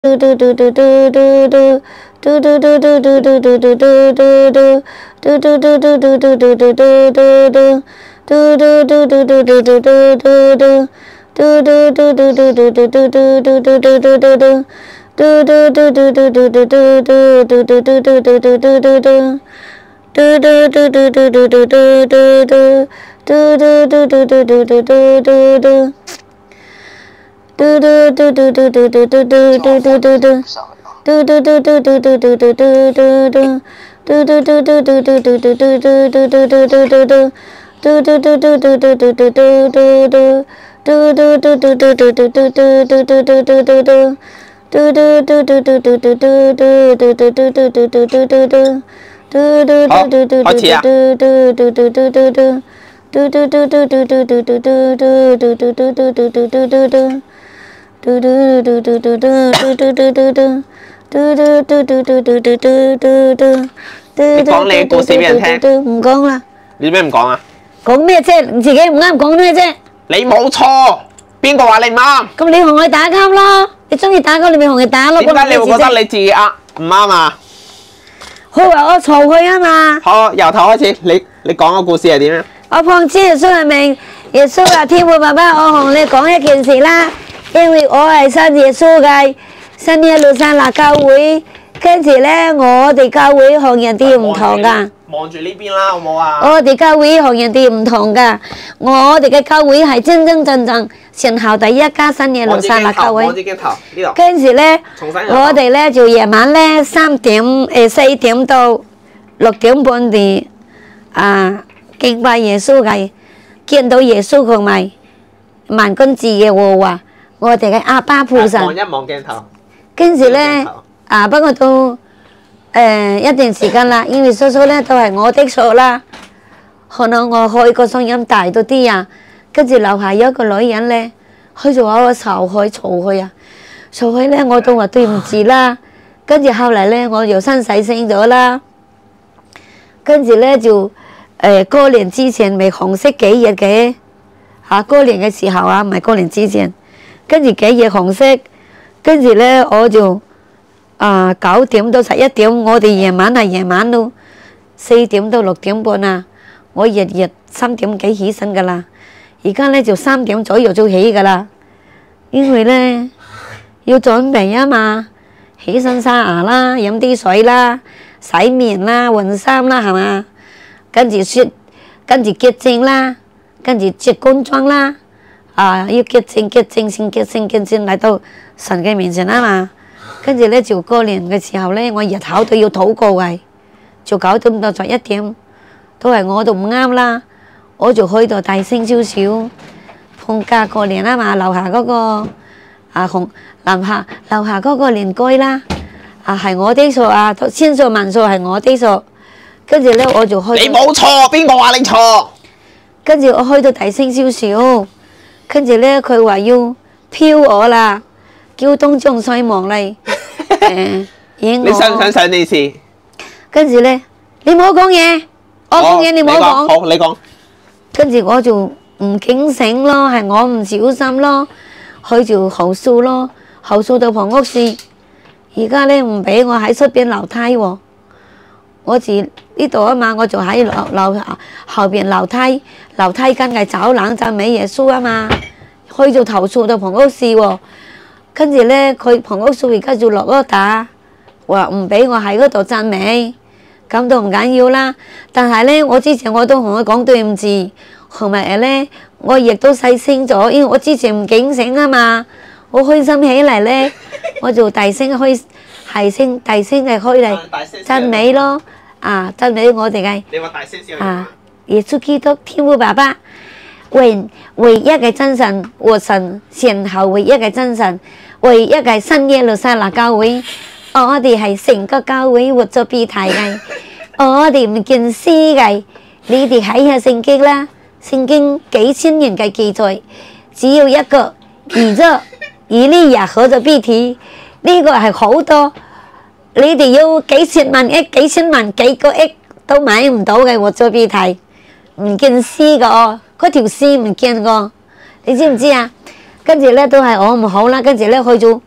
你講你故事俾人聽。 唔講啦。 你做咩唔講啊？ 講咩啫？自己唔啱講咩啫？ 你冇錯，邊個話你唔啱？ 咁你同佢打交咯，你中意打交你咪同佢打咯。 點解你會覺得你自己唔啱啊？ 佢話我嘈佢啊嘛。 好，由頭開始，你講個故事係點樣？ 我奉主耶穌嘅名，耶穌話天父爸爸，我同你講一件事啦，因為我係信耶穌嘅新耶路撒冷教會，跟住咧我哋教會同人哋唔同噶。 望住呢邊啦，好冇啊？ 我哋教會同人哋唔同噶，我哋嘅教會係真真正正全校第一家新耶路撒冷教會。跟住咧，我哋咧就夜晚咧4點到6點半嘅敬拜耶穌嘅，見到耶穌同埋萬軍之耶和華，我哋嘅阿爸父神。 望一望鏡頭。 跟住咧，不過到一段時間啦，因為叔叔咧都係我的錯啦，可能我開個聲音大到啲啊，跟住樓下有一個女人咧，佢就話我嘈佢啊，嘈佢咧我都話對唔住啦，跟住後嚟咧我又新洗聲咗啦，跟住咧就過年之前未紅色幾日嘅過年嘅時候啊，唔係過年之前，跟住幾日紅色，跟住咧我就9點到11點，我哋夜晚到4點到6點半啊，我日3點幾起身噶啦，而家咧就3點左右就起噶啦，因為咧要準備啊嘛，起身刷牙啦，飲啲水啦，洗面啦，換衫啦，係嘛？跟住潔淨啦，跟住着工裝啦，要潔淨先嚟到神嘅面前啊嘛。跟住咧就過年嘅時候咧，我日頭都要禱告嘅，就9點到11點，都係我度唔啱啦，我就去到大聲少少，放假過年啊嘛，樓下嗰個樓下嗰個鄰居啦，係我的錯啊，千錯萬錯係我的錯。跟住咧我就去。你冇錯，邊個話你錯？ 跟住我去到大聲少少，跟住咧佢話要飄我啦，叫東張西望嚟影我。 你想唔想上電視？ 跟住咧，你唔好講嘢，我講嘢你唔好講。 好，你講。 跟住我就唔警醒咯，係我唔小心咯，佢就投訴咯，投訴到房屋署，而家咧唔俾我喺出邊樓梯喎。我住呢度啊嘛，我就喺後邊樓梯間嘅走廊讚美耶穌啊嘛，去就投訴到房屋署喎，跟住咧佢房屋署而家就落咗打，話唔俾我喺嗰度讚美，咁都唔緊要啦。但係咧，我之前我都同佢講對唔住，同埋咧我亦都細聲咗，因為我之前唔警醒啊嘛，我開心起嚟咧，我就大聲嘅開嚟讚美咯。讚美我哋嘅。 你話大聲少耶穌基督天父爸爸，唯一嘅真神和神前後唯一嘅真神，唯一嘅新耶路撒冷教會，我哋係成個教會活咗必提嘅，我哋唔見屍嘅。你哋睇下聖經啦，聖經幾千年嘅記載，只有一個而咗以利亞活咗必提，呢個係好多。你哋要幾千萬億、幾千萬、幾個億都買唔到嘅，活咗必提，唔見屍嘅哦，嗰條屍唔見過，你知唔知啊？跟住咧都係我唔好啦，跟住咧去咗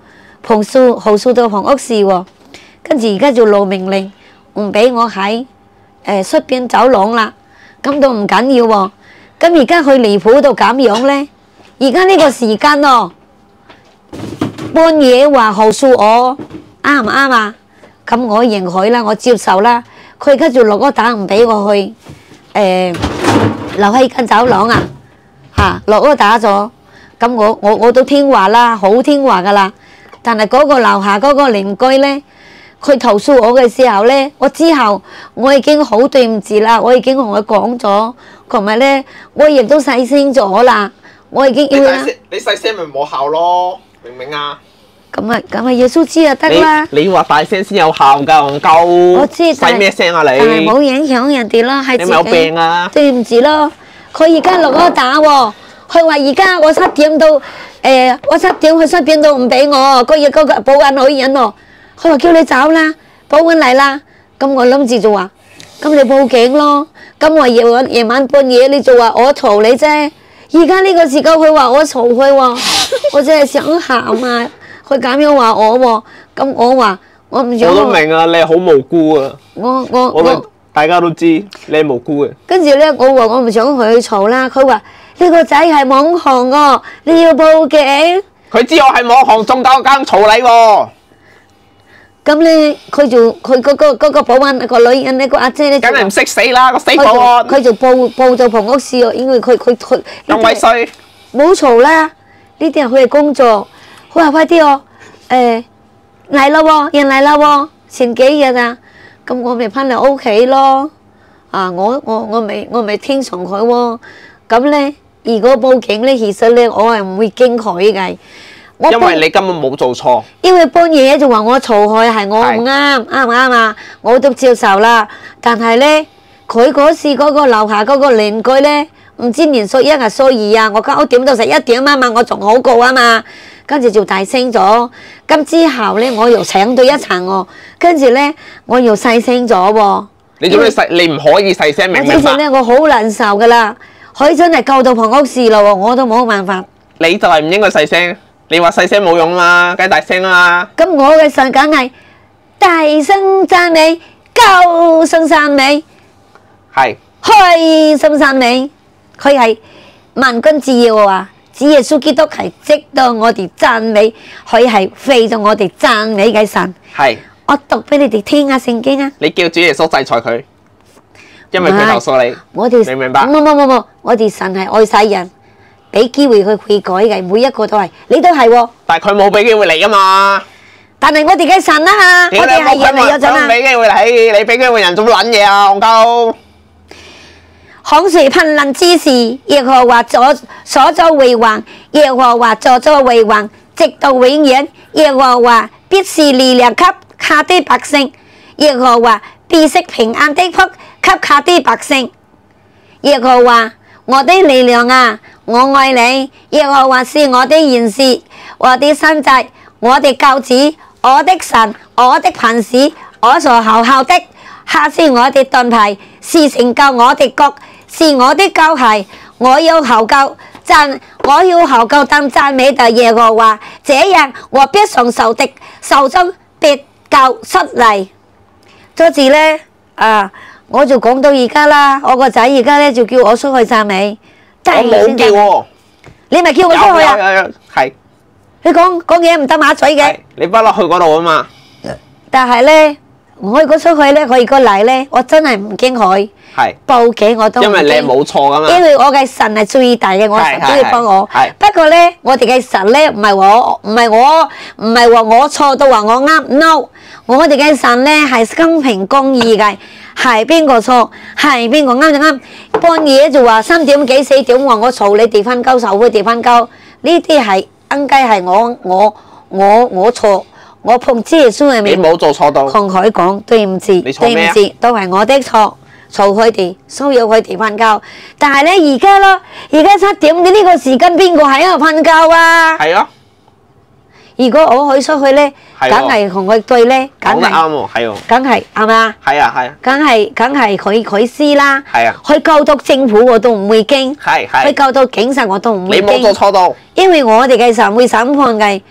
豪數到房屋事喎，跟住而家就落命令，唔俾我喺出邊走廊啦，咁都唔緊要喎。咁而家佢離譜到咁樣咧，而家呢個時間咯，半夜話豪數我啱唔啱啊？咁我認佢啦，我接受啦。佢而家就落咗打唔俾我去留喺間走廊啊，落咗打咗。咁我都聽話啦，好聽話噶啦。但係嗰個樓下嗰個鄰居咧，佢投訴我嘅時候咧，我之後我已經好對唔住啦，我已經同佢講咗，同埋咧我亦都細聲咗啦，我已經要啦。 你細聲咪冇效咯，明唔明啊？ 咁啊，耶穌知就得啦。 你話大聲先有效㗎，戇鳩。 我知， 細咩聲啊你？ 但係冇影響人哋咯，係自己。 你咪有病啊！ 對唔住咯，佢而家落咗打喎，佢話而家我7點到，我7點去出邊都唔俾我，嗰個保安可以忍喎。佢話叫你走啦，保安嚟啦。咁我諗住就話，咁你報警咯。咁我夜晚半夜你就話我嘈你啫。而家呢個時間佢話我嘈佢喎，我真係想喊啊！佢咁樣話我喎，咁我話我唔想。我都明啊，你係好無辜啊！我大家都知你係無辜嘅。跟住咧，我話我唔想佢去嘈啦。佢話呢個仔係網紅喎，你要報警。 佢知我係網紅，仲夠膽嘈你喎。 咁咧，佢嗰個保安個女人呢個阿姐咧， 梗係唔識死啦個死保安。 佢就報咗房屋事喎，因為佢咁鬼衰。 冇嘈啦，呢啲人佢係工作。佢話快啲喎，嚟啦喎，人嚟啦喎，前幾日啊，咁我咪返嚟屋企咯，我咪聽從佢喎，咁咧如果報警咧，其實咧我係唔會驚佢嘅， 因為你根本冇做錯。 因為半夜就話我嘈佢係我唔啱，啱唔啱啊？我都接受啦，但係咧佢嗰時嗰個樓下嗰個鄰居咧，唔知年初一啊初二啊，我9點到11點啊嘛，我仲好過啊嘛。跟住就大聲咗，咁之後咧我又請到一層喎，跟住咧我又細聲咗喎。 你做咩細？你唔可以細聲，明唔明白？ 我之前咧我好難受噶啦，佢真係救到房屋事咯喎，我都冇辦法。 你就係唔應該細聲，你話細聲冇用嘛，梗係大聲啊！ 咁我嘅神梗係大聲讚美，高聲讚美， 係開心讚美，佢係萬軍之耶和華。主耶穌基督係值得我哋讚美，佢係為咗我哋讚美嘅神。 係， 我讀俾你哋聽下聖經啊！ 你叫主耶穌制裁佢，因為佢投訴你。 我哋明唔明白？ 冇，我哋神係愛世人，俾機會佢悔改嘅，每一個都係，你都係喎。 但係佢冇俾機會你啊嘛。 但係我哋嘅神啊，我哋係人嚟咗陣啊！ 佢俾機會你，你俾機會人做乜撚嘢啊？戇鳩！ 恐是噴能之時，耶和華所作為王，耶和華作為王，直到永遠。耶和華必是力量給他的百姓，耶和華必釋平安的福給他的百姓。耶和華我的力量啊，我愛你。耶和華是我的賢士，我的山寨，我的救主，我的神，我的磐石，我所投靠的。他是我的盾牌，是成就我的國，是我的救系。我要求救當讚美的耶和華，這樣我必從仇敵手中必救出嚟。嗰次咧，我就講到而家啦。我個仔而家咧就叫我出去讚美， 我冇叫喎， 你咪叫我出去啊？ 有，係。 你講嘢唔得馬嘴嘅。 你不嬲去嗰度啊嘛。 但係咧。我如果出去咧，佢如果嚟咧，我真係唔驚佢。係報警我都唔驚。因為你冇錯噶嘛。因為我嘅神係最大嘅，我神都要幫我。不過咧，我哋嘅神咧唔係話我錯到話我啱 ，no。我哋嘅神咧係公平公義嘅，係邊個錯係邊個啱就啱。半夜就話3點幾4點話我嘈你地翻鳩手會地翻鳩，呢啲係應該係我錯。我碰主耶穌嘅面， 你冇做錯到， 同佢講對唔住，對唔住，都係我的錯，嘈佢哋，騷擾佢哋瞓覺。但係咧而家咯，而家7點，你呢個時間邊個喺度瞓覺啊？係啊。如果我去出去咧，梗係同佢對咧，梗係啱喎，係喎，梗係係嘛？係啊係啊，梗係佢知啦。係啊。去告到政府我都唔會驚，去告到警察我都唔會驚。你冇做錯到，因為我哋嘅神會審判嘅。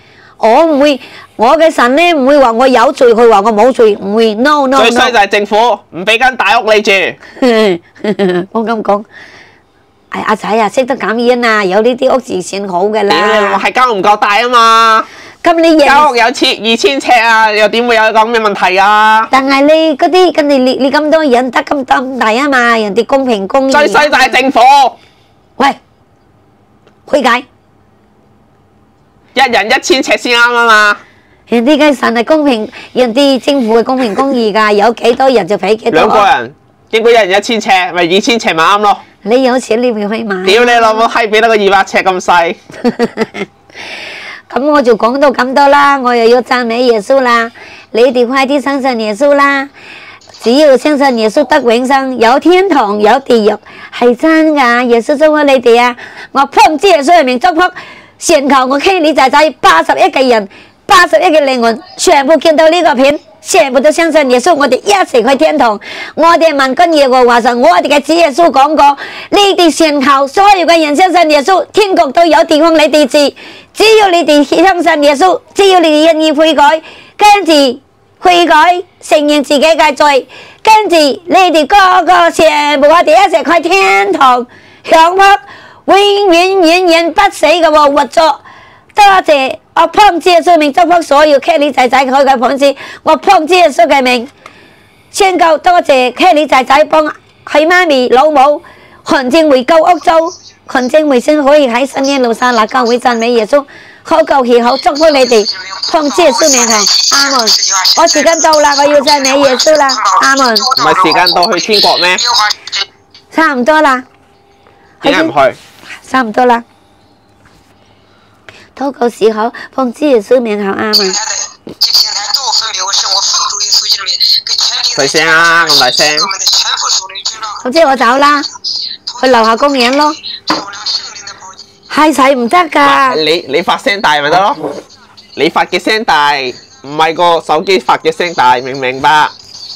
我唔會，我嘅神咧唔會話我有罪，佢話我冇罪，唔會 no no。 最衰就係政府唔俾間大屋你住。 我咁講，阿仔啊，識得減煙啊，有呢啲屋自算好嘅啦。 屌你老，係間屋唔夠大啊嘛！ 咁你間屋有2000尺啊，又點會有咁嘅問題啊？ 但係你嗰啲，咁你咁多人得咁大啊嘛，人哋公平公義。 最衰就係政府。 喂，虛解。 一人1000尺先啱啊嘛！ 人哋嘅神係公平，人哋政府係公平公義㗎，有幾多人就俾幾多。 兩個人應該一人1000尺，咪2000尺咪啱咯。 你有錢你咪去買。 屌你老母閪，俾得個200尺咁細。 咁我就講到咁多啦，我又要讚美耶穌啦。你哋快啲相信耶穌啦！只要相信耶穌得永生，有天堂有地獄，係真㗎。耶穌祝福你哋啊！我奉主耶穌嘅名祝福，全球我希里仔仔80億嘅人，80億嘅靈魂，全部見到呢個片，全部都相信耶穌，我哋一齊去天堂。我哋問君耶和華神，我哋嘅主耶穌講過，你哋全球所有嘅人相信耶穌，天國都有地方你哋住。只要你哋相信耶穌，只要你哋願意悔改，跟住悔改承認自己嘅罪，跟住你哋個個全部我哋一齊去天堂享福，永遠永遠不死嘅喎活着。多謝我奉主耶穌名祝福所有希里仔仔開嘅房子，我奉主耶穌嘅名宣告多謝希里仔仔幫佢媽咪老母韓正回救屋租。群正回升可以喺新耶路撒冷教會讚美耶穌，好cầu喜好祝福你哋，奉主耶穌名求，阿門。我時間到啦，我要讚美耶穌啦，阿門。 唔係時間到去天國咩？ 差唔多啦。 點解唔去？ 差唔多啦。禱告時候，奉主耶穌名求，阿門。 細聲啊，咁大聲。 咁即係我走啦，去樓下公園咯。係使唔得㗎。 你發聲大咪得咯？你發嘅聲大，唔係個手機發嘅聲大，明唔明白？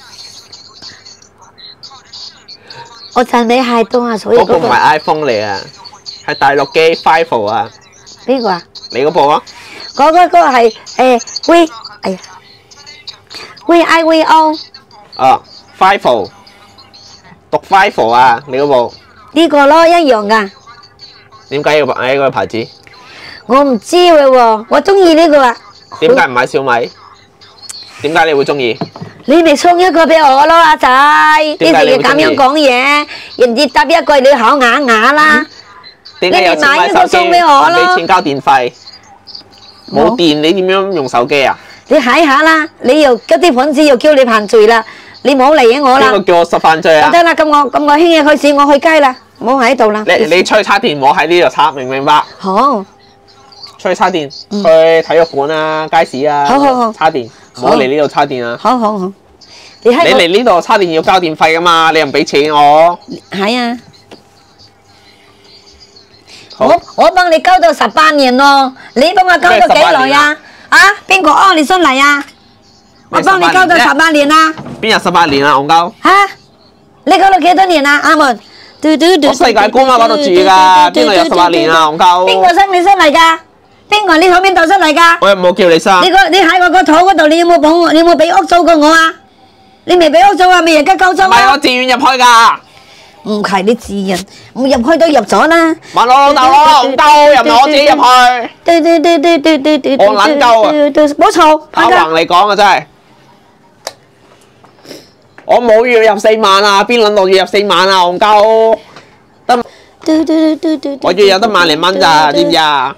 我讚美太多啊，所以嗰部唔係 iPhone 嚟啊，係大陸機 5 啊。 邊個啊？ 你嗰部啊？ 嗰個係V，哎呀 VIVO。 啊，5讀5啊，你嗰部。 呢個咯，一樣㗎。 點解要買呢個牌子？ 我唔知嘅喎，我中意呢個啊。 點解唔買小米？點解你會中意？ 你咪送一個俾我咯，阿仔。你成日咁樣講嘢，人哋答一句你口啞啞啦。 點解有錢買手機？俾錢交電費，冇電你點樣用手機啊？ 你睇下啦，你又嗰啲粉絲又叫你犯罪啦，你唔好嚟應我啦。 邊個叫我實犯罪啊？ 得啦，咁我輕嘢開始，我去街啦，唔好喺度啦。 你出去叉電，我喺呢度叉，明唔明白？ 好。 出去叉電，去體育館啊、街市啊， 好叉電，唔好嚟呢度叉電啊。 好。 你嚟呢度叉電要交電費噶嘛？你又唔俾錢我？ 係啊。我幫你交到18年咯，你幫我交到幾耐啊？啊？邊個屙你出嚟啊？我幫你交到18年啦。 邊有18年啊？戇鳩。 嚇？你交到幾多年啊？阿門。 我世界觀啊，嗰度住㗎，邊度有18年啊？戇鳩。 邊個生你出嚟㗎？邊個你喺邊度出嚟㗎？ 我又冇叫你生。你喺我個肚嗰度，你有冇幫我？你有冇俾屋租過我啊？你未俾屋租啊？未而家交租啊？ 唔係我自願入去㗎。 唔係你自願，我入去都入咗啦。 問我老豆咯，唔夠入唔我自己入去。我撚鳩啊！ 冇嘈。 阿宏你講啊，真係。我冇要入4萬啊，邊撚度要入4萬啊？戇鳩。得。我要有得萬零蚊咋，知唔知啊？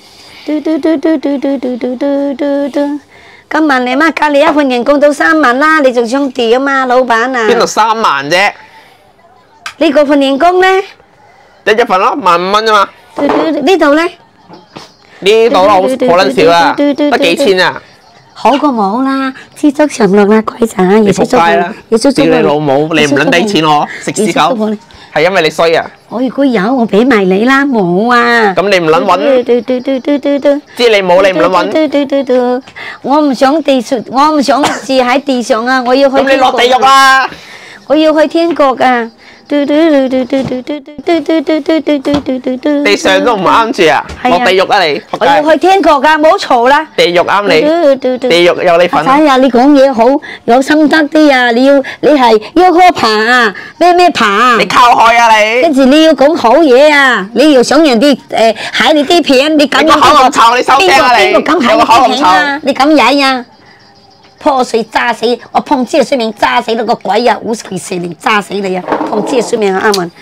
咁萬零蚊，隔離一份人工到3萬啦，你仲想點啊，老闆啊？ 邊度3萬啫？ 呢個份人工咧？ 一份咯，15,000蚊啫嘛。 呢度咧？ 呢度好撚少啊，得幾千啊？ 好過冇啦，知足常樂啦，鬼仔， 你仆街啦！屌你老母，你唔撚俾錢我，食屎狗！係因為你衰啊！ 我如果有，我俾埋你啦，冇啊！ 咁你唔撚揾？知你冇，你唔撚揾？ 我唔想住喺地上啊！我要去。 咁你落地獄啦！ 我要去天國啊！ 地上都唔啱住啊！落地獄啊你！ 我要去天國㗎，唔好嘈啦！ 地獄啱你，地獄有你份。 仔啊，你講嘢好有心得啲啊！你係要個爬啊，咩爬啊？ 你靠開啊你！ 跟住你要講好嘢啊！你要想人哋喺你啲片，你咁樣口咁臭，你收聲啊你！ 邊個敢喺你啲片啊？你敢踩啊？破碎炸死我，碰這水面炸死你個鬼啊！5040炸死你啊！碰這水面啊，阿文。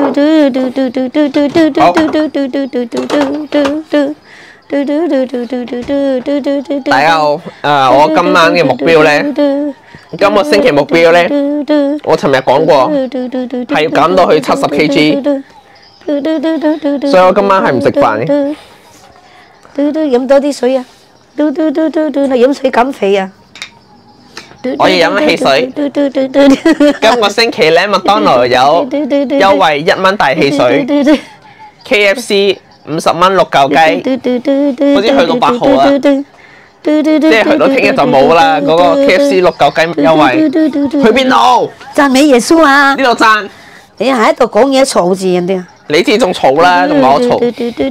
大家好，我今晚嘅目標咧，今個星期目標咧，我尋日講過，係要減到去70 kg，所以我今晚係唔食飯嘅。 飲多啲水啊！飲水減肥啊！ 我要飲汽水。今個星期咧，麥當勞有優惠1蚊大汽水 ，KFC 50蚊6嚿雞，好似去到8號啊，即係去到聽日就冇啦。嗰個 KFC 6嚿雞優惠，去邊度？ 讚美耶穌啊！ 呢度讚。 你喺度講嘢嘈住人哋啊！ 你知仲嘈啦，仲唔我嘈？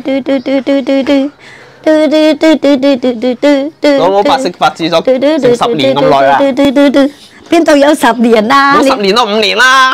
我冇白食白住咗成10年咁耐啦。 邊度有10年啊？ 冇10年都5年啦。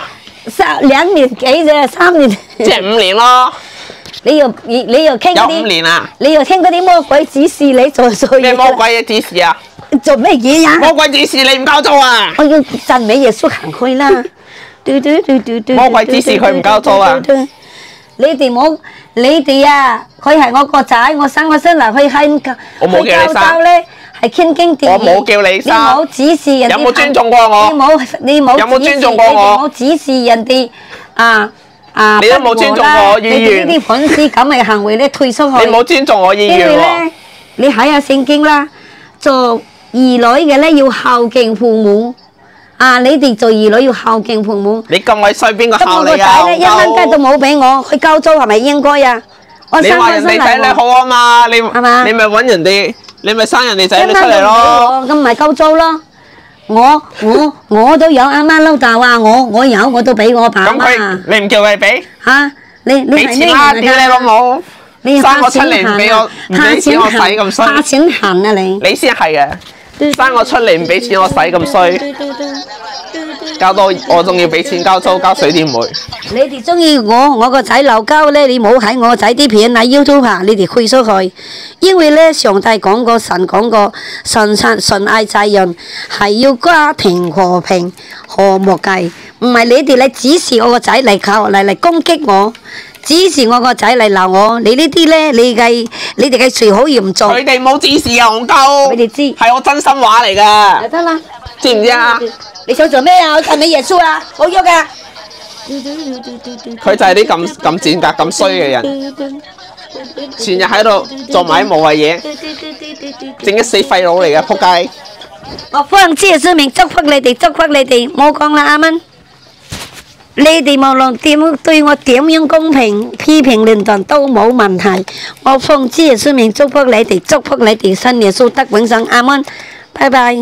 2年幾啫？3年。 即係5年咯。 你又傾嗰啲？ 有5年啊！ 你又傾嗰啲魔鬼指示你做嘢？ 咩魔鬼嘅指示啊？ 做咩嘢呀？ 魔鬼指示你唔交租啊！ 我要讚美耶穌行去啦。 魔鬼指示佢唔交租啊！ 你哋啊，佢係我個仔，我生落去係我冇叫你生咧，係傾經典。 我冇叫你生。 你冇指示人哋。 有冇尊重過我？ 你冇。 有冇尊重過我？ 你冇指示人哋你都冇尊重過我意願。 呢啲粉絲咁嘅行為咧，退出去。 你冇尊重我意願喎。因為咧， 你睇下聖經啦，做兒女嘅咧要孝敬父母。你哋做兒女要孝敬父母。你咁鬼衰，邊個孝你啊？ 咁我個仔咧1蚊雞都冇俾我，去交租係咪應該啊？ 你話人哋仔女好啊嘛？你咪揾人哋，你咪生人哋仔女出嚟咯。 咁咪交租咯。我都有阿媽撈大話，我有我都俾我爸媽。咁佢你唔叫佢俾？ 你俾錢啦！屌你老母！生我出嚟唔俾我，唔俾錢我使咁衰。 怕錢行啊你！ 你先係嘅。生我出嚟唔俾錢我使咁衰，搞到我仲要俾錢交租交水電煤。 你哋中意我個仔鬧交咧，你冇喺我個仔啲片喺 YouTube 你哋退出去，因為咧上帝講過，神講過，神愛世人係要家庭和平和睦嘅，唔係你哋嚟指示我個仔嚟攻擊我。指示我個仔嚟鬧我，你呢啲咧，你哋嘅罪好嚴重。 佢哋冇指示啊，戇鳩。 你哋知係我真心話嚟㗎。 就得啦， 知唔知啊？ 你想做咩啊？我讚美耶穌啊！好喐㗎。 佢就係啲咁賤格、咁衰嘅人，全日喺度做埋啲無謂嘢，正一死廢佬嚟嘅，仆街。 我奉主耶穌名祝福你哋，祝福你哋，冇講啦，阿蚊。你哋無論對我點樣公平批評論斷都冇問題，我奉主耶穌名祝福你哋，祝福你哋信耶穌得永生，阿門，拜拜。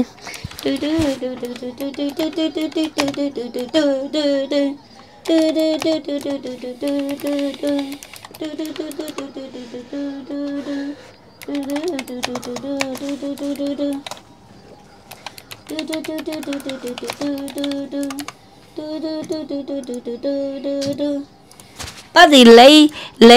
不如你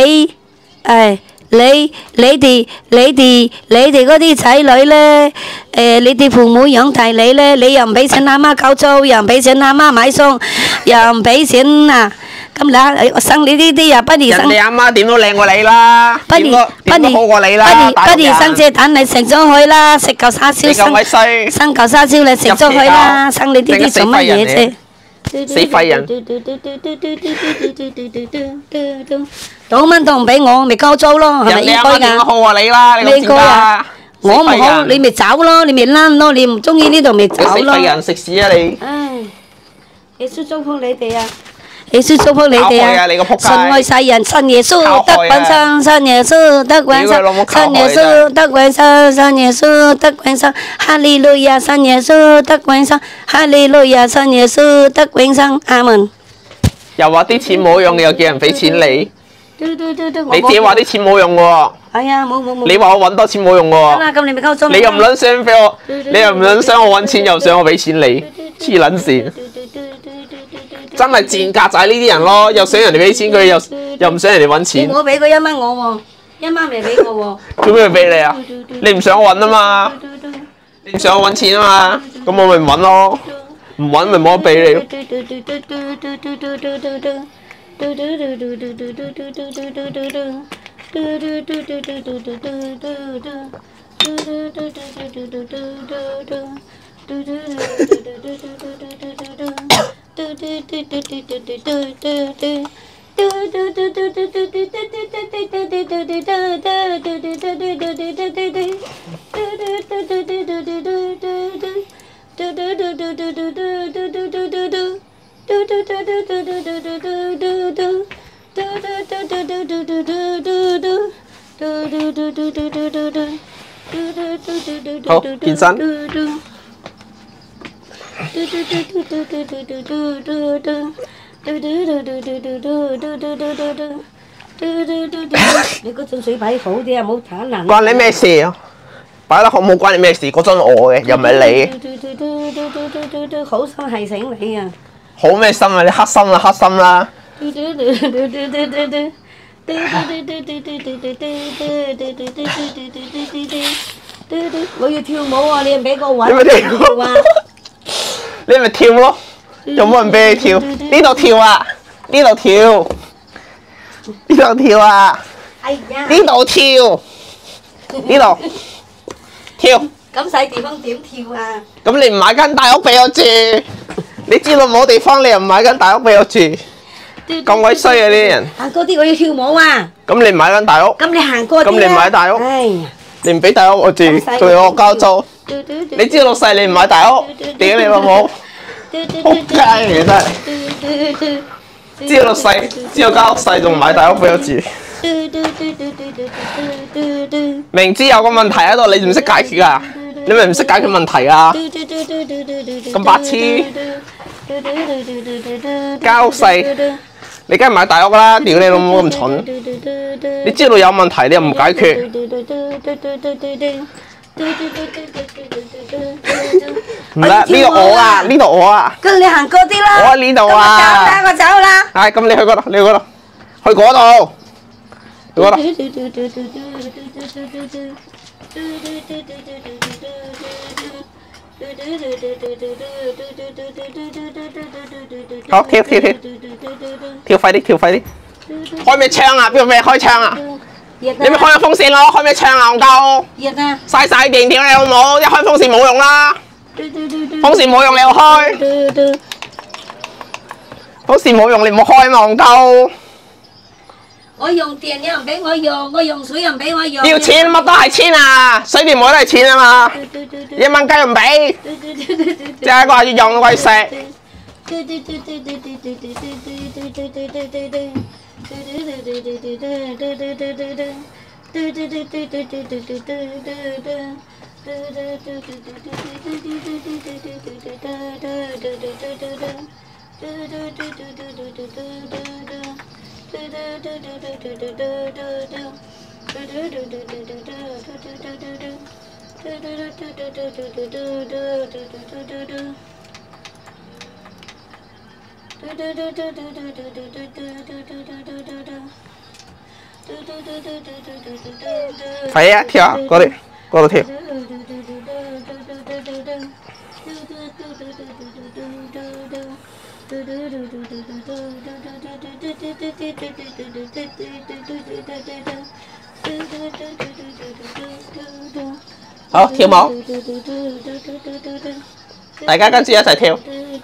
哋嗰啲仔女咧，你哋父母養大你咧，你又唔俾錢阿媽交租，又唔俾錢阿媽買餸，又唔俾錢啊！咁嗱，生你呢啲啊，不如生。 人哋阿媽點都靚過你啦，點都好過你啦， 不如生隻蛋你食咗佢啦，食嚿沙燒生嚿沙燒你食咗佢啦，生你啲做乜嘢啫？ 死廢人 ，2蚊都唔俾我，咪交租咯，係咪應該㗎？ 人哋好過你啦，你個賤家。 我唔好，你咪走咯，你咪躝咯，你唔中意呢度咪走咯。 死廢人食屎啊你！ 唉，耶穌祝福你哋啊！耶穌祝福你哋啊！神愛世人，信耶穌得永生，信耶穌得永生，信耶穌得永生，信耶穌得永生，哈利路亞，信耶穌得永生，哈利路亞，信耶穌得永生，阿門。 又話啲錢冇用，又叫人俾錢你。你自己話啲錢冇用喎。 係啊，冇。 你話我揾多錢冇用喎。 得啦，咁你咪夠鐘。 你又唔撚想俾我，你又唔撚想我揾錢，又想我俾錢你，黐撚線。真係賤格仔呢啲人咯，又想人哋俾錢佢，又唔想人哋揾錢。 我俾佢1蚊我喎，1蚊未俾我喎。 做咩俾你啊？你唔想我揾啊嘛？你唔想我揾錢啊嘛？咁我咪唔揾咯，唔揾咪冇得俾你咯。好，健身。 你嗰樽水擺好啲啊，唔好攤爛。 關你咩事啊？擺得好冇關你咩事，嗰樽我嘅，又唔係你。好心係醒你啊！ 好咩心啊？你黑心啦，黑心啦！ 我要跳舞啊！你唔俾個位。 你咪跳啊！你咪跳咯，有冇人俾你跳？呢度跳啊！呢度跳，呢度跳啊！呢度跳，呢度跳。 咁細地方點跳啊？ 咁你唔買間大屋俾我住，你知道冇地方，你又唔買間大屋俾我住，咁鬼衰啊！呢啲人。 行過啲我要跳舞啊！ 咁你唔買間大屋？ 咁你行過啲啦。 咁你唔買大屋？你唔俾大屋我住，仲要我交租。你知道老細你唔買大屋，屌你老母！仆街嚟真係。知道老細，知道間屋細仲唔買大屋俾我住？明知有個問題喺度，你唔識解決啊？你咪唔識解決問題啊？咁白痴！間屋細，你梗係買大屋啦！屌你老母咁蠢！你知道有問題，你又唔解決。唔得，呢度我啊，呢度我啊。 咁你行過啲啦。 我喺呢度啊。 我走啦。 係，咁你去嗰度，你去嗰度，去嗰度，去嗰度。好，跳跳跳，跳快啲，跳快啲。開咩窗啊？邊度俾你開窗啊？你咪開個風扇咯，開咩窗啊？戇鳩！嘥晒電，屌你老母！一開風扇冇用啦，風扇冇用你又開，風扇冇用你唔好開嘛，戇鳩！ 我用電你又唔俾我用，我用水又唔俾我用。 要錢乜都係錢啊，水電煤都係錢啊嘛，1蚊雞又唔俾，即係話要用鬼食。快啲啊，跳啊，嗰度跳。好，跳舞，大家跟住一齊跳。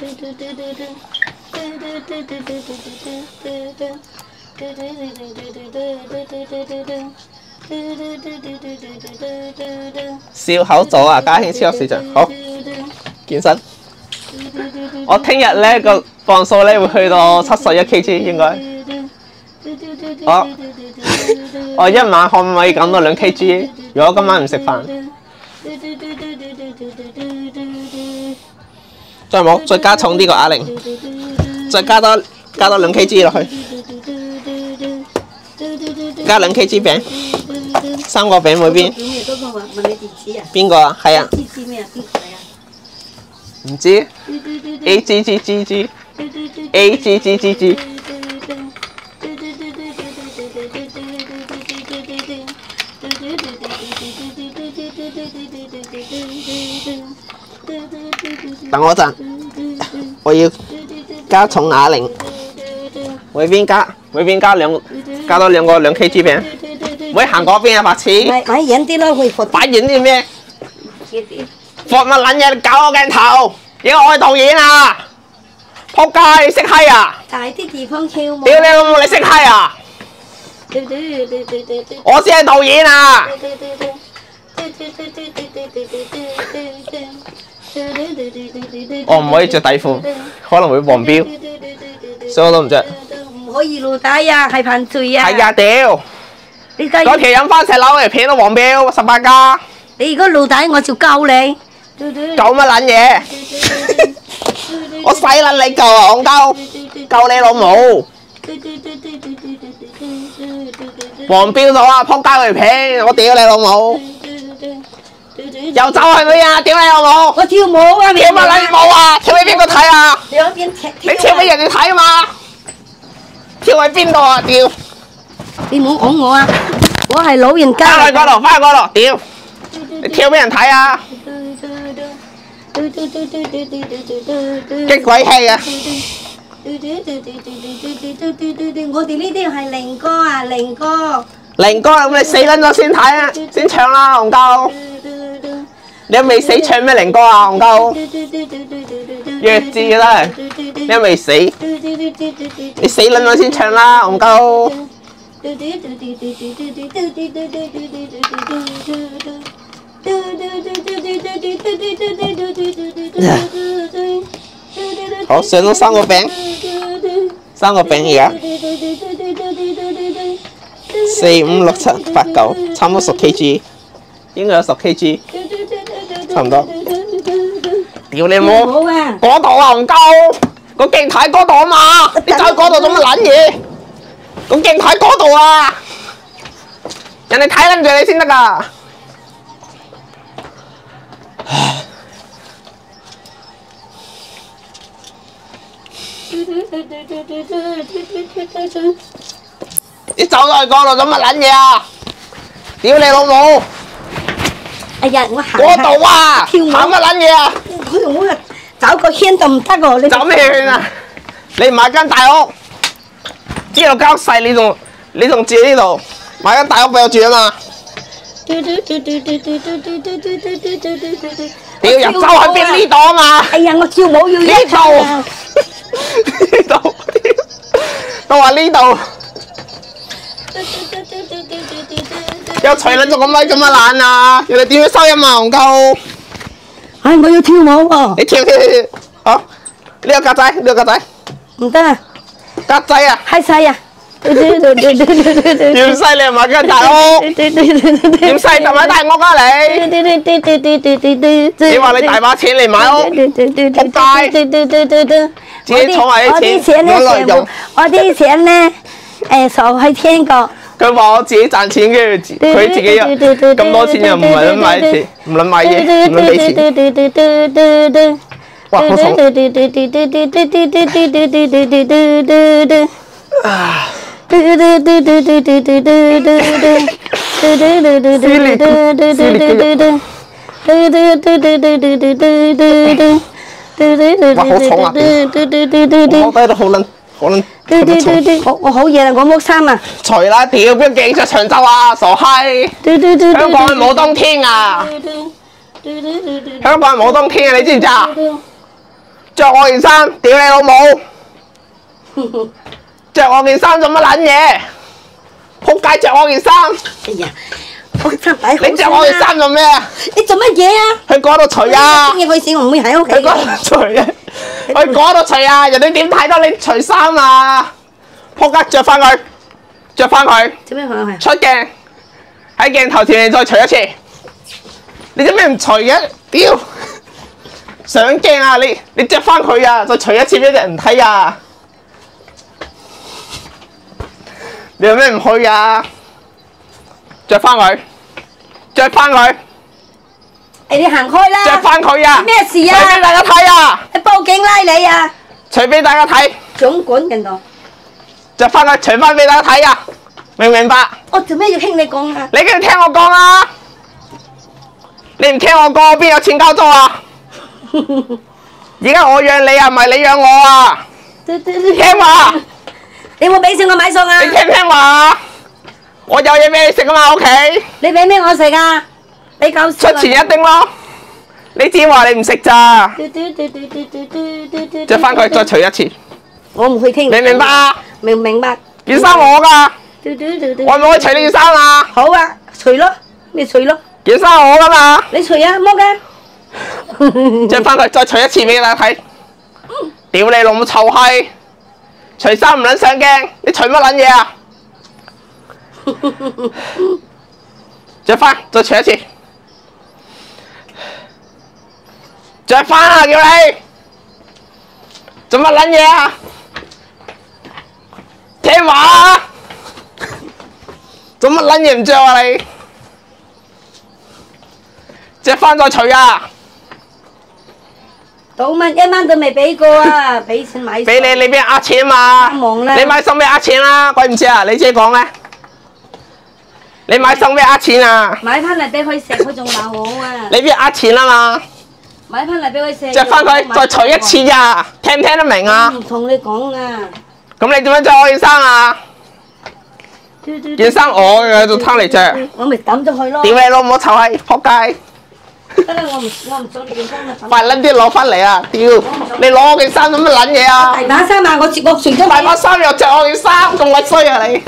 笑口組啊，家興超級市場，好健身。我聽日咧個磅數咧會去到71 kg 應該。我一晚可唔可以減到2 kg？如果今晚唔食飯，再冇再加重呢個啞鈴，再加多加多2 kg 落去，加2 kg 餅，3個餅每邊。邊個啊？係啊。唔知 A G G G G A G G G G。等我陣，我要加重啞鈴，每邊加多2個2 kg 餅，唔可以行嗰邊啊，白痴！ 買遠啲咯，會闊。 擺遠啲咩？闊乜撚嘢？你搞我鏡頭！而家我係導演啊！仆街，你識閪啊！ 大啲地方跳舞。 屌你老母！你識閪啊！我先係導演啊！我唔可以着底褲，可能會黃標，所以我都唔着。 唔可以露底啊，係犯罪啊！ 係啊，屌！ 你而家嗰條飲番石榴嚟片到黃標18加。 你如果露底，我就救你。 救乜撚嘢？我使撚你救啊，戇鳩！救你老母！黃標咗啊！仆街嚟片，我屌你老母！又走係咪啊？屌你老母！ 我跳舞啊！ 跳乜撚舞啊？跳俾邊個睇啊？你跳俾人哋睇啊嘛？跳喺邊度啊？屌！ 你唔好講我啊！我係老人家。 翻去嗰度，翻去嗰度，屌！你跳俾人睇啊！激鬼氣啊！ 我哋呢啲係靈歌啊，靈歌。 靈歌咁你死撚咗先睇啊，先唱啦，戇鳩！你未死唱咩靈歌啊，戇鳩？弱智啦！你未死，你死撚咗先唱啦，戇鳩！好，上咗3個餅，3個餅而家4、5、6、7、8、9，差唔多10 kg， 應該有10 kg， 差唔多。屌你冇，嗰度啊戇鳩，個鏡睇嗰度啊嘛，你走去嗰度做乜撚嘢？個鏡睇嗰度啊，人哋睇撚住你先得㗎。你走咗去嗰度做乜撚嘢啊？屌你老母！ 哎呀，我行嗰度啊， 跳舞行乜撚嘢啊？ 我走個圈就唔得喎，你走咩圈啊？你唔買間大屋，呢度間屋細，你仲住呢度，買間大屋俾我住啊嘛！屌又走去邊呢度啊嘛？ 哎呀，我跳舞要呢度，呢度，都話呢度。有除撚咗個咪做乜懶啊？人哋點樣收音啊？戇鳩！ 唉，我要跳舞喎。 你跳，好，呢個格仔，呢個格仔， 唔得啊， 格仔啊， 太細啊！ 點細你又買間大屋？點細就買大屋啊你？你話你大把錢嚟買屋，仆街！自己儲埋啲錢，攞嚟用。 我啲錢咧，傻去天國。 佢話我自己賺錢嘅，佢自己有咁多錢又唔係諗買錢，唔諗買嘢，唔諗俾錢。哇，好重！哇，好重啊！我低到好撚。 我好嘢啦，我剝衫啊！ 除啦，屌邊幾着長袖啊，傻閪！香港係冇冬天啊！香港係冇冬天啊，你知唔知啊？着我件衫，屌你老母！着我件衫做乜撚嘢？仆街着我件衫！ 哎呀，我衫底好。 你着我件衫做咩啊？ 你做乜嘢啊？ 去嗰度除啊！ 邊嘅事我唔會喺屋企。 去嗰度除啊！去嗰度除啊！人哋點睇到你除衫啊？仆街着翻佢，着翻佢。 做咩佢？ 出鏡喺鏡頭前面再除一次。你做咩唔除嘅？屌！上鏡啊！你着翻佢啊！再除一次俾人睇啊！ 你有咩唔去啊？着翻佢，着翻佢， 誒你行開啦！ 着翻佢啊！ 咩事啊？ 除俾大家睇啊！ 你報警拉你啊！ 除俾大家睇， 總管人度。 着翻佢，除翻俾大家睇啊！明唔明白？ 我做咩要聽你講啊？ 你梗係聽我講啊！你唔聽我講，我邊有錢交租啊？而家我養你啊，唔係你養我啊！聽話！ 你有冇俾錢我買餸啊？ 你聽唔聽話？我有嘢俾你食啊嘛，屋企。 你俾咩我食啊？你夠出錢一丁咯。你只話你唔食咋？着翻佢，再除一次。 我唔去聽。 明唔明白啊？ 明唔明白？ 件衫我㗎，我唔可以除你件衫啊！ 好啊，除咯，你除咯。 件衫我㗎嘛。 你除啊，剝㗎。 着翻佢，再除一次俾大家睇。屌你老母臭閪！除衫唔撚上鏡，你除乜撚嘢啊？着翻，再除一次。着翻啊！叫你做乜撚嘢啊？聽話啊！做乜撚嘢唔着啊你？着翻再除啊！ 到蚊1蚊都未俾過啊！俾錢買。 俾你，你俾人呃錢嘛？ 忙啦。 你買餸俾呃錢啦？鬼唔知啊！你自己講咧。你買餸俾呃錢啊？ 買翻嚟俾佢食，佢仲鬧我啊！ 你邊呃錢啊嘛？ 買翻嚟俾佢食。 着翻佢，再除一次啊！聽唔聽得明啊？ 唔同你講啊！ 咁你點樣着我件衫啊？件衫我嘅，就攤嚟着。 我咪抌咗佢咯。 屌你老母臭閪，仆街！ 得啦，我唔做你件衫啦。 快撚啲攞翻嚟啊！屌！你攞我件衫做乜撚嘢啊？ 大把衫啊！我除咗大把衫又着我件衫，咁鬼衰啊你！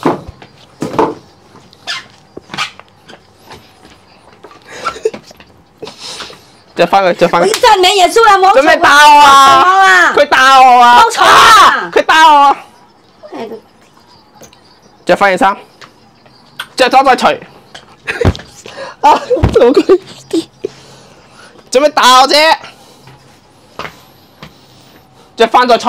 着翻佢，着翻佢。 真名耶穌啊！冇做咩打我啊？佢打我啊！ 冇錯啊！ 佢打我啊！着翻件衫，着咗再除。啊！老佢做咩打我啫？着翻再除，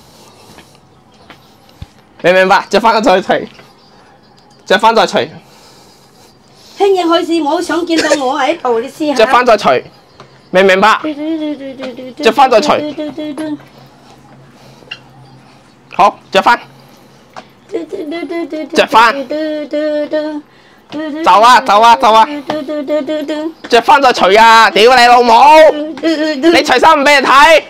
明唔明白？着翻再除，着翻再除。 聽日開始唔好想見到我喺度，你試下。 着翻再除，明唔明白？着翻再除。好，着翻。着翻。走啊走啊走啊！着翻再除啊！屌你老母！你除衫唔俾人睇。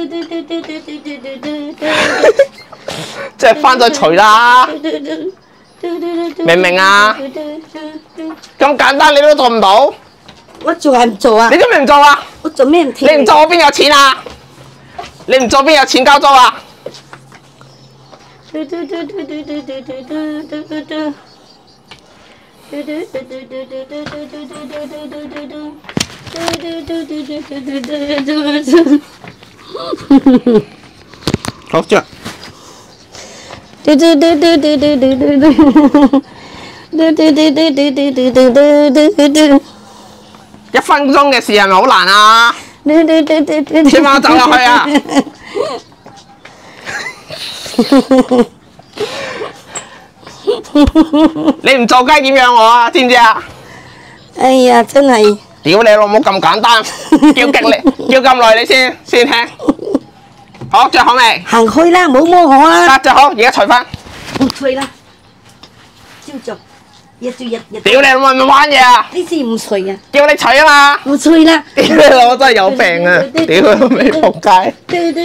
着翻再除啦！明唔明啊？咁簡單你都做唔到？ 我做係唔做啊？ 你做咩唔做啊？ 我做咩唔聽？ 你唔做我邊有錢啊？你唔做邊有錢交租啊？好着。1分鐘嘅事係咪好難啊？先幫我走入去啊！你唔做雞點養我啊？知唔知啊？ 哎呀，真係！ 屌你老母咁簡單，叫極力，叫咁耐你先聽。好，着好未？ 行開啦，唔好摸我啦！ 着好，而家除翻。 唔除啦，照做，日做日。 屌你老母，係咪玩嘢啊？ 呢次唔除啊！ 叫你除啊嘛！ 唔除啦！ 屌你老母真係有病啊！屌你老味仆街！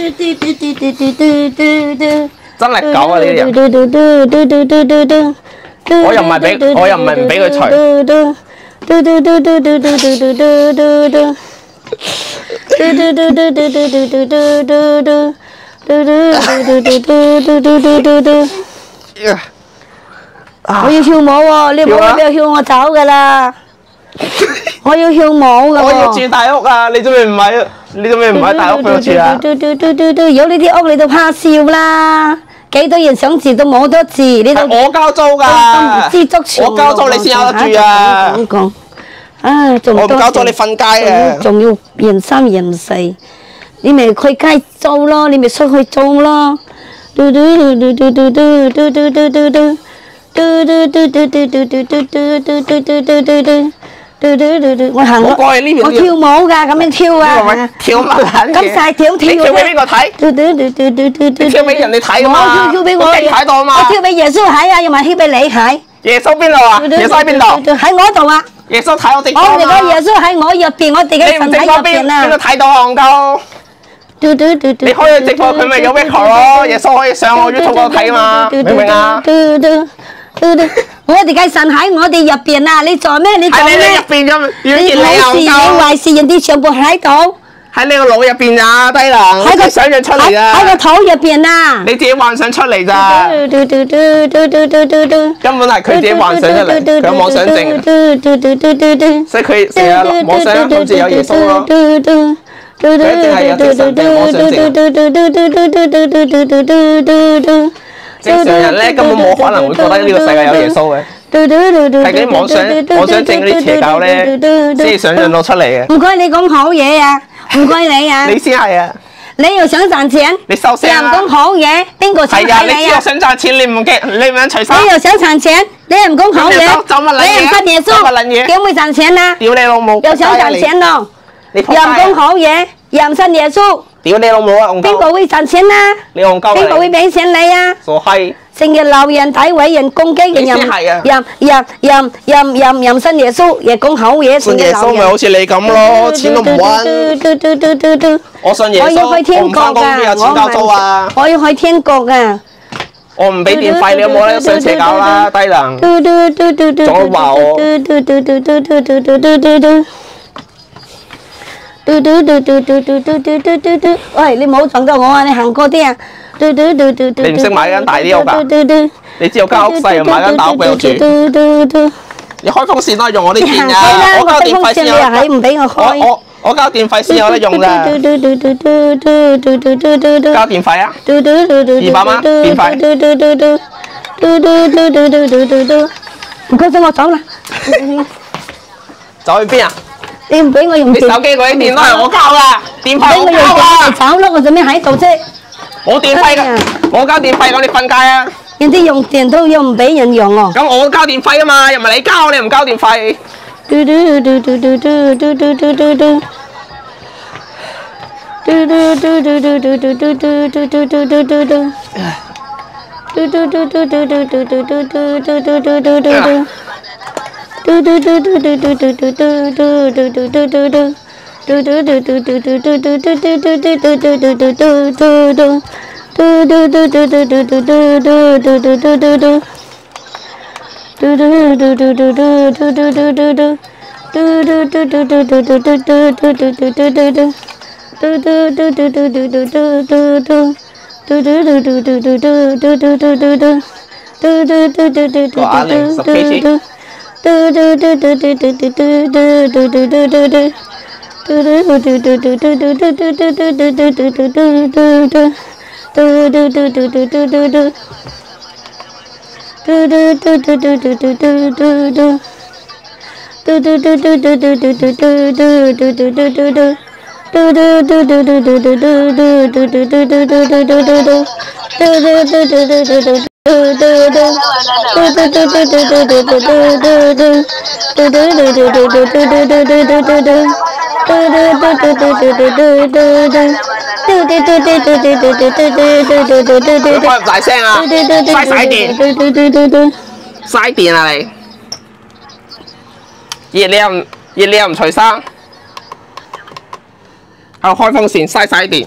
真係狗啊呢啲人！我又唔係唔俾佢除。 我要跳舞喎，你唔好俾我跳我走噶啦！我要跳舞噶喎！ 我要住大屋啊！你做咩唔買？你做咩唔買大屋俾我住啊？ 有呢啲屋你都怕笑啦！幾多人想住都冇得住，你都我交租㗎， 唔知足全。 我交租你先有得住啊！ 講，啊，仲我唔交租你瞓街啊！ 仲要人三人四，你咪去街租咯，你咪出去租咯。 我行我過去呢邊我跳舞㗎，咁樣跳啊！ 跳乜撚嘢？ 咁晒跳你跳俾邊個睇？你跳俾人哋睇㗎嘛？ 我跳俾我睇到嘛？ 我跳俾耶穌睇啊，又咪跳俾你睇？ 耶穌邊度啊？耶穌喺邊度？ 喺我度啊！ 耶穌睇我直播我哋嘛？ 個耶穌喺我入邊，我哋嘅神喺入邊啊！ 邊度睇到啊？戇鳩！你開咗直播，佢咪有 record 咯？耶穌可以上我 YouTube 度睇嘛？明唔明啊？ 我哋嘅神喺我哋入邊啊！你做咩？你做咩？ 喺你入邊咁， 你好事你壞事，人哋全部喺度。 喺你個腦入邊啊，低能！喺個想象出嚟啊！ 喺個肚入邊啊！ 你自己幻想出嚟咋？根本係佢自己幻想出嚟，佢有妄想症，所以佢成日妄想好似有耶穌咯。佢一定係有精神病妄想症。正常人咧根本冇可能會覺得呢個世界有耶穌嘅，係嗰啲妄想症嗰啲邪教咧，先至想象到出嚟嘅。 唔該你講好嘢啊！唔該你啊！ 你先係啊！ 你又想賺錢？ 你收聲啦！ 你又唔講好嘢，邊個想睇你啊？ 係啊！你知我想賺錢，你唔想除衫？ 你又想賺錢？你又唔講好嘢？你唔信耶穌？點會賺錢啊？ 屌你老母！ 又想賺錢咯？又唔講好嘢，又唔信耶穌？ 屌你老母啊！ 邊個會賺錢啊？ 你戇鳩！ 邊個會俾錢你啊？ 傻閪！ 成日鬧人、詆毀人、攻擊人，又信耶穌，又講好嘢， 信耶穌咪好似你咁咯，錢都唔揾。我信耶穌，我唔翻工邊有錢交租啊？ 我要去天國啊！ 我唔俾電費，你有冇得上邪教啦？低能！仲話我？ 喂，你唔好撞到我啊！你行過啲啊！ 你唔識買間大啲屋㗎？你知我間屋細，又買間大屋俾我住。你開風扇都係用我啲電㗎，我交電費先有。 唔俾我開。 我交電費先有得用㗎。交電費啊？200蚊電費。 唔該曬，我走啦。 走去邊啊？ 你唔俾我用電？ 你手機嗰啲電都係我交㗎，電費我交㗎。 走咯，我做咩喺度啫？ 冇電費㗎，我交電費，我哋瞓街啊！ 人哋用電都要唔俾人用喎。 咁我交電費啊嘛，又唔係你交，你唔交電費。開唔大聲啊！嘥電，嘥電啊你！熱你又唔除衫，喺度開風扇嘥電。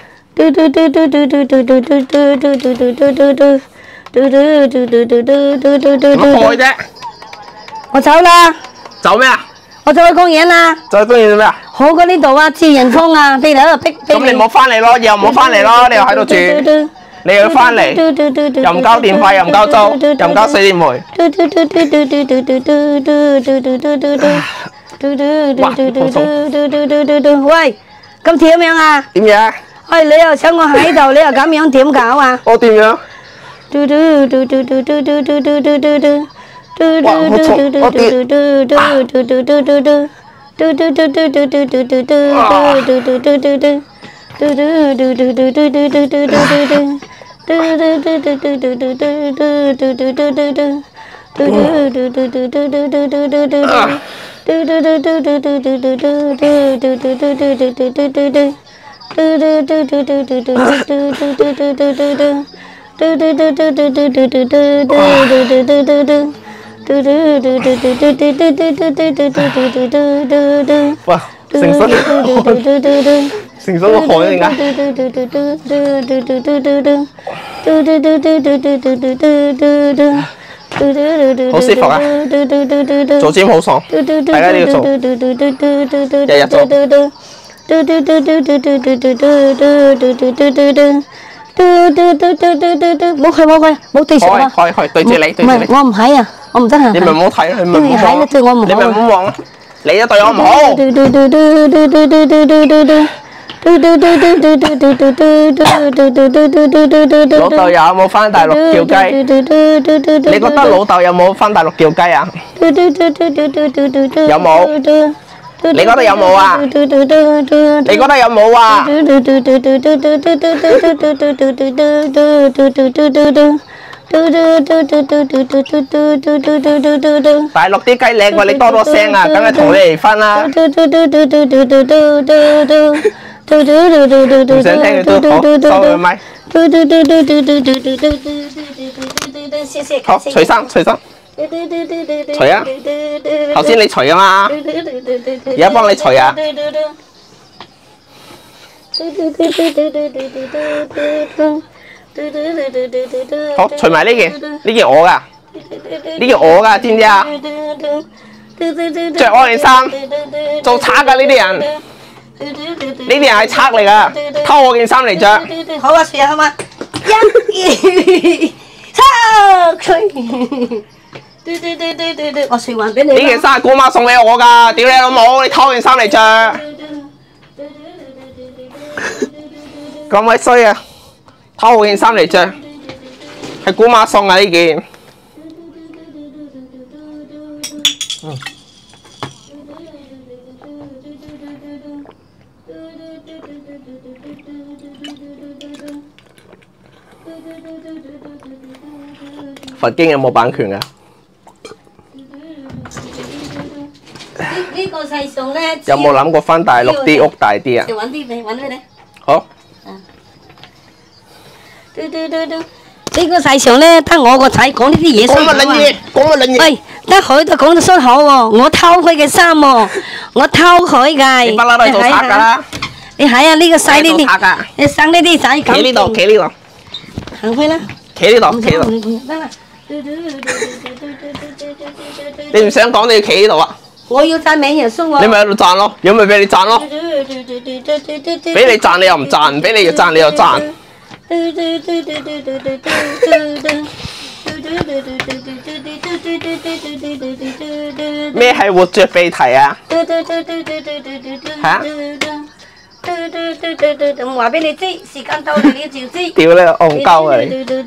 做乜開啫？ 我走啦。 走咩啊？ 我走去公園啦。 走去公園做咩啊？ 好過呢度啊，自然風啊，你喺度逼。 咁你唔好翻嚟咯，以後唔好翻嚟咯，你又喺度住，你又要翻嚟，又唔交電費，又唔交租，又唔交水電煤。哇！ 喂，咁點樣啊？ 點樣？ 喂，你又想我喺度，你又咁樣點搞啊？ 我點樣？哇！好重，我跌。 哇，成身成身個汗點解？好舒服啊！做 gym 好爽，大家都要做，日日做。 冇去冇對住我。 開對住你，對住你。 我唔係啊，我唔得閒。 你咪唔好睇，你咪唔好望。 對我唔好。 你咪唔好望啊！你都對我唔好。老豆有冇翻大陸叫雞？你覺得老豆有冇翻大陸叫雞啊？有冇？你覺得有冇啊？你覺得有冇啊？大陸啲雞靚過你多多聲啊，梗係同你離婚啦！唔想聽嘅都好，收佢咪。好，除衫，除衫。除啊！頭先你除啊嘛，而家幫你除啊！好，除埋呢件，呢件我噶，呢件我噶，知唔知啊？着我件衫，做賊噶呢啲人，呢啲人係賊嚟噶，偷我件衫嚟着。 好啊，試下好嘛？一、二、三，對，我試還俾你。 呢件衫係姑媽送俾我噶，屌你老母！你偷件衫嚟着，咁鬼衰啊！偷我件衫嚟着，係姑媽送啊呢件。佛經有冇版權㗎？ 呢個世上咧， 有冇諗過返大陸啲屋大啲啊？ 就揾啲俾你。 好。 呢個世上咧，得我個仔講呢啲嘢。 講乜撚嘢？講乜撚嘢？ 喂，得佢就講得出口喎，我偷佢嘅衫喎，我偷佢㗎。 你不嬲都係做賊㗎啦！ 你睇下呢個細呢啲，你生呢啲仔咁。 企呢度，企呢度。 行開啦。 企呢度，企呢度。 得啦。 你唔想講你要企呢度啊？ 我要讚美耶穌喎。 你咪喺度讚咯，如果咪俾你讚咯。俾你讚你又唔讚，唔俾你又讚你又讚。咩係活著秘題啊？嚇？ 話俾你知，時間到你要照知。 屌你戇鳩啊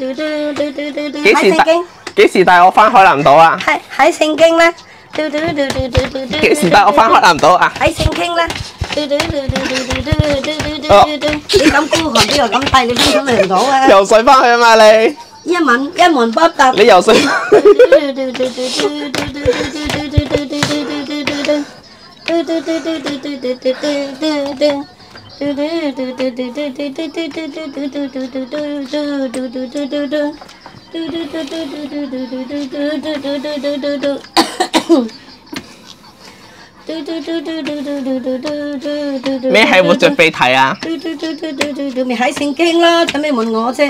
你！幾時帶我返海南島啊？ 喺聖經咧。 幾時帶我返海南島啊？ 喺聖經咧。你咁孤寒邊個咁帶你返海南島啊？ 游水返去啊嘛你！ 一問不答。 你游水。咩係活著秘題啊？ 咪喺聖經啦，使咩問我啫？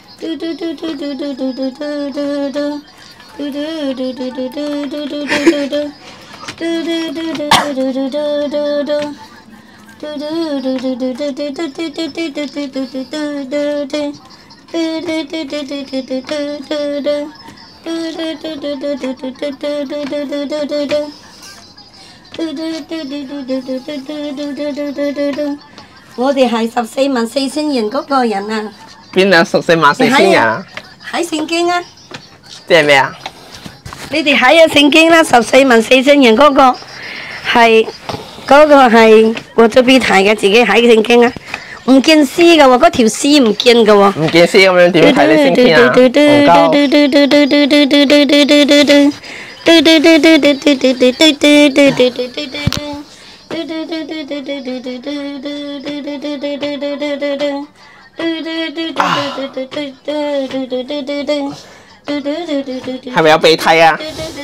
我哋係144000人嗰個人啊！ 邊有144000人啊？ 喺聖經啊！ 即係咩啊？ 你哋喺啊聖經啦，144000人嗰個係活著秘題嘅，自己喺聖經啊！ 唔見絲嘅喎，嗰條絲唔見嘅喎。 唔見絲咁樣點睇你先天啊？係咪有鼻涕啊？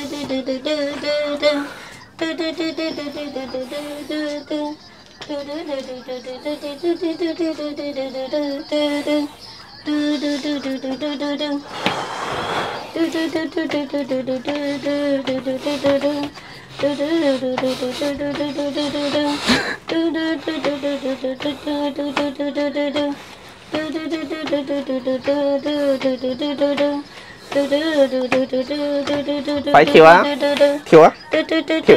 快跳啊！跳啊！跳！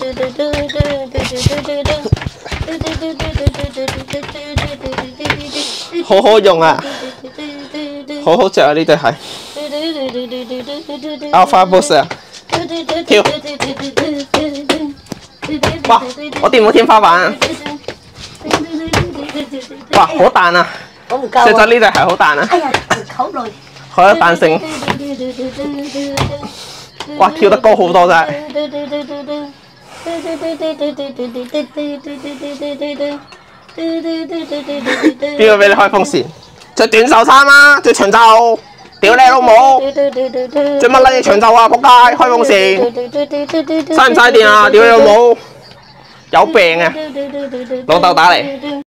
好好用啊！好好着啊！呢對鞋。Alpha Boost 啊！跳！哇！我掂唔到天花板啊！哇！好彈啊！着咗呢對鞋好彈啊！ 哎呀，口累。 好有彈性。哇！跳得高好多啫！邊個俾你開風扇？着短袖衫啊，着長袖。屌你老母！着乜撚嘢長袖啊？仆街！開風扇，嘥唔嘥電啊？屌你老母！有病啊！老豆打嚟。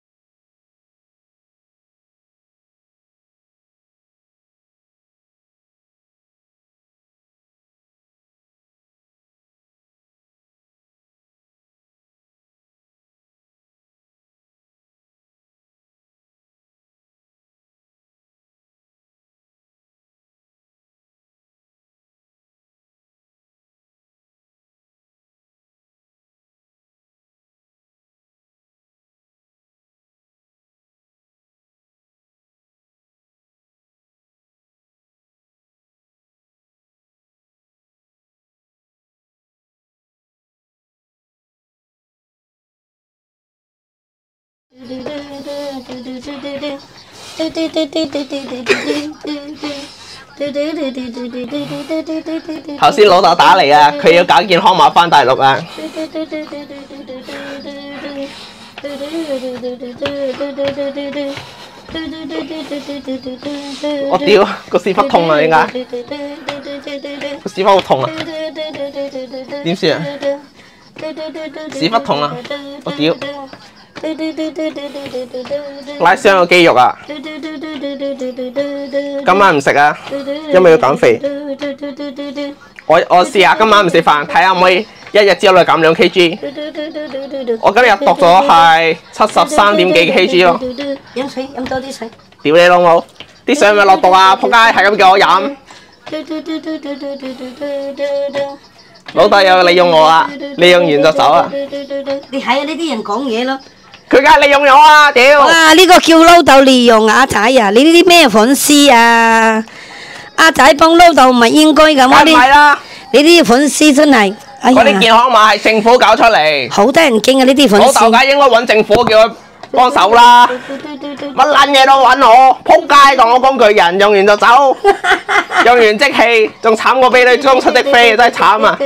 頭先老豆打嚟啊，佢要搞件康馬翻大陸啊！我屌個屎忽痛啊！點解？個屎忽好痛啊！點算啊？屎忽痛啊！我屌！拉傷個肌肉啊！今晚唔食啊，因為要減肥。我試下今晚唔食飯，睇下可唔可以一日之內減2 kg。我今日度咗係73點幾 kg 咯。 飲水，飲多啲水。 屌你老母！啲水咪落毒啊！仆街，係咁叫我飲。老豆又利用我啊！利用完就走啊！ 你睇下呢啲人講嘢咯。 佢梗係利用我啊！屌！ 哇！呢個叫老豆利用阿仔啊！你呢啲咩粉絲啊？阿仔幫老豆唔係應該咁啊！ 梗係啦！ 你啲粉絲真係，哎呀！ 嗰啲健康碼係政府搞出嚟， 好得人驚啊！呢啲粉絲。 老豆梗應該揾政府叫佢幫手啦！乜撚嘢都揾我，仆街當我工具人，用完就走，用完即棄，仲慘過俾你裝出的飛，真係慘啊！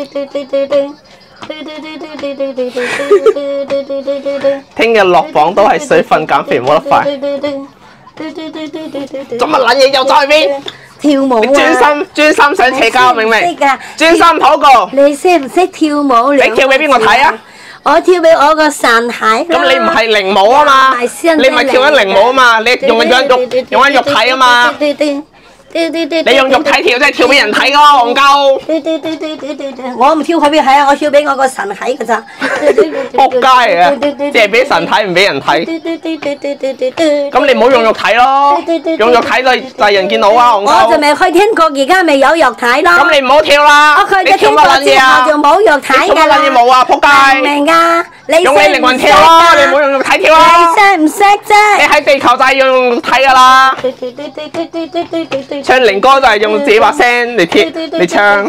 聽日落榜都係水分減肥冇得快。做乜撚嘢又走去邊？ 跳舞啊！ 專心上邪教明明？專心禱告。 你識唔識跳舞？ 你跳俾邊個睇啊？ 我跳俾我個神孩。 咁你唔係靈舞啊嘛？你咪跳緊靈舞啊嘛？你用緊肉體啊嘛？你用肉體跳，即係跳俾人睇咯，戇鳩！ 我唔跳佢俾睇啊，我跳俾我個神睇㗎咋。 仆街啊！即係俾神睇唔俾人睇。咁你唔好用肉體咯，用肉體就係人見到啊，戇鳩！ 我就未去天國，而家未有肉體咯。 咁你唔好跳啦！ 我去咗天國之後就冇肉體㗎啦。 做乜撚嘢冇啊？仆街！ 明㗎？ 用你靈魂跳咯，你唔好用肉體跳咯。 你識唔識啫？ 你喺地球就係用肉體㗎啦。唱靈歌就係用自己把聲嚟貼嚟唱。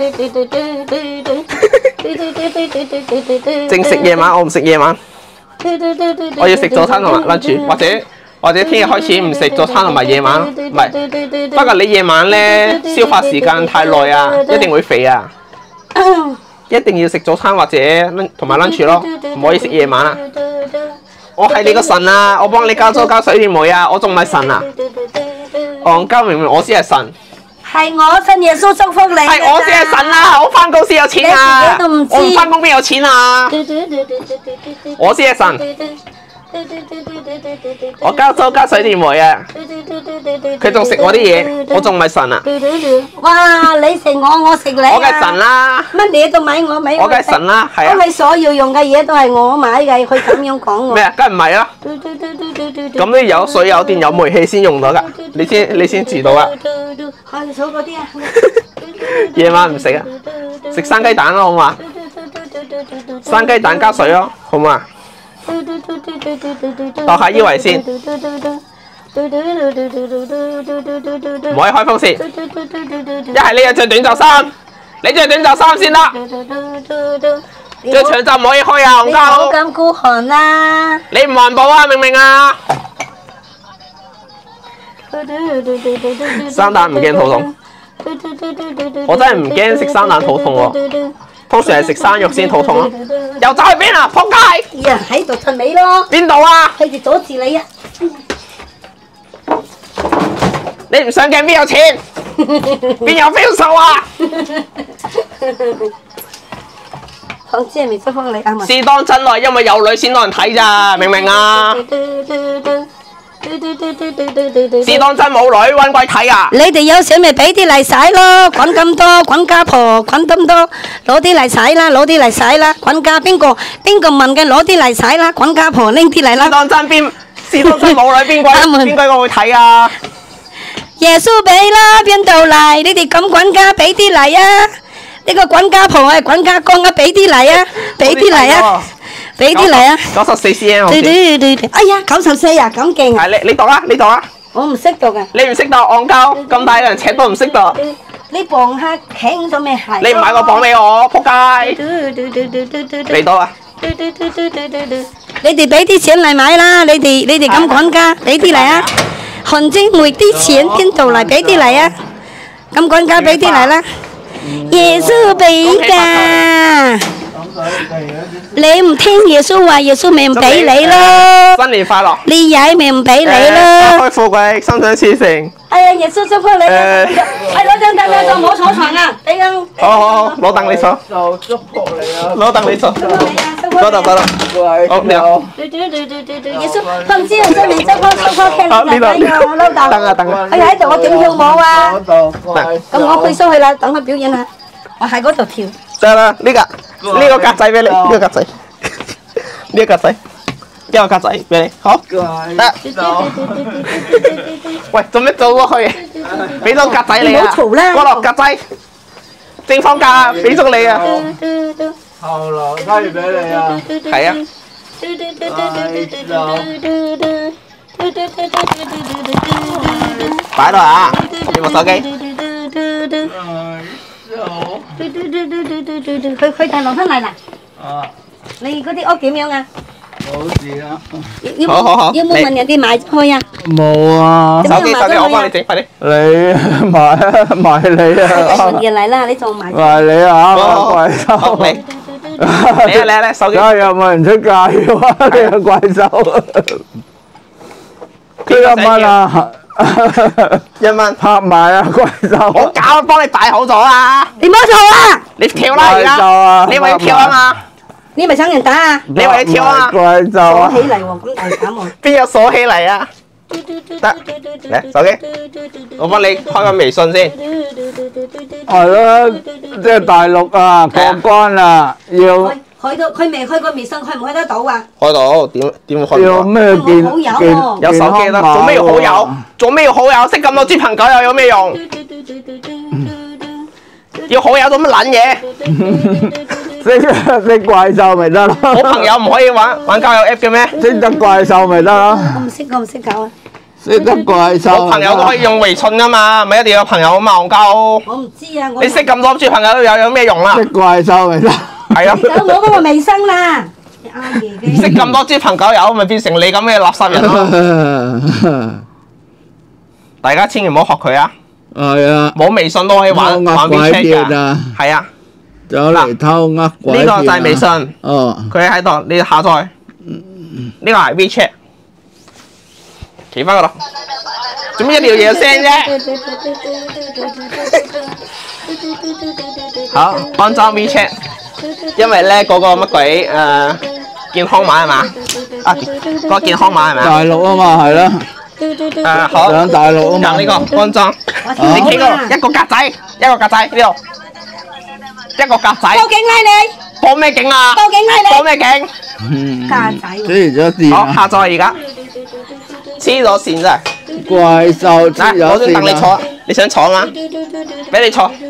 正食夜晚，我唔食夜晚，我要食早餐同埋lunch，或者或者聽日開始唔食早餐同埋夜晚，唔係。不過你夜晚咧消化時間太耐啊，一定會肥啊。一定要食早餐或者同埋 lunch 咯，唔可以食夜晚啊。我係你個神啊，我幫你交租交水電煤啊，我仲唔係神啊？戇鳩明明我先係神。 係我信耶穌祝福你。 係我先係神啊！我翻工先有錢啊！我唔翻工邊有錢啊？我先係神。我交租交水電煤啊！佢仲食我啲嘢，我仲唔係神啊？ 哇！你食我，我食你啊！ 我梗係神啦！ 乜嘢都買我買我。 我梗係神啦，係啊！ 咁你所要用嘅嘢都係我買嘅，佢咁樣講喎。 咩啊？梗係唔係啦！咁你有水有電有煤氣先用到㗎，你先住到啊！ 係數嗰啲啊！ 夜晚唔食啊，食生雞蛋咯，好嘛？生雞蛋加水咯，好嘛？度下腰圍先，唔可以開風扇。一係你就着短袖衫，你着短袖衫先得。着長袖唔可以開啊，戇鳩。 唔好咁孤寒啦！ 你唔環保啊，明唔明啊？生蛋唔驚肚痛，我真係唔驚食生蛋肚痛喎。通常係食生肉先肚痛咯。又走去邊啊？仆街！ 呀，喺度趁尾咯。 邊度啊？ 佢哋阻住你啊！ 你唔上鏡邊有錢？邊有 feel 數啊？ 好知係咪祝福你啊？ 是當真愛，因為有女先多人睇咋，明唔明啊？是當真冇女揾鬼睇啊！ 你哋有錢咪俾啲嚟使咯，滾咁多，滾家婆，滾咁多，攞啲嚟使啦，攞啲嚟使啦，滾家邊個問嘅攞啲嚟使啦，滾家婆拎啲嚟啦。 是當真冇女邊鬼會睇啊？ 耶穌俾啦，邊度嚟？你哋咁滾家俾啲嚟啊！呢個滾家婆係滾家公啊，俾啲嚟啊，俾啲嚟啊！俾啲嚟啊 ！94 cm 好似。 哎呀，94啊，咁勁！ 係你讀啊！ 我唔識讀嘅。 你唔識讀，戇鳩！咁大個人尺都唔識讀。 你磅下傾咗咩係？ 你唔買個磅俾我，仆街！你讀啊！ 你哋俾啲錢嚟買啦！你哋咁講價，俾啲嚟啊！韓晶梅啲錢邊度嚟？俾啲嚟啊！咁講價俾啲嚟啦！耶穌俾㗎。你唔聽耶穌話，耶穌咪唔俾你咯。 新年快樂！ 你曳咪唔俾你咯。 開富貴，心想事成。 哎呀，耶穌祝福你。攞張凳坐，唔好坐床啊！俾張。 好，攞凳你坐。 就祝福你啊！ 攞凳你坐。嗰度。好，你好。 耶穌，唔知係真係祝福聽你仔仔個撈豆。 等啊！ 哎呀，喺度我點跳舞啊？ 咁咁我退縮去啦，等佢表演下。我喺嗰度跳。 得啦，呢個格仔俾你，呢個格仔，呢個格仔，一個格仔俾你，好。得。喂，做咩走過去？俾咗格仔你啊！ 唔好嘈啦。 嗰度格仔，正方格啊，俾咗你啊。 後樓梯俾你啊！ 係啊。擺度啊！你部手機。 佢大落翻嚟啦！你嗰啲屋點樣啊？ 冇事啦。 好， 有冇問人哋買開啊？ 冇啊！ 手機我幫你整，快啲。 你買你啊！ 順嘢嚟啦，你仲買？ 買你啊！怪獸。 你手機。 而家有冇人出街喎？呢個怪獸。佢1蚊啊！1蚊拍賣啊！怪獸。 我搞，幫你擺好咗啊！ 你唔好嘈啊！ 你跳啦而家，你話要跳啊嘛？ 你咪想人打啊？ 你話要跳啊嘛？ 怪獸鎖啊！ 起嚟喎，咁大膽喎！ 邊有鎖起嚟啊？得，嚟手機，我幫你開個微信先。 係咯，即係大陸啊，過關啊，要開到佢未開過微信，開唔開得到啊？ 開到，點開要唔到？ 咩健好友喎有手機得，做咩要好友？做咩要好友？識咁多豬朋狗友有咩用？要好友做乜撚嘢？ 識怪獸咪得咯？ 好朋友唔可以玩交友 app 嘅咩？ 識得怪獸咪得咯？ 我唔識搞啊！ 識得怪獸。 好朋友都可以用微信噶嘛，咪一定要有朋友啊嘛，戇鳩。 我唔知啊， 你識咁多豬朋友有咩用啊？ 識怪獸咪得？ 係啊。 有冇嗰個微信啦？ 識咁多豬朋狗友，咪變成你咁嘅垃圾人咯。大家千祈唔好學佢啊！ 係啊， 冇微信都可以玩偷呃鬼 WeChat 片啊， 㗎。係啊， 走嚟偷呃鬼片啊。 呢個就係微信。 哦， 佢喺度，你下載。呢個係 WeChat。企翻嗰度。做咩一定要有聲啫？好，安裝 WeChat。因為咧嗰個乜鬼健康碼係嘛？啊，嗰個健康碼係咪啊？ 大陸啊嘛，係啦。 好。 上大陸啊嘛。 撳呢個安裝。你企嗰度，一個格仔，一個格仔呢度，一個格仔。 報警拉你！ 報咩警啊？ 報警拉你！ 報咩警？ 架仔。 黐咗線好， 啊！ 下載而家。黐咗線真係。 怪獸黐嗱， 咗我想等你線啊！， 坐你想坐嗎？俾你坐。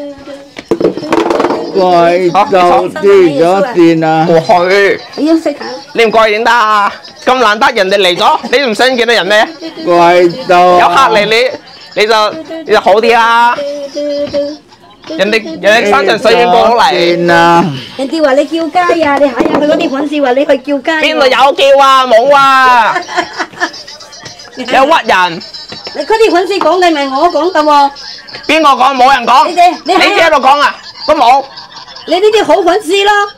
怪獸黐咗線啊！ 過去。 你休息下。 你唔過去點得啊？咁難得人哋嚟咗，你唔想見到人咩？ 怪獸有客嚟你就好啲啦。人哋山長水遠過嚟， 線啊！ 人哋話你叫街啊，你睇下佢嗰啲粉絲話你去叫街。 邊度有叫啊？冇啊！有屈人。 你嗰啲粉絲講嘅咪我講嘅喎。 邊個講？冇人講。你喺度講啊？都冇。 你呢啲好粉絲咯。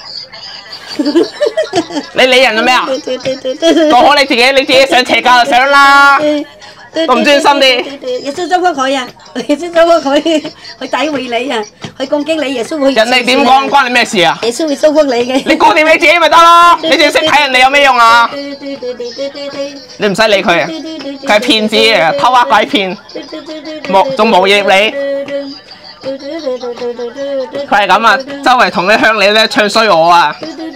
你理人做咩啊？做好你自己上邪教就上啦。都唔專心啲。 耶穌祝福佢啊！耶穌祝福佢，去詆毀你啊！去攻擊你，耶穌會。 人哋點講關你咩事啊？ 耶穌會祝福你嘅。 你講掂你自己咪得咯，你淨係識睇人哋有咩用啊？你唔使理佢啊，佢係騙子嚟嘅，偷呃拐騙，仲無業你。佢係咁啊，周圍同啲鄉里咧唱衰我啊！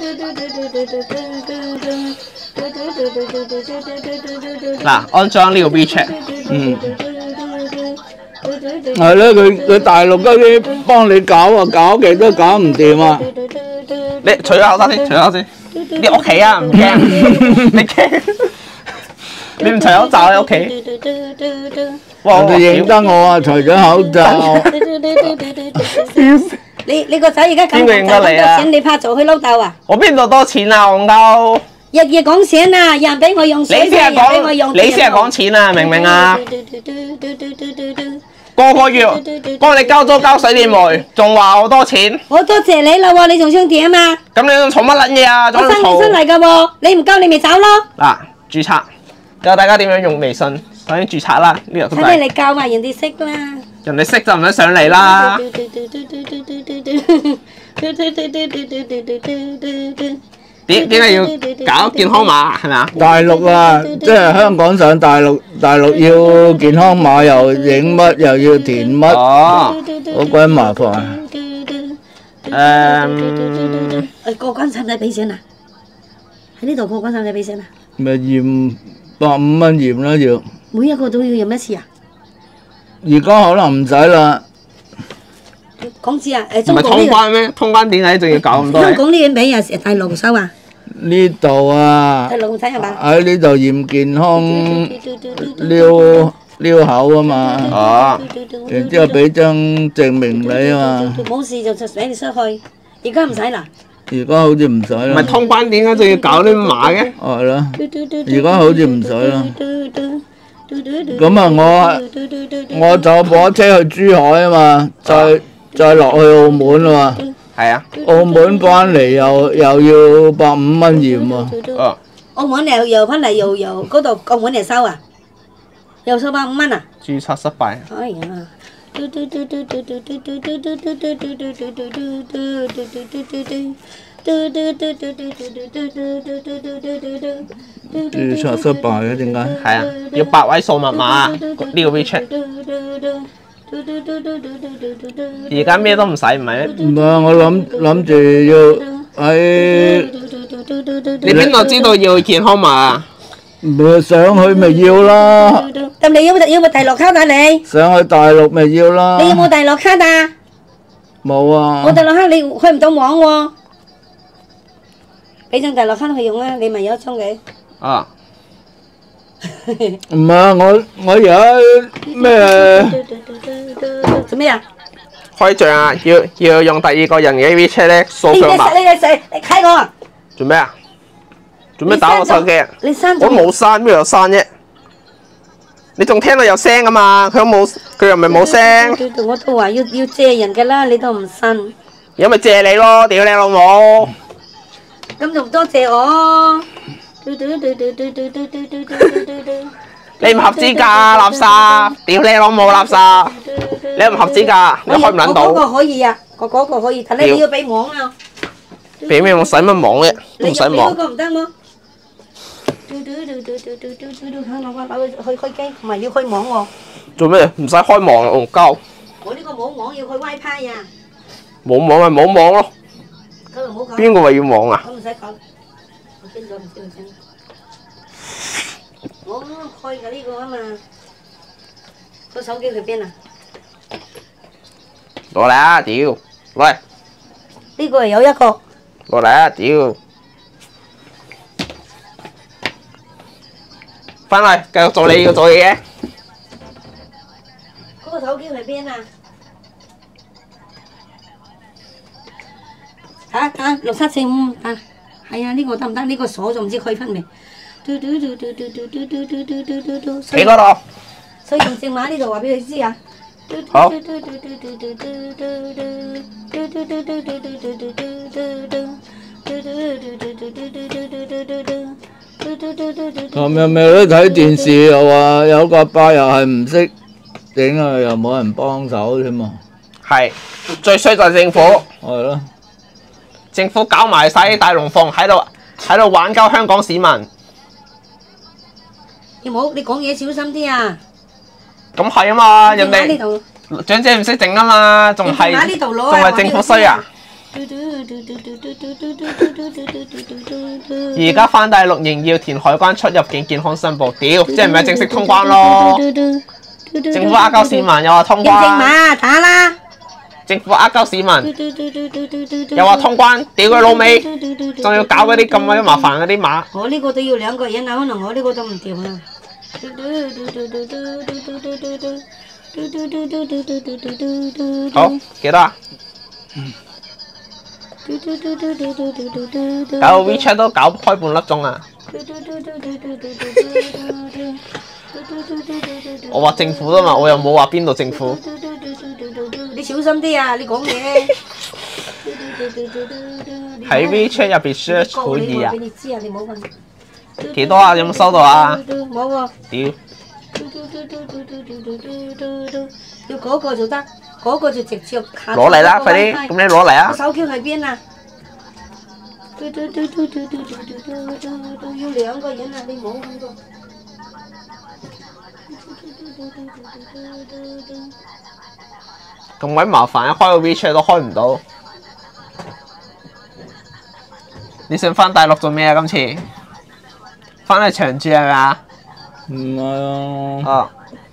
嗱，安裝呢個 WeChat， 係咯，佢大陸嗰啲幫你搞啊，搞極都搞唔掂啊！ 你除咗口罩先，除咗口罩先，你屋企啊，唔驚，你驚？你唔除口罩喺屋企？哇！ 人哋認得我啊，除咗口罩。 你個仔而家咁邊個認得你啊？ 錢你怕做佢老豆啊？ 我邊度多錢啊，戇鳩！ 日夜講錢啊，人俾我用水， 你先係講錢啊，明唔明啊？個個月幫你交租交水電煤，仲話我多錢。 我多謝你啦喎，你仲想點啊？ 咁你仲嘈乜撚嘢啊？ 我生你出嚟噶喎，你唔夠你咪走咯。 嗱，註冊教大家點樣用微信，首先註冊啦，呢度都睇你教埋人哋識啦。 人哋識就唔使上嚟啦。點解要搞健康碼係咪啊？ 大陸啊，即係香港上大陸，大陸要健康碼又影乜又要填乜， 哦， 好鬼麻煩。 過關使唔使俾錢啊？喺呢度過關使唔使俾錢啊？ 咪驗150蚊驗啦要。 每一個都要驗一次啊？ 而家可能唔使啦。 港紙啊， 唔係通關咩？通關點解仲要搞咁多？ 香港呢邊俾啊，大陸收啊？ 呢度啊， 大陸使係嘛？ 喺呢度驗健康撩口啊嘛。 哦。 然之後俾張證明你啊嘛。 冇事就俾你出去，而家唔使啦。 而家好似唔使啦。 唔係通關點解仲要搞啲碼嘅？ 係啦，而家好似唔使啦。咁啊，我坐火車去珠海啊嘛，再落去澳門啊嘛。 係啊。 澳門翻嚟又要150蚊驗喎。 哦。 澳門又翻嚟又嗰度澳門嚟收啊？又收150蚊啊？ 註冊失敗。 哎呀！ 註冊失敗嘅點解？ 係啊，要8位數密碼啊！呢個 WeChat。而家咩都唔使，唔係咩？ 唔係，我諗住要喺。 你邊度知道要健康碼啊？ 咪上去咪要啦。 咁你有冇大陸卡啊你？ 上去大陸咪要啦。 你有冇大陸卡啊？ 冇啊。 冇大陸卡你開唔到網喎。俾張大陸卡去用啊，你咪有一張嘅。 啊。 唔係我而家咩？ 做咩啊？ 開賬啊！要用第二個人嘅 WeChat 咧掃上碼。 你睇我。 做咩啊？做咩打我手機啊？ 你刪我咗？ 冇刪，邊度有刪啫？你仲聽到有聲噶嘛？佢又唔係冇聲， 我都話要借人㗎啦，你都唔信， 有咪借你咯？屌你老母！ 咁仲多謝我。 你唔合資格啊，垃圾！屌你老母垃圾！你唔合資格，你開唔撚到。 我嗰個可以啊，我嗰個可以，但係你要俾網啊。 俾咩我使乜網啫？都唔使網。 你嗰個唔得麼？開機，唔係要開網喎。 做咩？唔使開網啊，戇鳩。 我呢個冇網要開 WiFi 啊。 冇網咪冇網咯。 佢唔好講。 邊個話要網啊？ 我唔使講，我聽咗唔知佢聽。我開嘅呢個啊嘛，個手機去邊啊？ 攞嚟啊！屌，喂， 呢個係有一個。 攞嚟啊！屌，翻嚟繼續做你要做嘅嘢。 嗰個手機去邊啊？674啊，係啊，呢個得唔得？呢個鎖咗唔知開翻未？ 喺嗰度。 所以用正碼呢度話俾佢知啊。 好。 琴日咪都睇電視，又話有個阿伯又係唔識整啊，又冇人幫手添嘛。 係，最衰就係政府。 係咯。 政府搞埋晒啲大龍鳳喺度玩鳩香港市民。 你講嘢小心啲啊！ 咁係啊嘛，人呢哋度長者唔識整啊嘛，仲係政府衰啊！而家返大陸仍要填海關出入境健康申報，屌，即係唔係正式通關咯？政府呃鳩市民又話通關。 認證碼打啦！ 政府呃鳩市民，又話通關，屌佢老味，仲要搞嗰啲咁鬼麻煩嗰啲碼。 我呢個都要2個人啊，可能我呢個都唔掂啊。 好，幾多啊？搞 WeChat 都搞開半粒鐘啊！我話政府啊嘛，我又冇話邊度政府。 你小心啲啊！你講嘢。 喺 WeChat 入邊 search 可以啊？ 俾你知啊！你冇問。 幾多啊？有冇收到啊？ 冇喎。 屌！ 要嗰個就得，嗰個就直接下。 攞嚟啦，快啲！咁你攞嚟啊！ 手機喺邊啊？要2個人啊！你冇咁多。 咁鬼麻煩，開個 WeChat 都開唔到。你想返大陸做咩啊？今次返去長住係咪啊？ 唔係啊。 哦。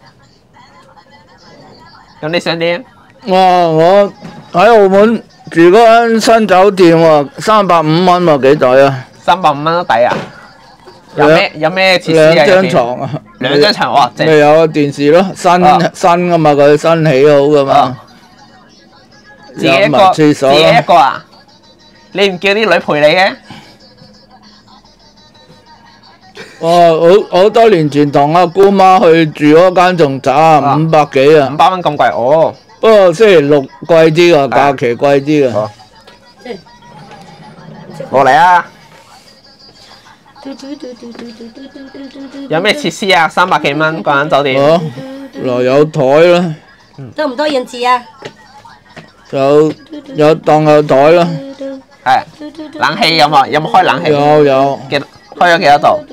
咁你想點？ 我喺澳門住嗰間新酒店喎，350蚊喎，幾抵啊 ？350蚊都抵啊！有咩設施啊？ 2張床啊。 2張床哇！ 咪有個電視咯，新噶嘛，佢新起好噶嘛。 自己一個，自己一個啊？你唔叫啲女陪你嘅？ 好多年前同阿姑媽去住嗰間仲渣500幾啊。 500蚊咁貴哦。 不過星期六貴啲㗎，假期貴啲㗎。 落嚟啊！有咩設施啊？300幾蚊個人酒店。 嗱，有台啦。 多唔多人字啊？ 有當有台啦。 係。冷氣有冇？有冇開冷氣？ 有。 開咗幾多度？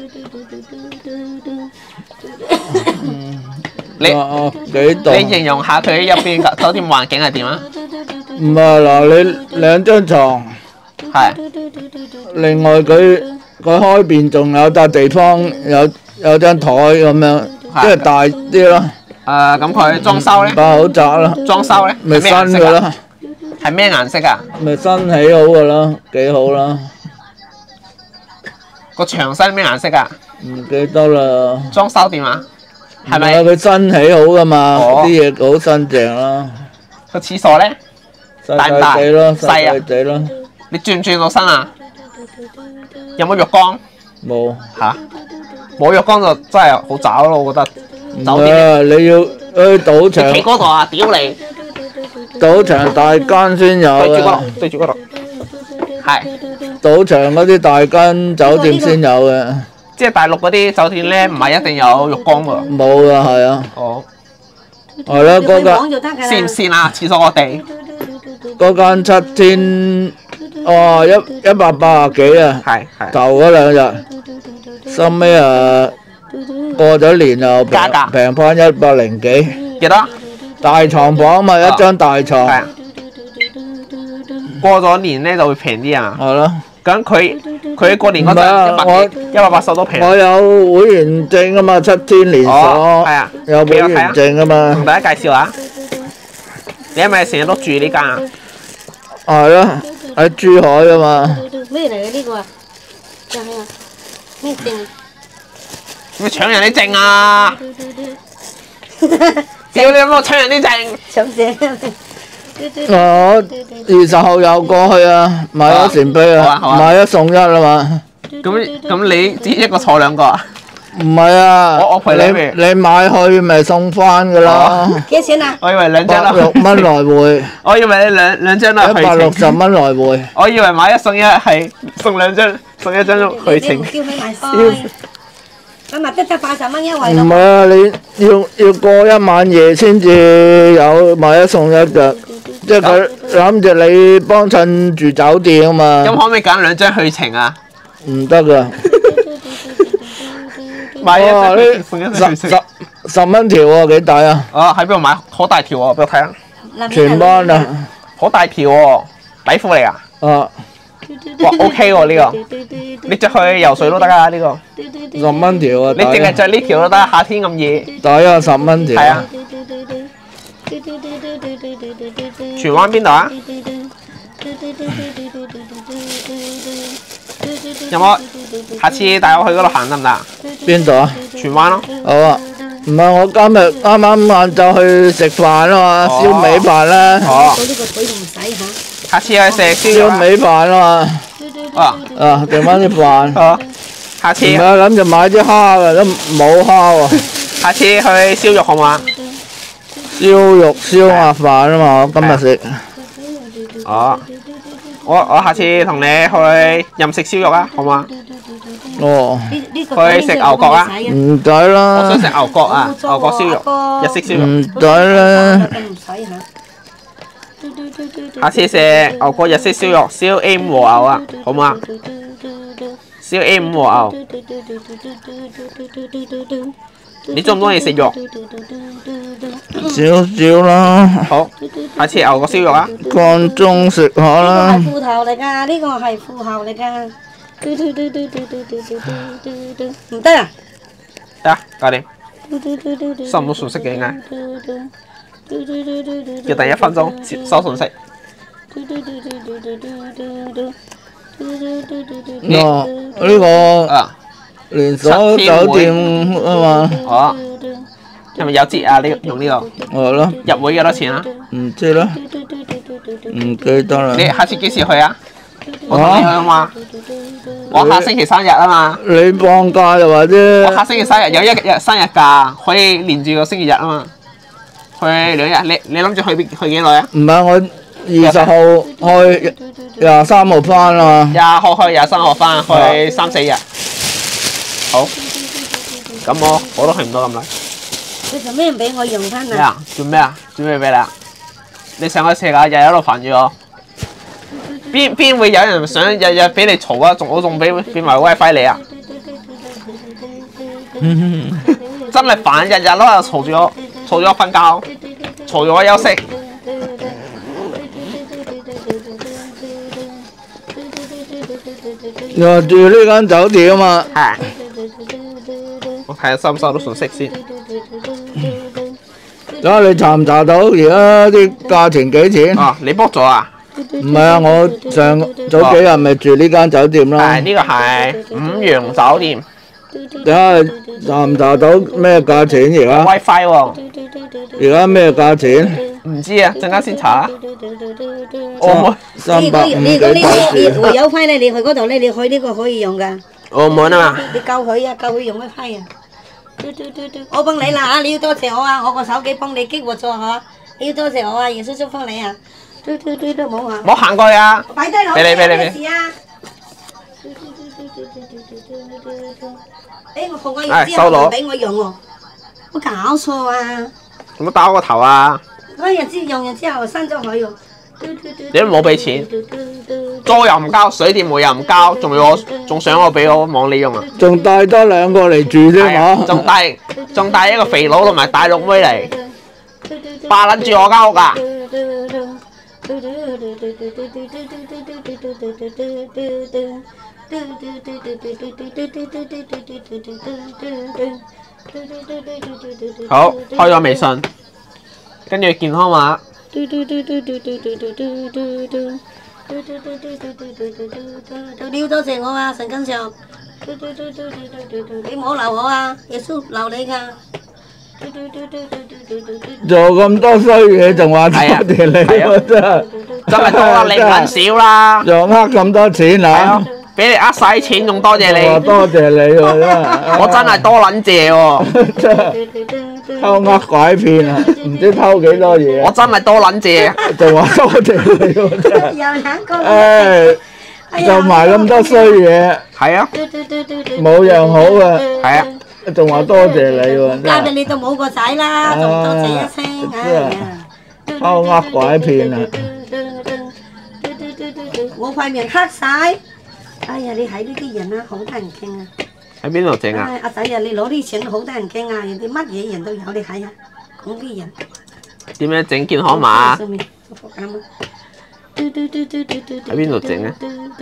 你形容下佢入邊嘅酒店環境係點啊？ 唔係嗱，你2張床。 係。 另外佢開邊仲有笪地方，有張台咁樣，即係大啲咯。 咁佢裝修咧？ 好窄啦。 裝修咧？ 咪新㗎啦。 係咩顏色啊？ 咪新起好㗎啦，幾好啦。 個牆身咩顏色啊？ 唔記得啦。 裝修點啊？係咪？ 佢新起好㗎嘛，啲嘢好新淨啦。 個廁所咧？大唔大？細啊？ 細咯。 你轉唔轉到身啊？ 有冇浴缸？ 冇。 嚇，冇浴缸就真係好渣咯，我覺得。酒店啊，你要去賭場。 企嗰度啊！屌你！ 賭場大間先有啊。 對住嗰度。係。 賭場嗰啲大間酒店先有嘅。 即係大陸嗰啲酒店咧，唔係一定有浴缸㗎。 冇㗎，係啊。 哦。 係啦，嗰間先唔先啊？廁所我哋。 嗰間7天，哦180幾啊。 係。 頭嗰2日，收尾啊過咗年又平翻100幾。 幾多？ 大床房嘛，一張大床。 係。過咗年咧就會平啲啊。 係咯。 咁佢過年嗰陣180都平。 我有會員證啊嘛，7天連鎖。 係啊。 有會員證啊嘛。 同大家介紹下。你係咪成日都住呢間啊？ 係咯，喺珠海啊嘛。 咩嚟嘅呢個啊？就係啊，咩證？ 咪搶人啲證啊！屌你有冇搶人啲證？ 搶證。 我20號又過去啊，買咗船飛啊，買1送1啊嘛。 咁你只一個坐2個啊？ 唔係啊， 我陪你。 你買去咪送翻噶啦。 幾多錢啊？ 我以為2張啦。 6蚊來回。 我以為你兩張啦去程。 160蚊來回。 我以為買1送1係送2張，送1張去程。 你唔叫佢買開。咁咪得80蚊一位咯。 唔係啊，你要過1晚夜先至有買1送1㗎，即係佢諗住你幫襯住酒店啊嘛。 咁可唔可以揀2張去程啊？ 唔得㗎。 買1張送1張去程。 10蚊條喎，幾抵啊！ 喺邊度買？好大條喎，俾我睇下。 荃灣啊。 好大條喎，底褲嚟㗎。 啊。 哇 ，OK 喎呢個，你着去游水都得㗎呢個。 10蚊條啊！ 你淨係着呢條都得，夏天咁熱。 抵啊，10蚊條。 係啊。荃灣邊度啊？有冇？下次帶我去嗰度行得唔得啊？ 邊度啊？ 荃灣咯。 好啊。唔係我今日啱啱晏晝去食飯啊嘛，燒味飯啦。 哦。 呢個水唔使嚇。 下次去食燒味飯啊嘛。 啊， 訂翻啲飯。 好。下次。 唔係諗住買啲蝦㗎，都冇蝦喎。 下次去燒肉好嘛？ 燒肉燒鴨飯啊嘛，我今日食。 哦。我下次同你去任食燒肉啊，好嘛？ 哦。 去食牛角啊？ 唔使啦。 我想食牛角啊，牛角燒肉，日式燒肉。 唔使啦。 唔使嚇。 下次食牛角日式燒肉，燒 A5 和牛啊，好嘛？燒 A5 和牛。你中唔中意食肉？ 少少啦。 好，下次牛角燒肉啊。 間中食下啦。 呢個係褲頭嚟㗎，呢個係褲後嚟㗎。唔得啊！ 得，搞掂。收唔到信息嘅應該。要等1分鐘接收信息。 呢個連鎖酒店啊嘛。 哦。係咪有折啊？呢用呢個。 係咯。 入會幾多錢啊？ 唔知啦。唔記得啦。 你下次幾時去啊？我同你去啊嘛。我下星期生日啊嘛。 你放假就話啫。 我下星期生日有1日生日假，可以連住個星期日啊嘛。去2日，你諗住去幾耐啊？ 唔係我20號去，23號翻啊嘛。 20號去，23號翻，去3、4日。好。咁我都去唔到咁耐。 你做咩唔俾我用翻啊？ 咩啊？做咩啊？做咩俾你啊？你上去食啊，日日喺度煩住我。邊會有人想日日俾你嘈啊？我仲俾埋 WiFi 你啊？真係煩，日日都喺度嘈住我，嘈住我瞓覺，嘈住我休息。 你話住呢間酒店啊嘛？ 係。我睇下收唔收到信息先。 睇下你查唔查到而家啲價錢幾錢？ 哦，你 book 咗啊？ 唔係啊，我早幾日咪住呢間酒店咯。 係呢個係五羊酒店。 睇下查唔查到咩價錢而家？ WiFi 喎。 而家咩價錢？ 唔知啊，陣間先查啊。澳門如果呢個有輝咧，你去嗰度咧，你去呢個可以用㗎。 澳門啊嘛。 你教佢啊，教佢用乜輝啊？我幫你啦嚇，你要多謝我啊，我個手機幫你激活咗嚇，你要多謝我啊，嚴叔祝福你啊。都冇啊。 冇行過去啊。 擺低攞。 俾你。 咩事啊？誒，我放我完之後唔俾我用喎，冇搞錯啊！ 做乜打我個頭啊？ 嗰日之用完之後刪咗佢喎。 你都冇俾錢，租又唔交，水電煤又唔交，仲想我俾我網你用啊？ 仲帶多2個嚟住添嚇， 仲帶一個肥佬同埋大陸妹嚟，霸撚住我間屋啊！好，開咗微信，跟住健康碼。 你要多謝我啊，陳根上。你唔好鬧我啊，耶穌鬧你㗎。 做咁多衰嘢仲話多謝你喎， 真係多啦，你唔撚少啦。 又呃咁多錢啊！ 俾你呃晒錢，仲多謝你。 多謝你喎， 我真係多撚謝喎。 真係偷呃拐騙啊！唔知偷幾多嘢。 我真係多撚謝。 仲話多謝你喎，真係。 又兩個。 做埋咁多衰嘢。 係啊。 冇樣好啊。 係啊。 仲話多謝你喎， 加俾你都冇個仔啦，仲多謝一聲，哎呀！ 偷呃拐騙啊！ 我塊面黑晒，哎呀！你睇呢啲人啊，好得人驚啊！ 喺邊度整啊？ 阿仔啊，你攞啲錢好得人驚啊！人哋乜嘢人都有，你睇下，講啲人。 點樣整健康碼啊？喺邊度整啊？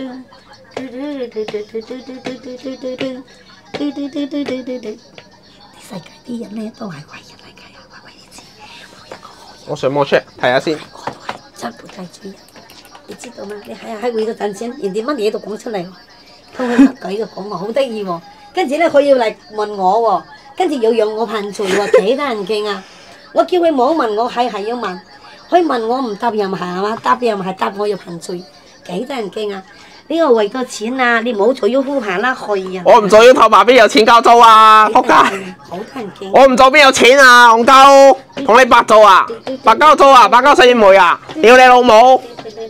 世界啲人咧都係壞人嚟㗎，話俾你知，冇一個好人。 我上網 check 睇下先。 我都係真本地主人，你知道嗎？你睇下喺會度陣先，人哋乜嘢都講出嚟，通佢乜鬼嘅講喎，好得意喎。跟住咧，佢要嚟問我喎，跟住又讓我犯罪喎，幾得人驚啊！我叫佢冇問我，係要問，佢問我唔答又唔係係嘛，答又唔係答我又犯罪，幾得人驚啊！呢個為咗錢啊！你唔好做咗呼下啦，去啊！ 我唔做咗頭馬邊有錢交租啊！仆街！ 好得人驚！ 我唔做邊有錢啊？戇鳩！同你白做啊？白交租啊？白交水電煤啊？屌你老母！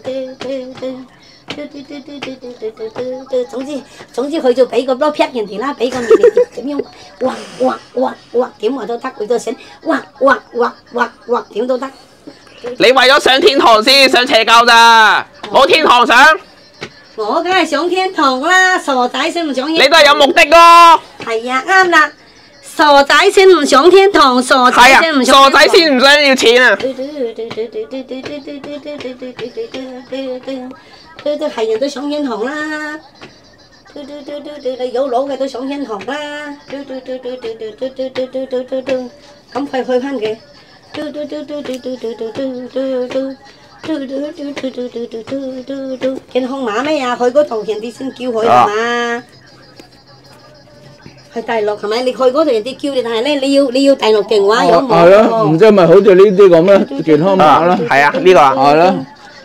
總之佢就俾個 block 劈人哋啦，俾個面點樣畫點話都得，佢都想畫點都得。 你為咗上天堂先上邪教咋？冇天堂上。 我梗係上天堂啦，傻仔先唔上天堂。 你都係有目的喎。 係啊，啱啦，傻仔先唔上天堂，傻仔先唔上天堂。 傻仔先唔想要錢啊！ 都係人都上天堂啦，有腦嘅都上天堂啦，咁快去翻嘅。健康碼咩啊？去嗰度人哋先叫佢係嘛？去大陸係咪？你去嗰度人哋叫你，但係咧你要大陸電話有冇？ 係咯，唔知咪好似呢啲咁咧，健康碼啦。 係啊，呢個啊。 係咯。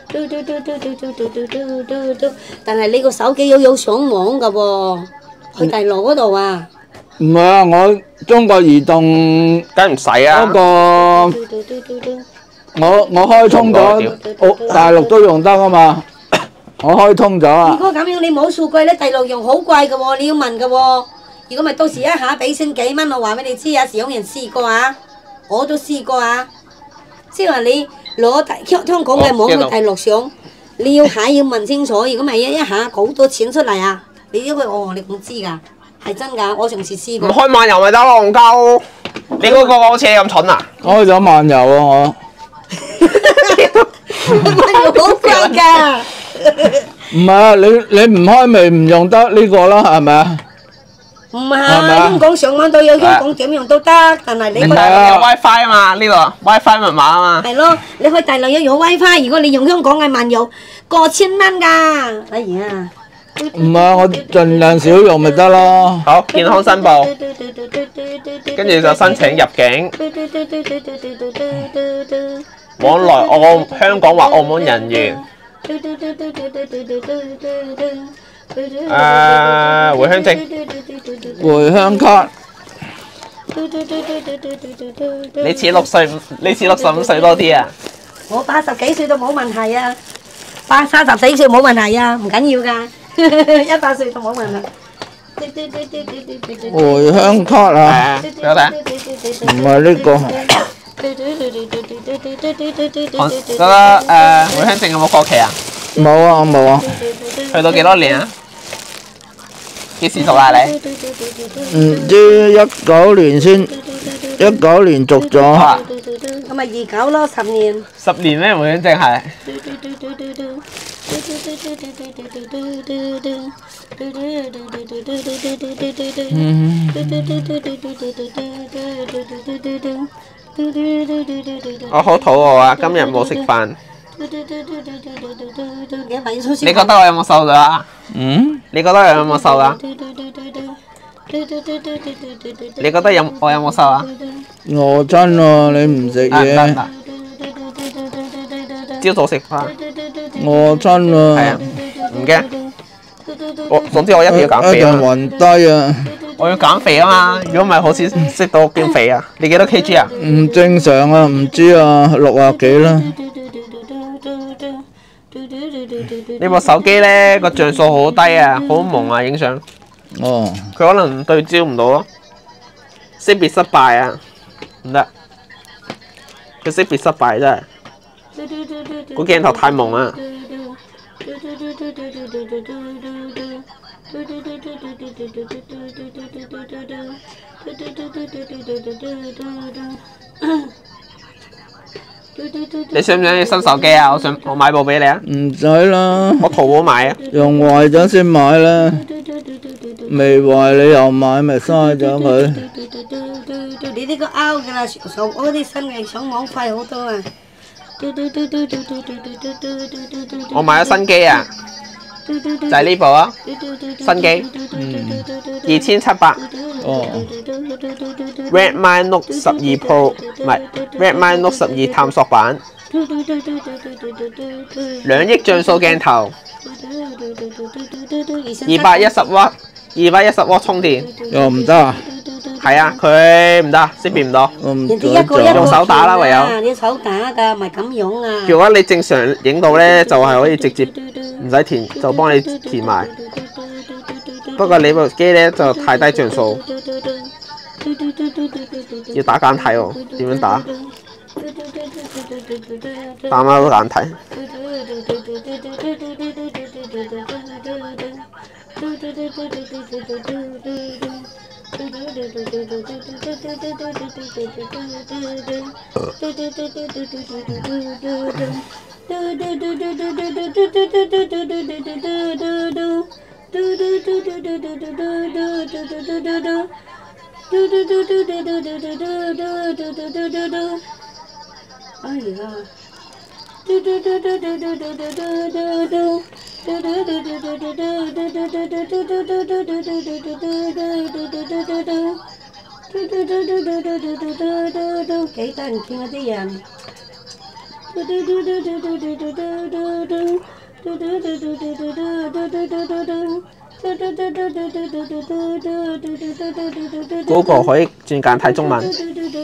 但係你個手機有上網㗎喎，去大陸嗰度啊？ 唔係啊，我中國移動梗唔使啊。 嗰個我開通咗，大陸都用得啊嘛。我開通咗啊。 如果咁樣你冇數據咧，大陸用好貴㗎喎，你要問㗎喎。如果咪到時一下俾千幾蚊，我話俾你知啊，有人試過啊，我都試過啊。即係話你攞香港嘅網去大陸上，你要問清楚。如果咪一下好多錢出嚟啊，你都去你唔知㗎，係真㗎。我上次試過。 唔開漫遊咪得咯，戇鳩！你嗰個好似你咁蠢啊？ 開咗漫遊啊我。 漫遊好貴㗎。 唔係啊，你唔開咪唔用得呢個啦，係咪啊？ 唔係，香港上網都有，香港點用都得，但係你有 WiFi 啊嘛，呢個 WiFi 密碼啊嘛。係咯，你去大陸要用 WiFi，如果你用香港嘅漫遊，過千蚊㗎。哎呀！ 唔係，我盡量少用咪得咯。 好，健康申報，跟住就申請入境。 往來香港或澳門人員。回鄉證。 回鄉卡。 你似65歲多啲啊？ 我80幾歲都冇問題啊，30幾歲冇問題啊，唔緊要㗎，100歲都冇問題。 回鄉卡啊？ 俾我睇下。 唔係呢個。 回鄉證有冇過期啊？ 冇啊冇啊。 去到幾多年啊？幾時續啊你？ 唔知19年先，19年續咗。 咁咪29咯，10年。 10年咩回鄉證係？我好肚餓啊！今日冇食飯。你覺得我有冇瘦咗啊？你覺得我有冇瘦啊？你覺得我有冇瘦啊？ 餓親喎，你唔食嘢。 朝早食飯。 餓親喎。 係啊，唔驚。總之我一定要減肥啊！ 一陣暈低啊！ 我要減肥啊嘛！如果唔係好似食到變肥啊！你幾多 kg 啊？ 唔正常啊，唔知啊，60幾啦。 你部手機咧個像素好低啊，好朦啊影相。 哦。 佢可能對焦唔到咯，識別失敗啊，唔得。佢識別失敗真係，個鏡頭太朦啊。你想唔想要新手機啊？我買部俾你啊！ 唔使啦， 我淘寶買啊。 用壞咗先買啦，未壞你又買咪嘥咗佢。 你呢個 out 㗎啦，上嗰啲新嘅上網快好多啊！ 我買咗新機啊，就係呢部啊，新機，2700。 哦。 Redmi Note 12 Pro 唔係 Redmi Note 12探索版，2億像素鏡頭，210瓦充電。 又唔得啊？ 係啊，佢唔得，識別唔到。 人哋一個用手打啦，唯有。 你手打㗎，唔係咁樣啊！ 如果你正常影到咧，就係可以直接唔使填，就幫你填埋。不過你部機咧就太低像素。要打簡體喎，點樣打？打乜都簡體。 哎呀！幾得人見嗰啲人。 GoPro 可以轉簡體中文。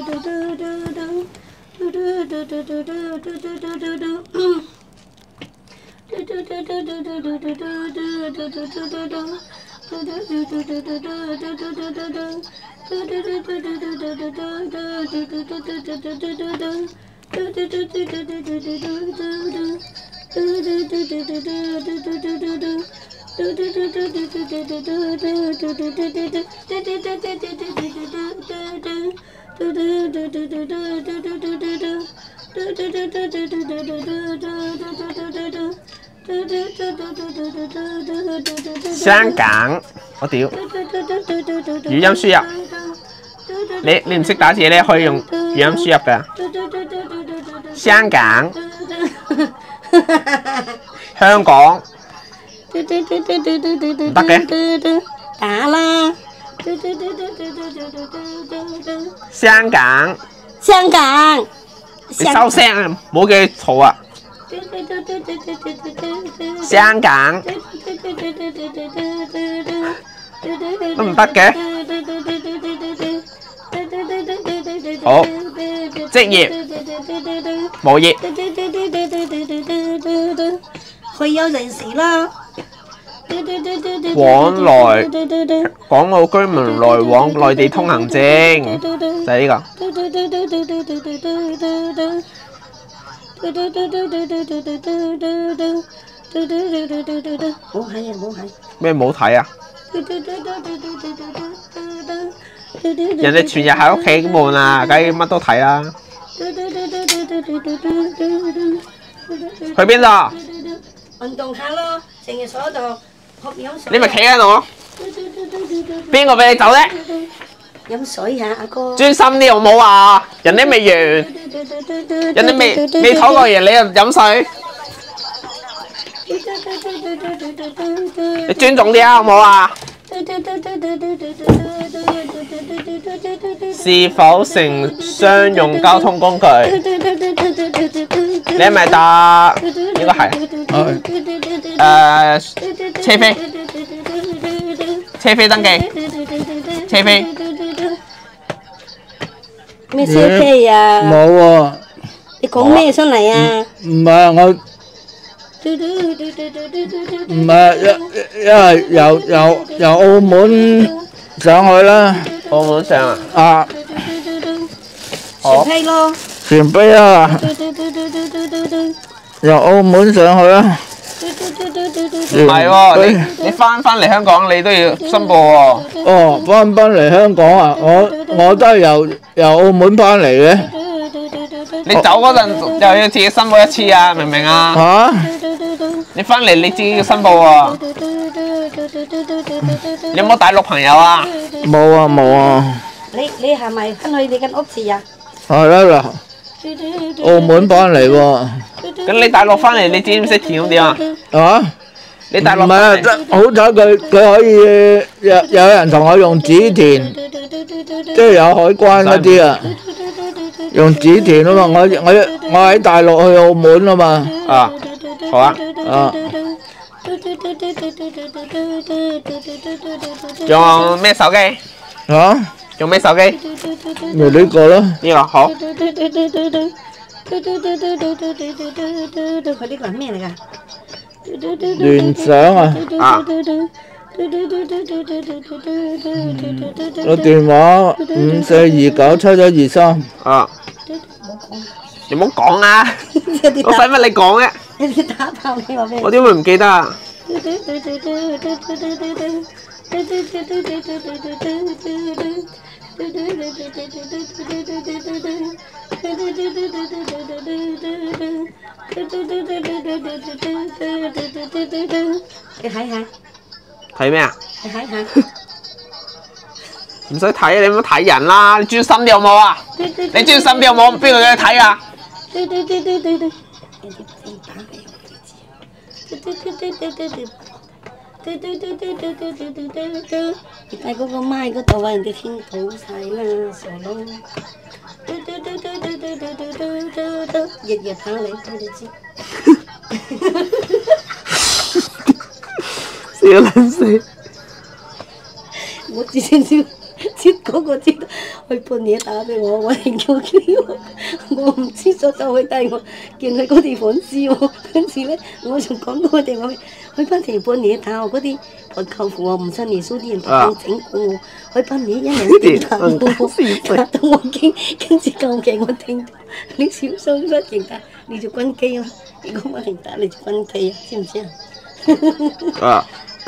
香港，我屌，語音輸入，你唔識打字咧，可以用語音輸入㗎。香港，香港，唔得嘅， 打啦！ 香港， 香港， 你收聲啊！唔好叫佢嘈啊！香港都唔得嘅。好，職業無業。 佢有陣時啦。 往來港澳居民來往內地通行證，就係呢個。 冇睇啊！冇睇。 咩冇睇啊？人哋全日喺屋企悶啊，梗係乜都睇啦。去邊度？ 運動下咯，成日坐喺度學飲水。 你咪企喺度，邊個俾你走啫？ 飲水啊，阿哥。 專心啲好冇啊！人哋未完，人哋未唞過嘢，你又飲水。你尊重啲啊，好冇啊？是否乘商用交通工具？你係咪搭？應該係。車飛，車飛登記，車飛。 咩車飛啊？ 冇喎。 你講咩出嚟啊？ 唔係我。唔係，因為由澳門上去啦。 澳門上啊？ 啊。 船飛咯。 船飛啊！由澳門上去啦。 唔係喎，你翻嚟香港你都要申報喎。 哦，翻嚟香港啊！我都係由澳門翻嚟嘅。 你走嗰陣又要自己申報一次啊，明唔明啊？ 嚇！ 你翻嚟你自己要申報喎。你有冇大陸朋友啊？ 冇啊冇啊。 你係咪翻去你間屋住啊？ 係啦嗱，澳門翻嚟喎。 咁你大陸翻嚟你知唔識填咁點啊？ 啊？ 你大陸唔係啊，好彩佢可以有人同我用紙填，即係有海關嗰啲啊。用紙填啊嘛，我喺大陸去澳門啊嘛。 啊，好啊。 啊。 用咩手機？ 嚇？ 用咩手機？ 咪呢個咯。 呢個好。 佢呢個係咩嚟㗎？ 聯想啊！ 啊！ 個電話54297123。 啊！你唔好講啊！我使乜你講嘅？ 你打爆你話咩？ 我點會唔記得啊？ 你睇下。 睇咩啊？ 你睇下。 唔使睇，你唔好睇人啦！你專心啲好冇啊？你專心啲好冇？邊個叫你睇啊？ 你喺嗰個麥嗰度啊，人哋聽到晒啦，傻佬。日日打你，你知。 笑撚死！ 我之前知嗰個知道，佢半夜打俾我，我係叫佢，我唔知所就去帶我見佢嗰啲粉絲喎，跟住咧我仲講嗰個電話，佢翻成半夜打我嗰啲我舅父，我唔信耶穌啲人打整蠱我，佢半夜一人打我，打到我驚，跟住究竟我聽到你小聲不停打，你就關機啦，如果我停打你就關機啊，知唔知啊？ 啊！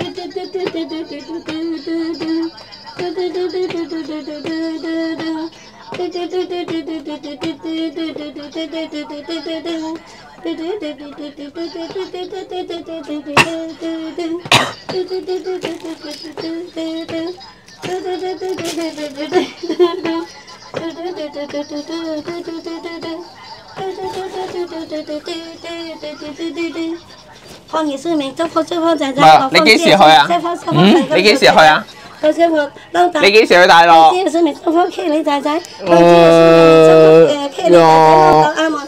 放野生命，周坡仔仔。 你幾時去啊？你幾時去啊？你幾時去大陸？ 野生命，周坡 K 你仔仔。 有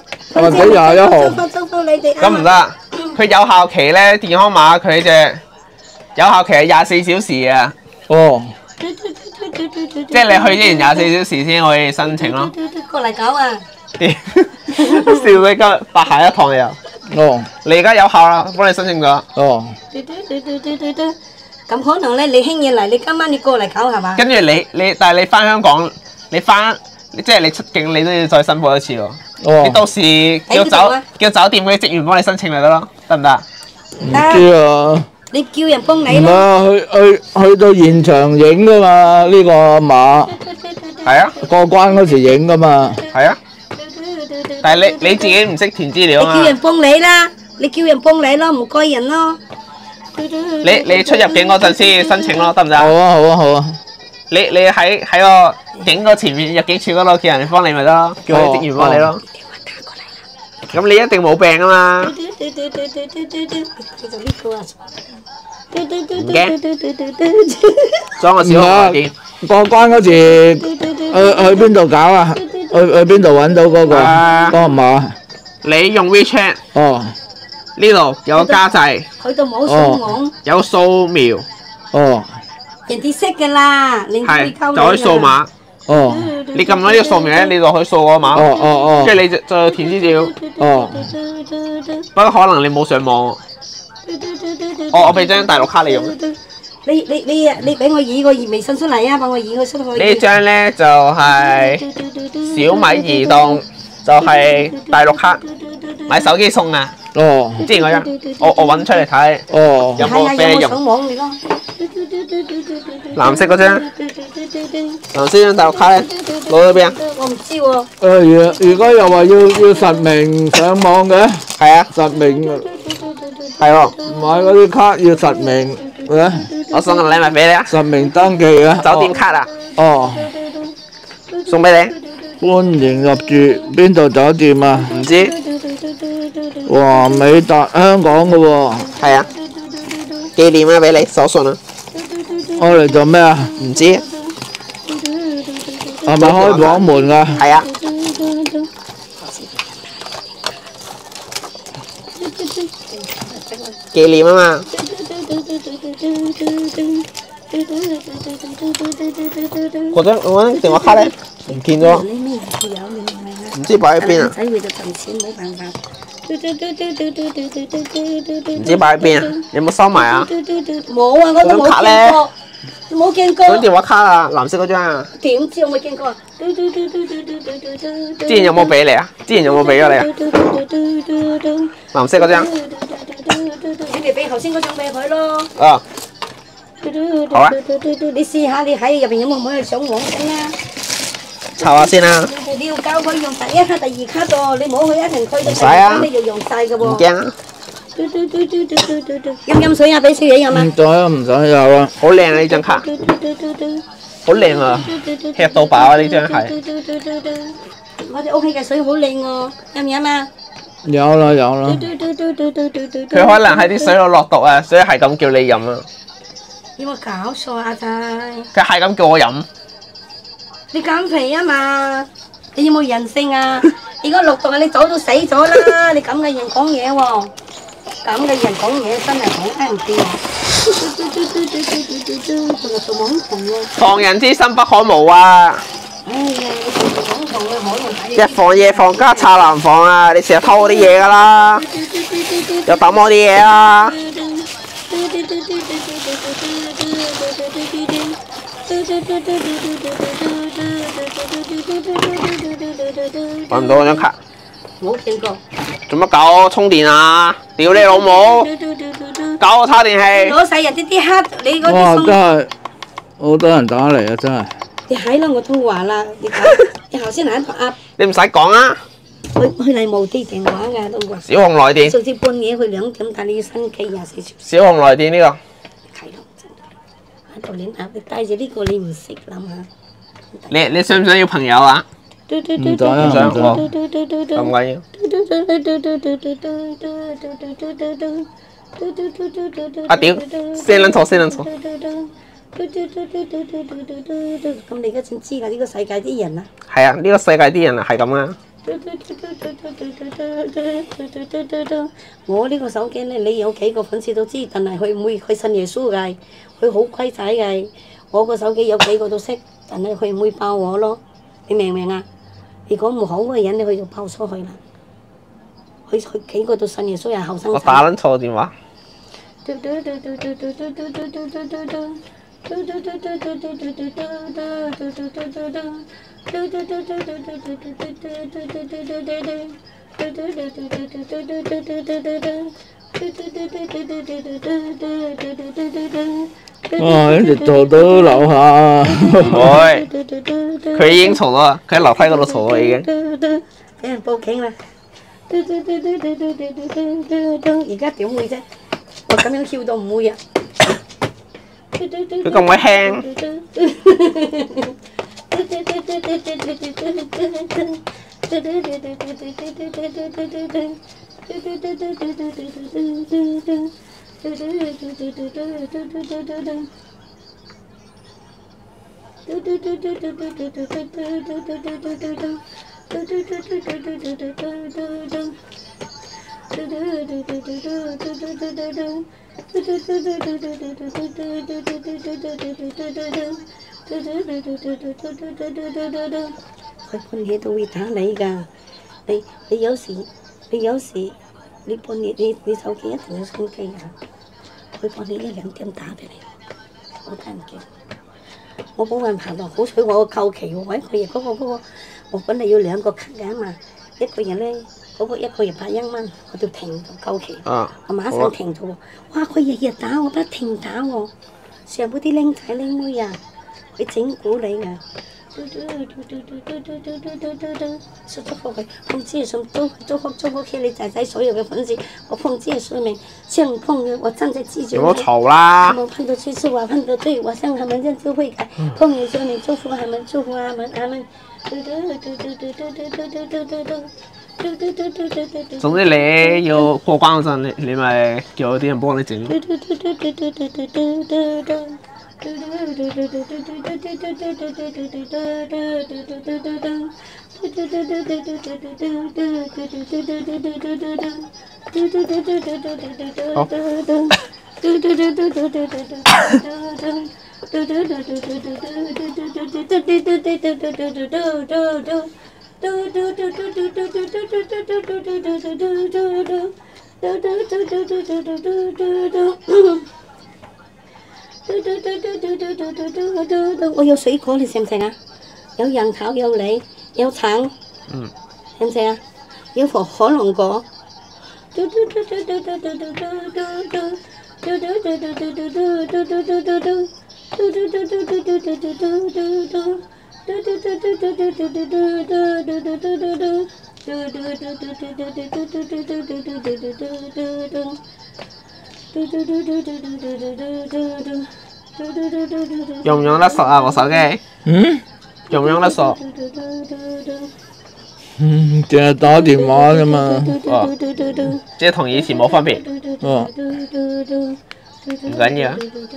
或者21號。 祝福你哋。 咁唔得，佢有效期咧，健康碼佢隻有效期係24小時啊。 哦。 即係你去之前24小時先可以申請咯。 過嚟搞啊！ 笑你今日白下一堂又。 哦。 你而家有效啦，幫你申請咗。 哦。 咁可能咧，你輕嘢嚟，你今晚你過嚟搞係嘛？ 跟住但係你翻香港，即係你出境，你都要再申報一次喎。 哦。 你到時叫酒店嗰啲職員幫你申請咪得咯，得唔得？ 唔知啊。 你叫人幫你唔係去到現場影噶嘛？呢個碼。 係啊。 過關嗰時影噶嘛。 係啊。但係你自己唔識填資料啊嘛。 你叫人幫你啦，你叫人幫你咯，唔該人咯。 你出入境嗰陣先申請咯，得唔得？ 好啊好啊好啊！ 你喺個境個前面入境處嗰度叫人幫你咪得咯，叫啲職員幫你咯。咁你一定冇病啊嘛。唔驚。裝個小紅點。 過關嗰時去邊度搞啊？去邊度揾到嗰個碼？ 你用 WeChat。 哦。 呢度有個加掣， 去到冇掃網， 有掃描， 哦， 人哋識㗎啦，你可以溝就可以掃碼， 哦， 你撳咗呢個掃描咧，你就可以掃個碼，跟住你再填資料， 哦， 不過可能你冇上網，我俾張大陸卡你用， 你俾我移個微信出嚟啊，幫我移佢出去。 呢張咧就係小米移動，就係大陸卡，買手機送啊。 哦， 之前嗰張，我揾出嚟睇，有冇俾你用？ 上網嚟咯。 藍色嗰張，藍色張大陸卡咧，攞咗邊啊？ 我唔知喎。 而家又話要實名上網嘅？ 係啊， 實名。 係喎。 買嗰啲卡要實名嘅。 我送個禮物俾你啊！ 實名登記啊！ 酒店卡啊！ 哦。 送俾你。 歡迎入住邊度酒店啊？ 唔知。 哇！美達香港嘅喎。 係啊。紀念啊，俾你手信啊。 攞嚟做咩啊？ 唔知。 係咪開房門㗎？ 係啊。紀念啊嘛。嗰張電話卡咧，唔見咗。唔知擺喺邊啊？ 仔為咗賺錢冇辦法。 唔知擺喺邊啊？有冇收埋啊？ 冇啊，我都冇見過。冇見過。 嗰張電話卡啊，藍色嗰張啊。 點知我未見過啊？ 之前有冇俾你啊？之前有冇俾咗你啊？藍色嗰張。 你咪俾頭先嗰張俾佢咯。 啊。好啊。 你試下，你喺入邊有冇可以上網先啦？ 查下先啦。 你要教佢用第一卡、第二卡喎，你唔好去一停區。 唔使啊。 你要用晒㗎喎。 唔驚啊。 飲水啊！俾少嘢飲啊！ 唔使啊，唔使有啊。 好靚啊！呢張卡。好靚啊！吃到飽啊！呢張係。 我哋屋企嘅水好靚喎，飲唔飲啊？ 有啦有啦。 佢可能喺啲水度落毒啊，所以係咁叫你飲啊。 有冇搞錯啊仔？ 佢係咁叫我飲。 你減肥啊嘛？你有冇人性啊？如果落毒啊，你早都死咗啦！你咁嘅人講嘢喎，咁嘅人講嘢真係好聽唔掂啊！做網紅喎。 防人之心不可無啊！ 哎呀，你做網紅啊，可能睇。 日防夜防家賊難防啊！你成日偷我啲嘢㗎啦，又抌我啲嘢啊！揾唔到嗰張卡。 冇見過。 做乜搞我充電啊？屌你老母！搞我叉電器。 攞晒人啲黑，你嗰啲哇！ 餸。 真係好多人打嚟啊！真係。 你係咯，我都話啦，你頭先喺度噏。 你唔使講啊！ 佢嚟冇啲電話㗎都話。 小紅來電。 上次半夜去2點，但你要新機24小時。 小紅來電呢個。 係咯，喺度亂噏，你帶住呢個你唔識諗下。 你想唔想要朋友啊？ 唔想啊，唔想喎。咁緊要。啊屌！先撚錯，先撚錯。 咁你而家先知啦，呢個世界啲人啊。 係啊，呢個世界啲人係咁啊。 我呢個手機咧，你有幾個粉絲都知，但係佢唔會去信耶穌嘅，佢好規仔嘅。我個手機有幾個都識，但係佢唔會爆我咯，你明唔明啊？如果唔好嘅人，你佢就爆出去啦。佢幾個都信耶穌又後生仔。 我打撚錯電話。 哇！一直嘈到樓下。 唔會，佢已經嘈咗啦，佢喺樓梯嗰度嘈咗已經。 俾人報警啦！而家點會啫？我咁樣跳到唔會啊！ 佢咁鬼輕。佢半夜都會打你㗎，你有時你半夜你手機一定要充機啊！佢半夜1、2點打俾你，我睇唔見。我冇辦法咯，好彩我夠期喎，一個月嗰個我本嚟要2個卡嘅嘛，一個月咧嗰個1個月81蚊，我就停咗夠期，我馬上停咗喎。哇！佢日日打我不停打喎，上嗰啲僆仔僆妹啊，佢整蠱你㗎。說祝福佢，奉主耶穌祝福你仔仔所有嘅粉絲，我奉主耶穌名，像碰我站在記者。 唔好嘈啦！ 我碰到催促我碰到對，我向他們認知悔改，奉耶穌名祝福他們，祝福他們，他們。 總之你要過關嗰陣，你咪叫啲人幫你整。我有水果，你食唔食啊？有楊桃，有梨，有橙，食唔食啊？有可樂果。用唔用得索啊？個手機？用唔用得索？ 淨係打電話啫嘛。 哦，即係同以前冇分別。 哦。 唔緊要啊。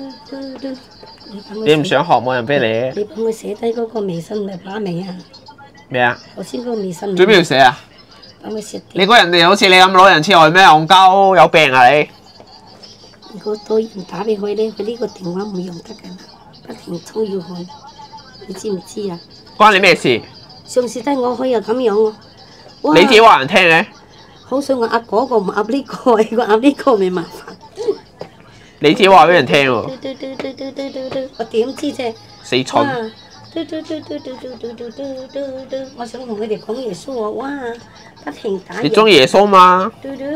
你唔想學冇人逼你。 你幫佢寫低嗰個微信咪把尾啊？ 咩啊？ 頭先嗰個微信。 做咩要寫啊？ 幫佢寫。 你估人哋好似你咁攞人錢外咩？戇鳩有病啊你！ 如果多人打俾佢咧，佢呢個電話唔用得㗎啦，不停騷擾佢，你知唔知啊？ 關你咩事？ 上次得我可以又咁樣喎。 你自己話人聽嘅。 好想我噏嗰個唔噏呢個，如果噏呢個咪麻煩。 你自己話俾人聽喎。 我點知啫？ 死蠢！ 我想同佢哋講耶穌喎，哇！不停打。 你中意耶穌嘛？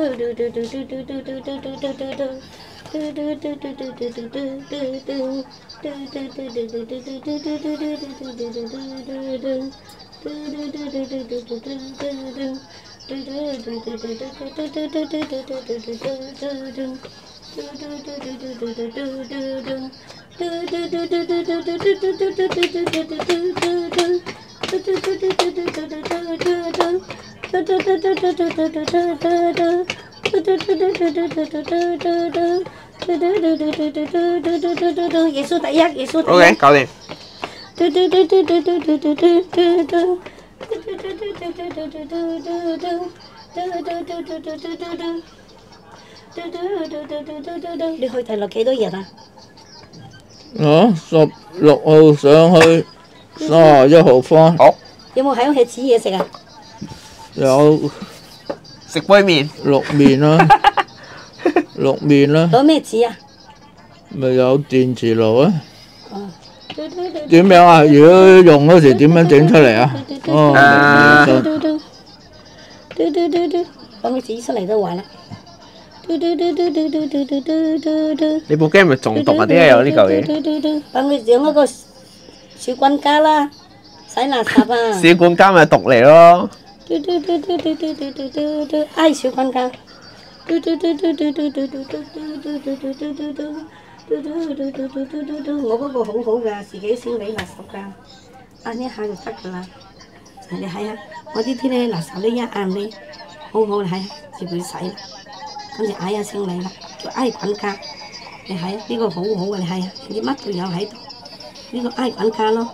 耶穌第一，耶穌第一。OK，搞掂。 你去大陸幾多日啊？ 我16號上去，31號翻。 好， 有冇喺屋企煮嘢食啊？ 有食杯麵。 淥麵啦，淥麵啦， 攞咩煮啊？ 咪有電磁爐啊？ 哦。 點樣啊？如果用嗰時點樣整出嚟啊？哦， 等佢煮出嚟都壞啦。 你部機係咪中毒啊？點解有呢嚿嘢？ 等佢養嗰個小管家啦，洗垃圾啊！ 小管家咪毒嚟咯。 唉，小管家。我嗰個好好㗎，自己清理垃圾㗎，按一下就得㗎啦。你睇下，我呢啲咧垃圾呢一按咧，好好，你睇下就佢洗啦，跟住嗌下清理啦，叫嗌管家。你睇呢個好好嘅，你睇下，你乜都有喺度，呢個嗌管家咯。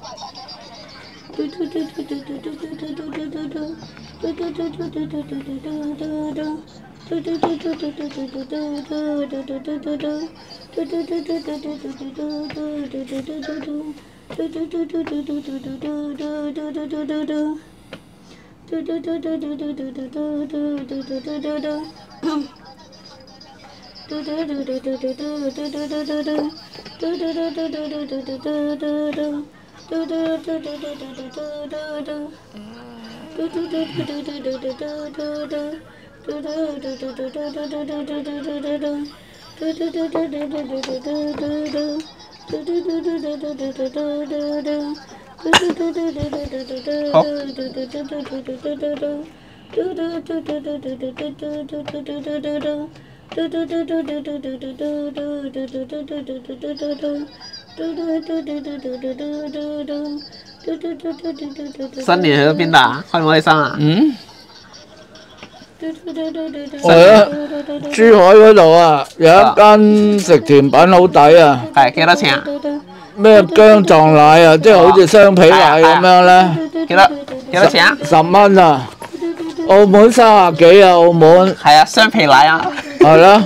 新年去咗邊度啊？開我哋生啊？ 係啊，珠海嗰度啊，有一間食甜品好抵啊！ 係幾多錢啊？ 咩薑撞奶啊，即係好似雙皮奶咁樣咧。 幾多錢啊 ？10蚊啊！澳門30幾啊，澳門。 係啊，雙皮奶啊。 係啦。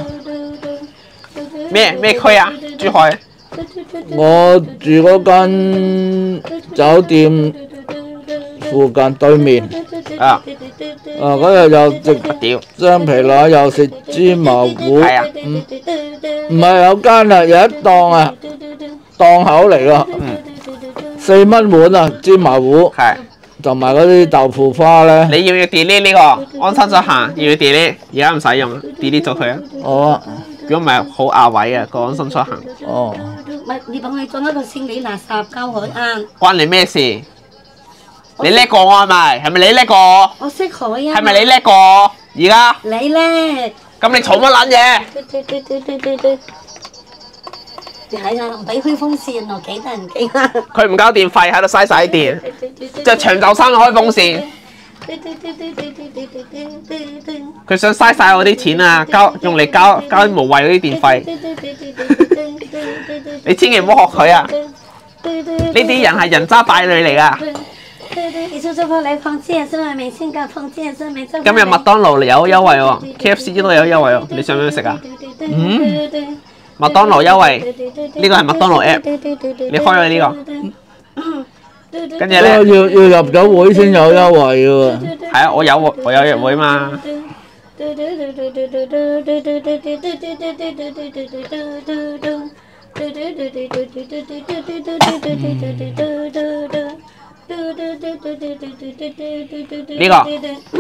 咩區啊？珠海。 我住嗰間酒店附近對面。 啊。 嗰日又食雙皮奶，又食芝麻糊。 係啊。 唔係有間啊，有一檔啊，檔口嚟㗎。4蚊碗啊，芝麻糊。 係。 同埋嗰啲豆腐花咧。 你要唔要 delete 呢個安心出行？要唔要 delete？而家唔使用 ，delete 咗佢啊。 哦。 如果唔係好壓位啊，個安心出行。 哦。 咪你幫佢裝一個清理垃圾膠海啱。 關你咩事？你叻過我係咪？係咪你叻過我？ 我識海啊。 係咪你叻過我？而家？ 你叻。 咁你嘈乜撚嘢？ 你睇下，唔俾開風扇喎，幾得人驚啊！ 佢唔交電費喺度嘥晒電，着長袖衫開風扇。佢想嘥晒我啲錢啊！用嚟交啲無謂嗰啲電費。你千祈唔好學佢啊！呢啲人係人渣敗類嚟㗎。今日麥當勞有優惠喎 ，KFC 都有優惠喎，你想唔想食啊？麥當勞優惠，呢個係麥當勞 app， 你開咗呢個，跟住咧要入咗會先有優惠喎。 係啊，我有入會嘛。呢個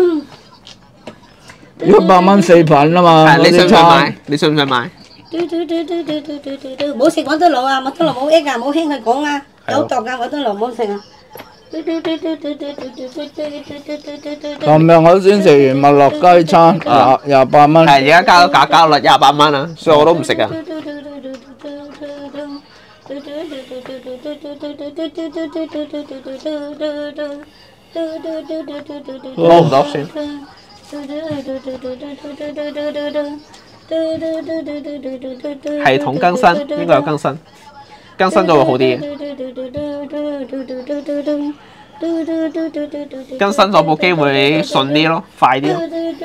100蚊4份啊嘛。 係你想唔想買？你想唔想買？ 冇食麥當勞啊！麥當勞冇益啊！冇聽佢講啊！有毒啊！麥當勞冇食啊！ 琴日我先食完麥樂雞餐，28蚊。 係而家加咗價加率28蚊啊，所以我都唔食啊。撈唔到先。系統更新，應該有更新，更新咗會好啲嘅。 更新咗部機會順啲咯，快啲咯。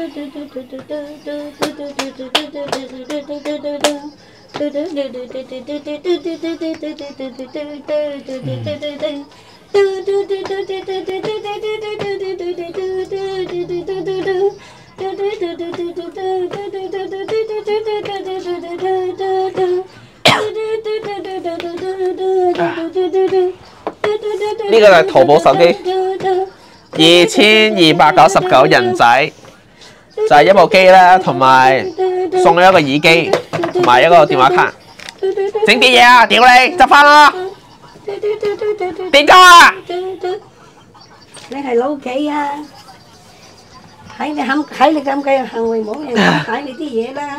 呢個就係淘寶手機，2299人仔，就係一部機啦，同埋送咗一個耳機，同埋一個電話卡。整啲嘢啊！屌你，執翻啦！點交啊？ 你係老幾啊？喺你咁嘅行為冇人睇你啲嘢啦。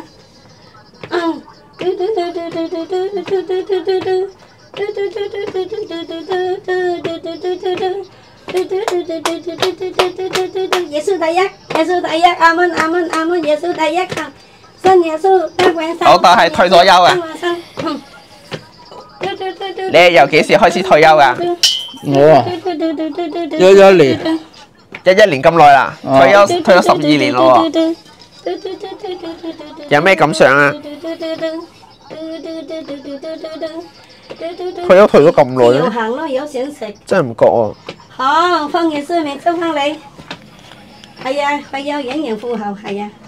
耶穌第一，耶穌第一，阿門阿門阿門，耶穌第一行，信耶穌得永生。 我但係退咗休啊！你由幾時開始退休㗎？ 我啊11年 11年咁耐啦，退咗12年咯喎。有咩感想啊？退咗咁耐有行咯，有想食。 真係唔覺喎。 好，放嘢書面收翻你。係啊，佢有隱形富豪，係啊。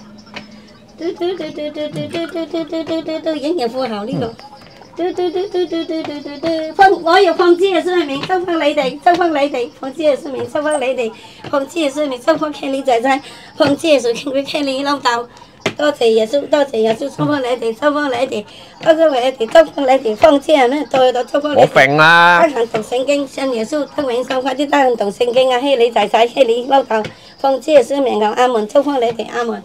隱形富豪呢個。我要放資嘅書面收翻你哋，收翻你哋，放資嘅書面收翻你哋，放資嘅書面收翻傾你仔仔，放資嘅書傾傾你老豆。多謝耶穌，多謝耶穌，收翻你哋，收翻你哋，收翻你哋，收翻你哋，放資人咧，對到收翻你哋。 我揈啦！ 得閒讀聖經，信耶穌得永生，快啲得閒讀聖經啊！希你仔仔，希你老豆，放資嘅書面講阿門，收翻你哋阿門。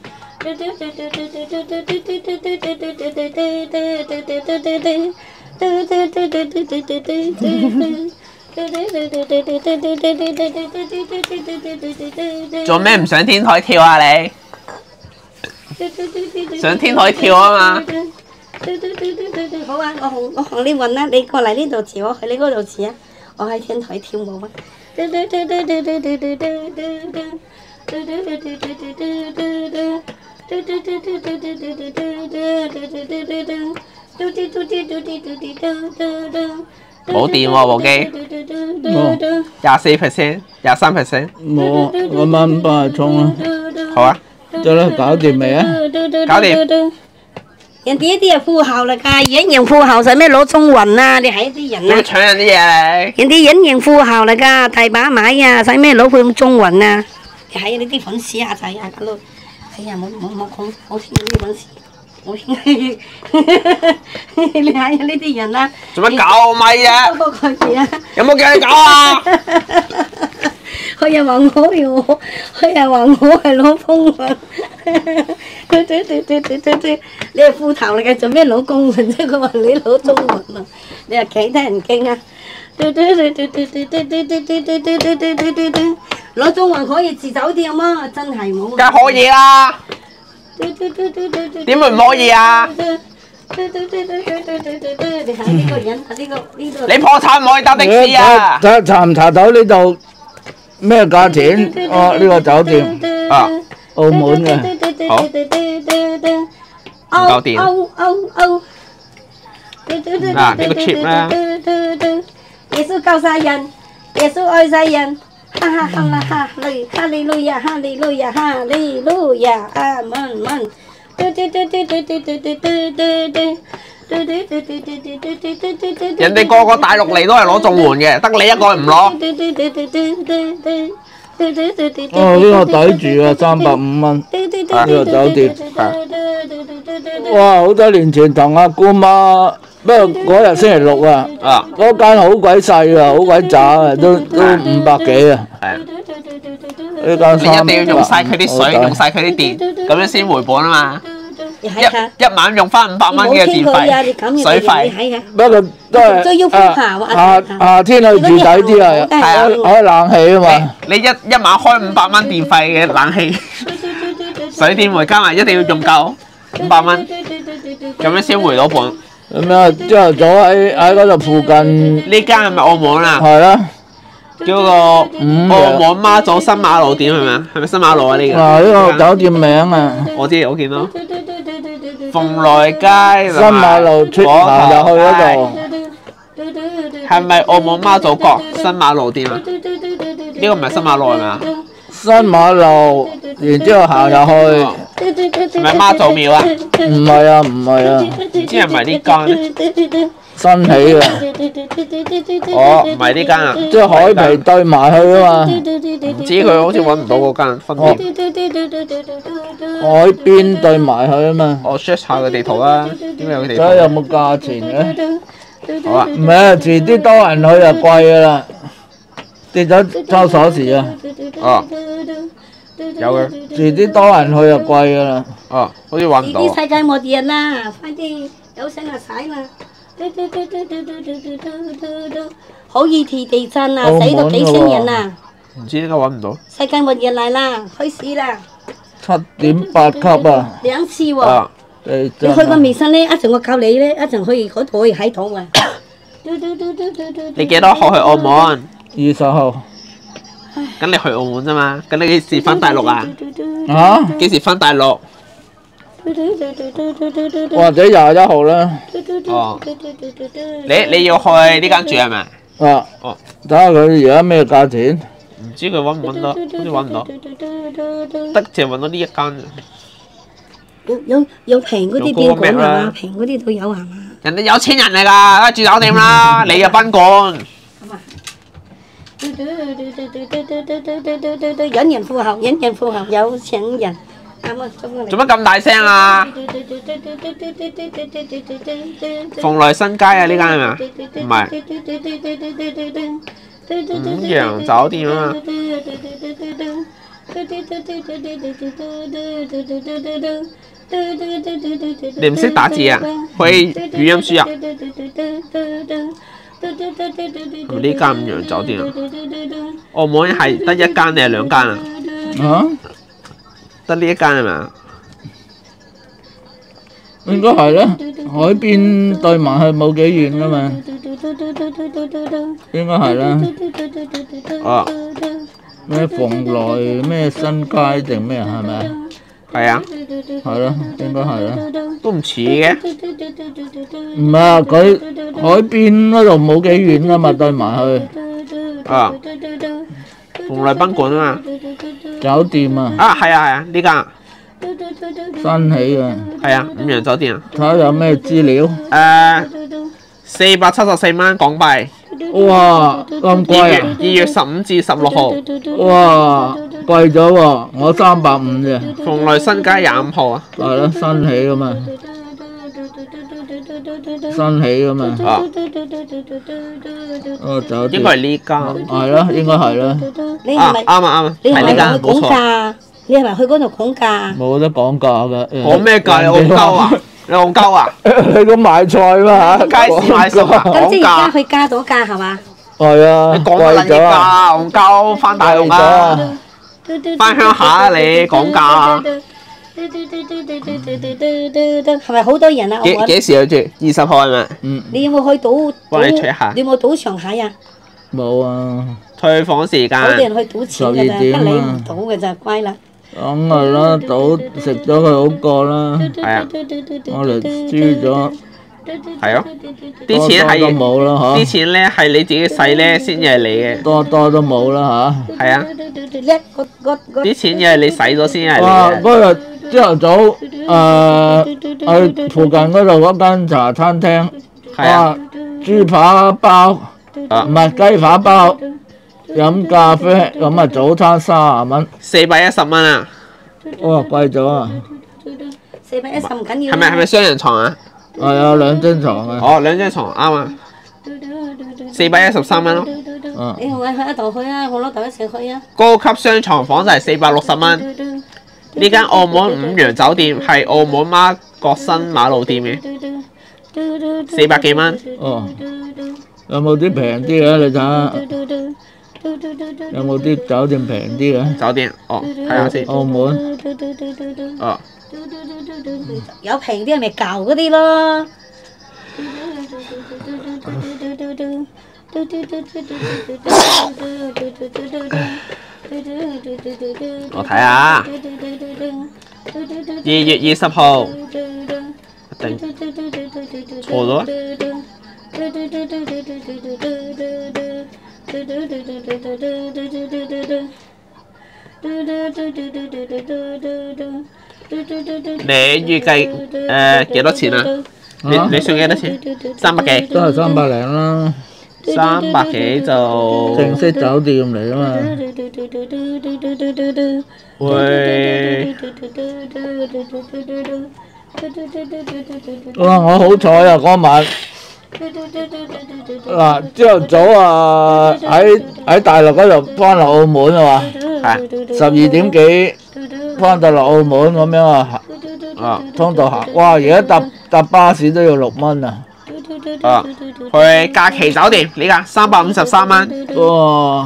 做咩唔上天台跳啊你？上天台跳啊嘛！ 好啊，我同你混啦，你過嚟呢度遲，我去你嗰度遲啊！我喺天台跳舞啊！ 冇電喎部機，24%、23%。 冇，5蚊8充啦。 好啊， 得啦，搞掂未啊？ 搞掂。 人哋呢啲係富豪嚟㗎，隱形富豪使咩攞中運啊？你係一啲人啊！ 你搶人啲嘢人哋隱形富豪嚟㗎，大把買啊，使咩攞佢中運啊？你係你啲粉絲啊仔啊嗰度，哎呀冇講，好似呢啲粉絲。你睇下呢啲人啦， 做乜搞咪啊？有冇叫你搞啊？ 佢又話我，佢又話我係攞風運，你係富頭嚟嘅，做咩攞公運啫？佢話你攞中運啊！你話幾得人驚啊？攞中運可以住酒店嗎？真係冇。 梗係可以啦。點會唔可以啊？ 你睇呢個人，呢個。 你破產唔可以搭的士啊！ 查唔查到呢度咩價錢？哦，呢個酒店啊， 澳門嘅。 好。唔夠電。嗱，呢個 cheap 啦。 耶穌救世人，耶穌愛世人。哈哈哈啦哈利哈利路亞哈利路亞哈利路亞阿門門。 人哋個個大陸嚟都係攞綜援嘅，得你一個唔攞。 哦，呢個抵住啊，350蚊。呢個酒店。哇！好多年前同阿姑媽，不過嗰日星期六啊，嗰間好鬼細啊，好鬼渣啊，都500幾啊。 係。 呢間你一定要用晒佢啲水，用晒佢啲電，咁樣先回本啊嘛。一晚用翻500蚊嘅電費、水費。 不過都係夏天去住抵啲啊，開冷氣啊嘛。 你一晚開500蚊電費嘅冷氣，水電煤加埋一定要用夠500蚊，咁樣先回到本。 咁啊，朝頭早喺嗰度附近。 呢間係咪澳門啊？ 係啦。 叫個澳門媽祖新馬路店係咪啊？係咪新馬路啊？呢個？ 啊，呢個酒店名啊， 我知，我見到。鳳來街新馬路出行入去嗰度。 係咪澳門媽祖閣新馬路店啊？呢個唔係新馬路係咪啊？ 新馬路，然之後行入去。 係咪媽祖廟啊？ 唔係啊，唔係啊， 唔知係咪呢間咧？ 新起嘅， 哦，唔係呢間啊， 即係海皮對埋去啊嘛。 唔知佢好似揾唔到嗰間分店。 海邊對埋去啊嘛。 我 search 下個地圖啦，點解有個地圖？ 睇下有冇價錢嘅。 好啊， 唔係啊，遲啲多人去就貴噶啦。跌咗抽鎖匙啊！ 哦，有嘅。 遲啲多人去就貴噶啦。 哦，好似揾唔到。 遲啲世界末日啦，快啲有聲就使啦！好易地震啊，死到幾千人啊！ 唔知點解揾唔到。 世界末日嚟啦，開始啦 7.8級啊！ ，2次喎。 啊， 你去過微信咧，一陣我教你咧，一陣可以嗰度可以喺度啊。 你幾多號去澳門 ？20號。 咁你去澳門啫嘛？咁你幾時翻大陸啊？ 啊？ 幾時翻大陸？ 或者21號啦。 哦。你要去呢間住係咪？ 啊。 哦。 睇下佢而家咩價錢？ 唔知佢揾唔揾到，好似揾唔到，得淨係揾到呢一間。 有平嗰啲邊館係嘛？平嗰啲都有係嘛？ 人哋有錢人嚟㗎，住酒店啦，你又賓館。 引人富豪，引人富豪，有錢人。 做乜咁大聲啊？鳳來新街啊，呢間係咪啊？唔係。五羊酒店啊嘛。你唔識打字啊？可以語音輸入。呢間五羊酒店啊？澳門係得一間定係兩間啊？ 啊？ 得呢一間係咪啊？ 應該係啦，海邊對埋去冇幾遠噶嘛。應該係啦。 哦。 咩鳳來咩新街定咩係咪啊？ 係啊。 係咯，應該係啦。 都唔似嘅。 唔係啊，佢海邊嗰度冇幾遠噶嘛，對埋去。 啊。鳳來賓館啊嘛。 酒店啊。 啊，係啊係啊，呢間。 新起嘅。 係啊，五羊酒店啊。 睇下有咩資料。 474蚊港幣。 哇，咁貴啊 ！2月15至16號。 哇，貴咗喎，我350啫。 鳳來新街25號啊。 係咯，新起噶嘛。新起噶嘛。 啊。 酒店。 應該係呢間。 係咯，應該係啦。 你係咪？ 啱啊啱啊， 你係咪係呢間去講價？你係咪去嗰度講價？ 冇得講價㗎。 講咩價？你戇鳩啊？你戇鳩啊？ 你咁買菜嘛嚇？ 街市買餸啊？ 咁即係而家講價。 去加咗價係嘛？ 係啊。 你講乜撚嘢價？戇鳩翻大陸啊！翻鄉下啊！你講價。 係咪好多人啊？ 幾時去住？20號係咪？ 你有冇去賭？ 幫你 check 下。 你有冇賭上海啊？ 冇啊。 退房時間。 好多人去賭錢㗎咋，得你唔賭㗎咋，乖啦。 梗係啦，賭食咗佢好過啦。 係啊。 我哋輸咗。 係咯。啲錢係多都冇啦嚇。 啲錢咧係你自己使咧先至係你嘅。 多都冇啦嚇。 係啊。啲錢又係你使咗先係你哇！ 嘅。 嗰日朝頭早去附近嗰度嗰間茶餐廳，哇！豬扒包，唔係雞扒包，飲咖啡咁啊，早餐30蚊。 410蚊啊！ 哇，貴咗啊！ 410唔緊要。 係咪雙人床啊？ 係啊，2張床啊。 哦，2張床啱啊。413蚊咯。 你同我去一度去啊，我老豆一齊去啊。 高級雙床房就係460蚊。呢間澳門五羊酒店係澳門媽閣新馬路店嘅，400幾蚊。 哦。有冇啲平啲嘅？你睇下。有冇啲酒店平啲嘅？ 酒店，哦，睇下先。 澳門。 哦。 有平啲係咪舊嗰啲咯？ 我睇下，2月20號，一定錯咗。你預計幾多錢啊？你算幾多錢？300幾？ 都係300零啦。 300幾就正式酒店嚟啊嘛。 會哇！我好彩啊嗰晚。嗱，朝頭早啊，喺大陸嗰度翻落澳門啊嘛。 係。 12點幾翻到落澳門咁樣啊。通道行，哇！而家搭巴士都要6蚊啊！ 去假期酒店呢間353蚊。 哇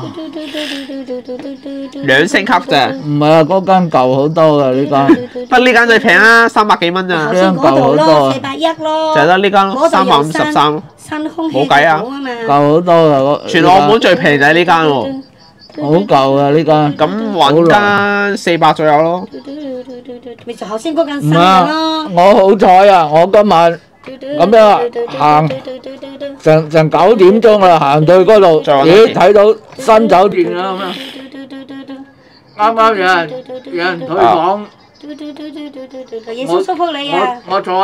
！2星級咋？ 唔係啊，嗰間舊好多㗎呢間。 得呢間最平啊，300幾蚊咋？ 呢間舊好多。 410咯。 就係得呢間咯，353。冇計啊！ 舊好多㗎全澳門最平就係呢間喎。 好舊啊呢間。 咁揾間400左右咯。 咪就頭先嗰間唔係啊！我好彩啊！我今晚咁樣行成9點鐘啦，行到嗰度，咦睇到新酒店啦咁樣。啱啱有人退房。 夜叔叔福你啊！ 我坐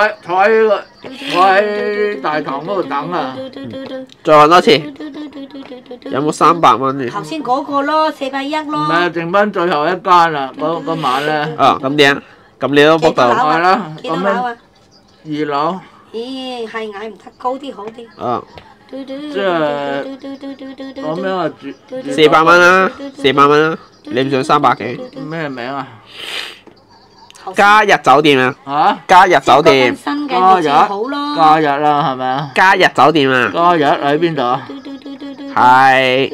喺大堂嗰度等啊。 再揾多次。有冇300蚊嘅？ 頭先嗰個咯，410咯。 唔係啊，剩翻最後一間啦，嗰晚咧。 啊，咁點啊？咁你都 book 到？ 係啦。 幾多樓啊 ？2樓。 咦，係嗌唔得高啲好啲。 啊。 即係咁樣啊 400蚊啦，400蚊啦，你唔想300幾？ 咩名啊？ 嘉日酒店啊！ 嚇？ 嘉日酒店。 假日啦，係咪啊？ 嘉日酒店啊！ 假日喺邊度啊？ 係。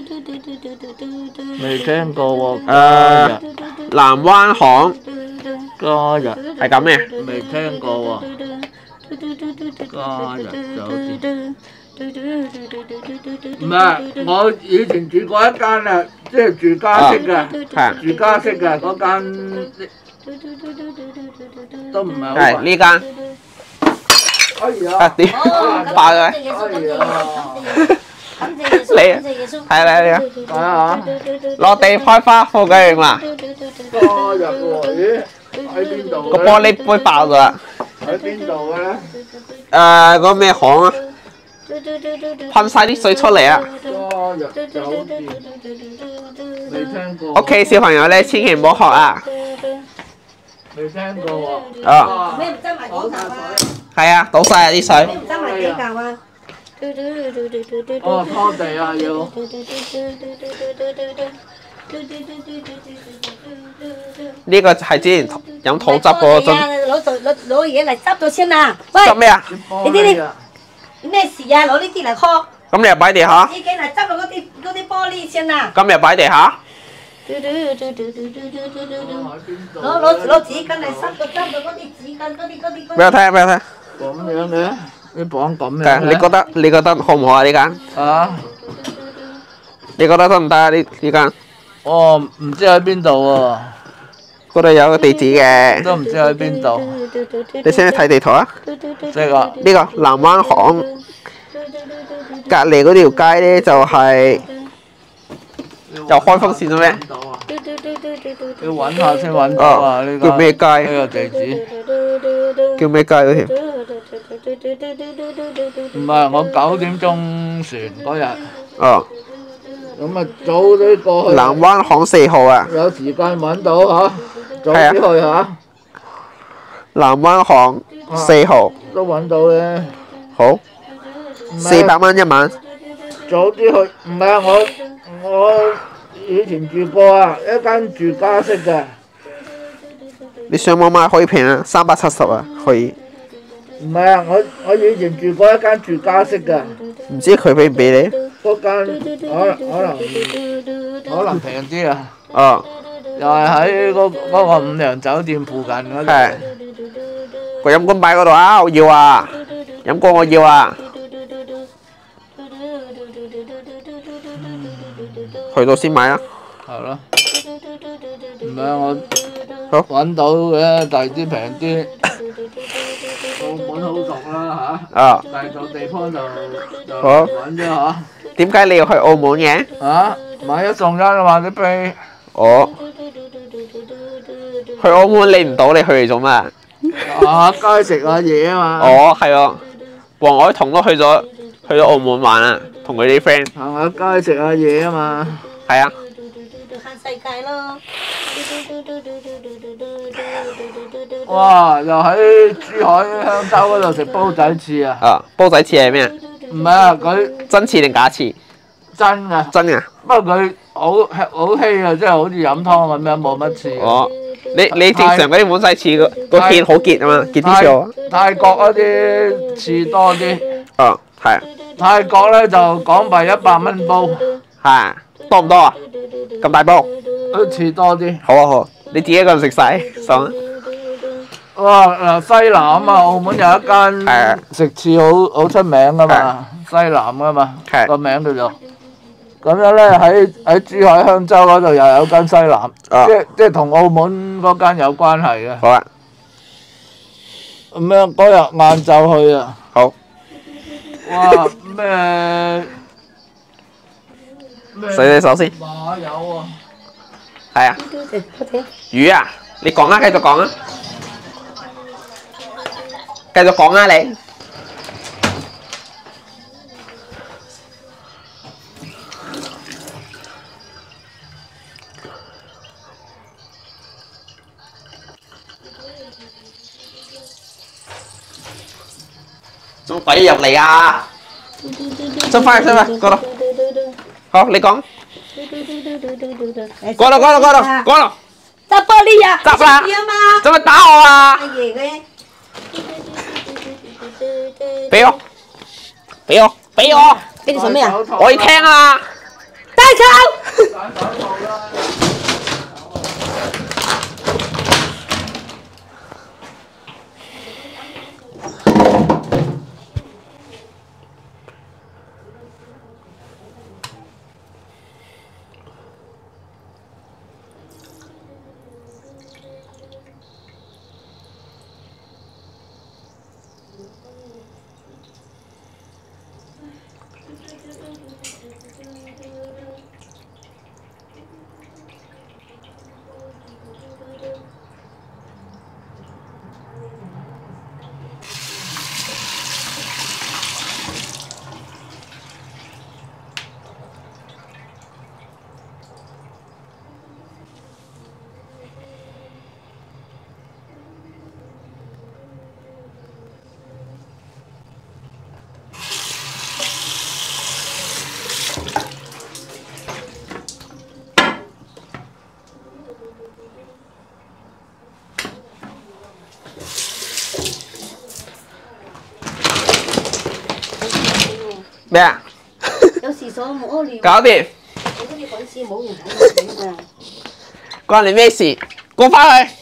未聽過喎。 南灣巷。 假日。 係咁嘅。 未聽過喎。假日酒店。唔係，我以前住過一間啊，即係住家式嘅，住家式嘅嗰間都唔係好係呢間。 哎呀！ 啊點爆嘅？你睇啦睇下落地開花火雞嘛？ 假日喎，咦？喺邊度？ 個玻璃杯爆咗啦！ 喺邊度嘅咧？ 嗰個咩巷啊？噴晒啲水出嚟啊！ 假日酒店未聽過。 屋企小朋友咧，千祈唔好學啊！ 未聽過喎。 啊！ 咩唔執埋幾嚿啊？ 係啊，倒晒啊啲水。 唔執埋幾嚿啊？ 哦，拖地啊要。 呢個係之前飲土汁嗰個樽。 攞嘢嚟執咗先啊！喂， 執咩啊？ 你啲咩事啊？攞呢啲嚟拖。 咁你又擺地下？ 自己嚟執落嗰啲玻璃先啊！ 咁你又擺地下？ 攞紙巾嚟執到嗰啲紙巾嗰啲。 俾我睇，俾我睇。 咁樣嘅，你綁咁樣。 你覺得好唔好啊？呢間？ 啊？ 你覺得得唔得啊？呢間？ 哦，唔知喺邊度喎。 嗰度有個地址嘅。 都唔知喺邊度。 你識唔識睇地圖啊？ 識啊。 呢個南灣巷隔離嗰條街咧就係有開風扇嘅咩？ 要揾下先揾到啊！呢個叫咩街？ 呢個地址叫咩街嗰條？ 唔係，我9點鐘船嗰日。 哦。 咁啊，早啲過去。 南灣巷4號啊！ 有時間揾到嚇，早啲去嚇。 南灣巷4號。 都揾到咧。 好。400蚊一晚。 早啲去，唔係啊！我以前住過啊，一間住家式嘅。 你上網買可以平啊，370啊，可以。 唔係啊！我以前住過一間住家式嘅。 唔知佢俾唔俾你？ 嗰間可能平啲啊。 哦。 又係喺嗰個五糧酒店附近嗰度。 係。個飲管擺嗰度啊！我要啊！飲管我要啊！ 去到先買啊。 係咯。唔係我好揾到嘅，第二啲平啲。澳門好熟啦嚇。 啊。 第二個地方就好揾啫嚇。 點解你要去澳門嘅？ 買一送一啊嘛啲飛。 哦。去澳門你唔到，你去嚟做乜？ 街食下嘢啊嘛。 哦，係啊。黃海彤都去咗澳門玩啊，同佢啲 friend。 行下街食下嘢啊嘛。 係啊。 行世界咯。 哇！又喺珠海香洲嗰度食煲仔翅啊！ 啊，煲仔翅係咩啊？ 唔係啊，佢真翅定假翅？ 真㗎。 真㗎。 不過佢好稀啊，即係好似飲湯咁樣，冇乜刺。 哦，你正常嗰啲碗仔翅個芡好結啊嘛，結啲少。 泰國嗰啲刺多啲。 哦，係啊。 泰國咧就港幣100蚊煲。 係多唔多啊？咁大煲？ 都刺多啲。 好啊好，你自己一個人食晒，爽啊！ 哇！西南啊，澳門有一間食翅好出名噶嘛，西南噶嘛，個名叫做。咁樣咧喺珠海香洲嗰度又有間西南，即係同澳門嗰間有關係嘅。 好啊。 咁樣嗰日晏晝去啊。 好。 哇！咩？ 洗手先。 馬友啊！ 係啊。魚啊！你講啊，繼續講啊！繼續講啊你。做鬼入嚟啊！出翻過度。好，你講。過度。 執玻璃啊！ 執啦！做乜打我啊？ 阿爺嘅。 俾我！ 俾你做咩啊？ 我要聽啊！ 大吵！ 咩啊？ 有時所冇屙尿。 搞掂。 我嗰啲粉絲冇用睇㗎。 關你咩事？過翻去。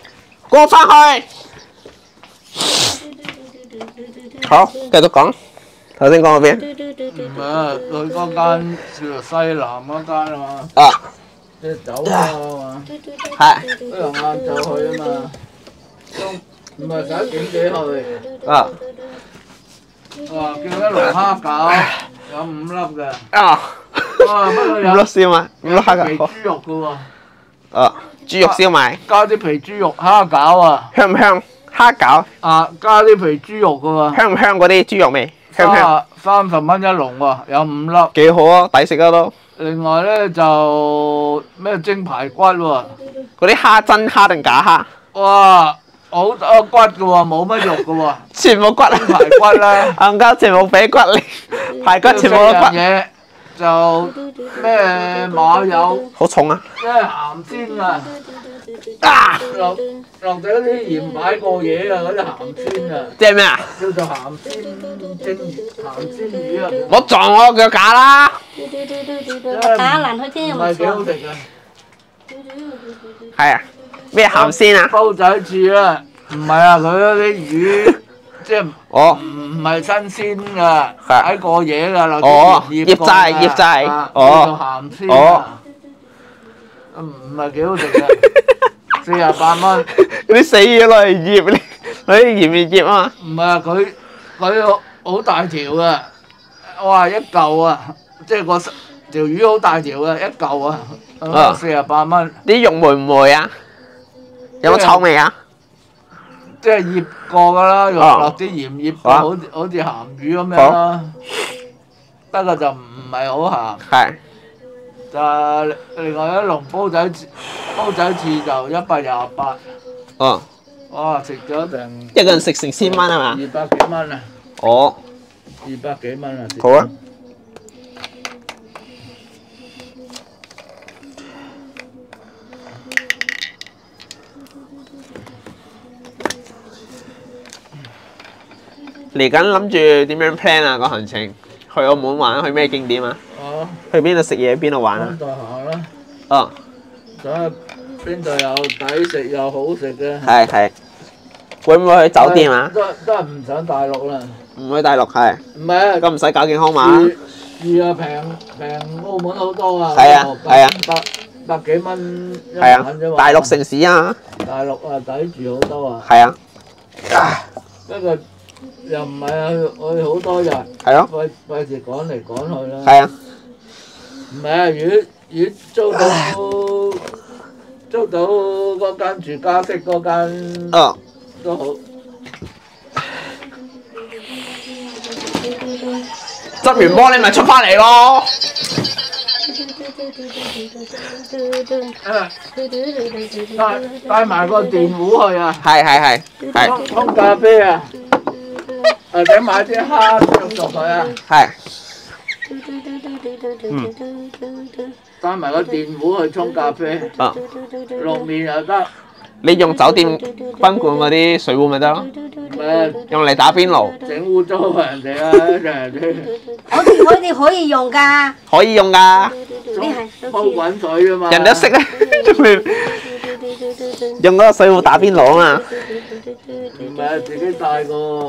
好，繼續講。頭先講到邊？ 唔係啊，佢嗰間叫做西南嗰間啊嘛。 啊。 即係酒吧啊嘛。 係。 嗰日晏晝去啊嘛。唔係11點幾去。 啊。 哇！叫一籠蝦餃，有5粒嘅。 啊。 哇！不過有 5粒燒賣，5粒蝦餃。 皮豬肉嘅喎。 啊，豬肉燒賣。 加啲皮豬肉蝦餃啊。 香唔香？蝦餃。 啊，加啲皮豬肉嘅喎。 香唔香嗰啲豬肉味？香唔香 ？30蚊一籠喎，有5粒。 幾好啊，抵食啊都。 另外咧就咩蒸排骨喎。 嗰啲蝦真蝦定假蝦？ 哇！好多骨嘅喎，冇乜肉嘅喎。 全部骨啊！ 排骨啦。 啱啱全部俾骨你，排骨全部都骨。 嘢就咩馬友。 好重啊！ 即係鹹鮮啊！啊！落咗啲鹽擺過嘢啊！嗰啲鹹鮮啊！ 即係咩啊？ 叫做鹹鮮蒸鹹鮮魚啊！ 唔好撞我腳架啦！ 打爛佢添， 唔係幾好食嘅。 係啊，咩鹹鮮啊？ 煲仔翅啊！唔係啊，佢嗰啲魚即係哦唔係新鮮㗎， 係喺過夜㗎，落哦啲醃過㗎醃製啊哦叫做鹹鮮啊，唔係幾好食嘅，48蚊。 嗰啲死嘢攞嚟醃你，攞啲鹽嚟醃啊唔係啊，佢好大條啊！哇，一嚿啊，即係個條魚好大條啊，一嚿啊，48蚊。 嘛！啲肉霉唔霉啊？有冇臭味啊？ 即係醃過㗎啦，用哦落啲鹽醃過，好似鹹魚咁樣啦。不過就唔係好鹹。 係就另外一籠煲仔翅就128。 哦， 哇！食咗成一個人食成1000蚊係嘛？ 200幾蚊啊哦， ！200幾蚊啊！ 好啊。嚟緊諗住點樣 plan 啊個行程？去澳門玩，去咩景點啊？ 哦， 去邊度食嘢？邊度玩啊溫？度行啦， 哦， 睇下邊度有抵食又好食嘅。 係係。會唔會去酒店啊？ 都係唔上大陸啦。 唔去大陸係。 唔係啊， 咁唔使搞健康碼。 住啊平澳門好多啊。 係啊係啊。 百幾蚊一係啊晚啫嘛。 大陸城市啊。 大陸啊，抵住好多啊。 係啊。 不過又唔係啊，去好多日。 係咯。 費事趕嚟趕去啦。 係啊。 唔係啊，如果租到嗰間住家式嗰間哦。 都好。 執完波你咪出翻嚟咯。 帶埋個電壺去啊！ 係。 沖咖啡啊！或者買啲蝦着熟佢啊！ 係。 帶埋個電壺去沖咖啡， 啊， 落面又得。 你用酒店賓館嗰啲水壺咪得咯，用嚟打邊爐。 整污糟人哋啊！人哋我哋可以用㗎， 可以用㗎， 你係煲滾水啊嘛！ 人哋都識咧，用嗰個水壺打邊爐啊嘛。 唔係啊，自己帶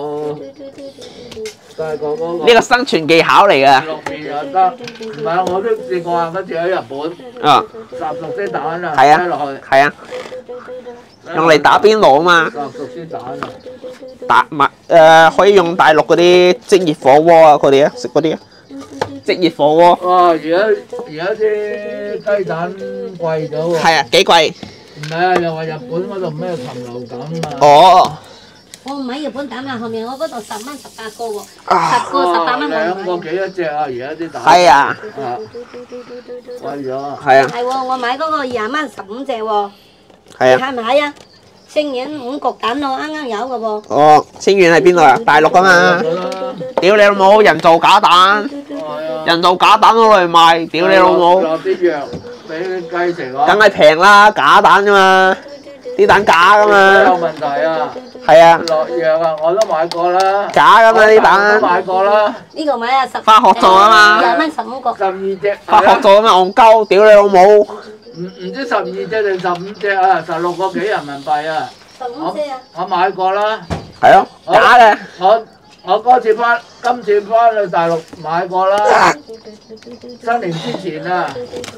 個嗰個。 呢個生存技巧嚟㗎。 落面又得，唔係我都試過啊！嗰次喺日本， 啊， 烚熟啲蛋啊， 係啊加落去， 係啊，用嚟打邊爐啊嘛。 烚熟啲蛋啊！ 打埋可以用大陸嗰啲即熱火鍋啊，佢哋啊食嗰啲啊，即熱火鍋。 哇！而家啲雞蛋貴咗喎。 係啊，幾貴？ 唔係啊，又話日本嗰度咩禽流感啊？ 哦。 我唔喺日本打嘛，後面我嗰度10蚊18個喎，10個18蚊兩個幾一隻啊？而家啲蛋。 係啊。 貴咗啊！ 係啊。 係喎，我買嗰個20蚊15隻喎， 係啊。 睇唔睇啊？星遠5焗蛋咯，啱啱有嘅喎。 哦，清遠喺邊度啊？大陸㗎嘛。屌你老母，人造假蛋，人造假蛋攞嚟賣，屌你老母。 落啲藥俾雞食啊！ 梗係平啦，假蛋啫嘛，啲蛋假㗎有嘛。 問題啊！ 係啊， 落藥啊，我都買過啦。 假㗎嘛啲我蛋都，買過啦， 呢個買啊10 化學做啊嘛 20蚊15個。 12隻。 化學做啊嘛，戇鳩，屌你老母。 唔知12隻定15隻啊？16個幾人民幣啊！ 15隻啊！ 我買過啦。 係咯，假嘅。 我今次翻去大陸買過啦。新年之前啊。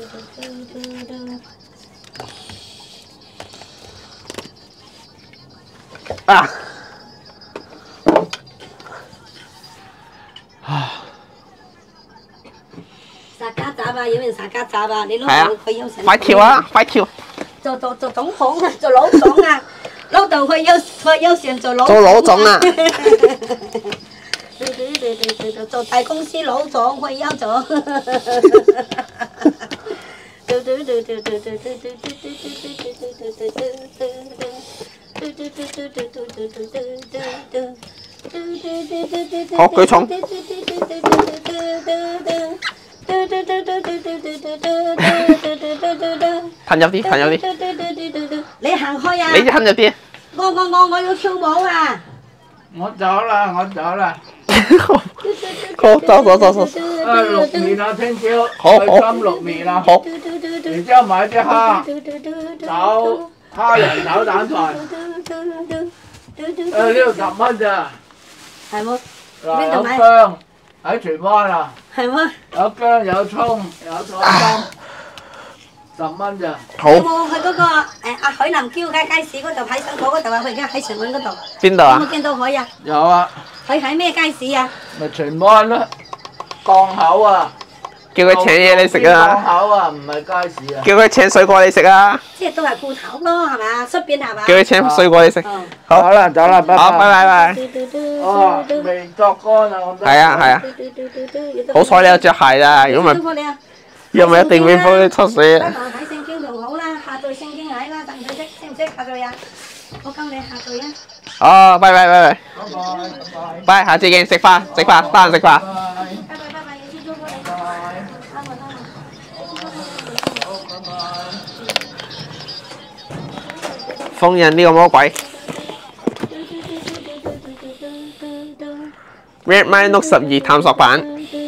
啊！ 殺家雜啊，有冇人殺家雜啊？你老係啊豆佢有成。 快跳啊！快跳！ 做總統啊，做老總啊，老豆佢有想做老。 做老總啊！ 做大公司老總佢有做。 好，舉重。褪入啲，褪入啲。 你行開啊！ 你褪入啲。 我要跳舞啊！ 我走啦，我走啦。 好，走。 淥麵啊，聽朝好去斟淥麵啊。 好。 然之後買啲蝦仁炒蛋飯。呢度10蚊咋？ 係冇？ 嗱，有邊度買？ 薑喺荃灣啊， 係冇？ 有薑有葱有菜心，10蚊咋？ 好。 有冇去嗰個阿海南嬌街市嗰度喺新浦嗰度啊？佢而家喺荃灣嗰度。 邊度啊？ 有冇見到佢啊？ 有啊， 佢喺咩街市啊？ 咪荃灣咯，檔口啊。 叫佢請嘢你食檔啊！ 口啊，唔係街市啊。 叫佢請水果你食啊！ 即係都係鋪頭咯，係嘛？出邊係嘛？ 叫佢請水果你食。 哦。 好啦，走啦，拜好，拜拜。 拜拜。 哦，未作乾啊，咁多。 係啊係啊，好彩你有着鞋咋，如果唔係，如果唔係一定會幫你出不水。 妨睇聖經仲好啦，下載聖經睇啦，等佢識唔識下載啊？我教你下載啊！ 哦，拜拜拜拜， 拜拜拜拜，下次見，食飯食飯，得閒食飯。 拜。 拜拜拜拜，有事祝福你。 拜拜。 啱啊啱啊。 好，拜拜。 封印呢個魔鬼。Redmine Note 12探索版。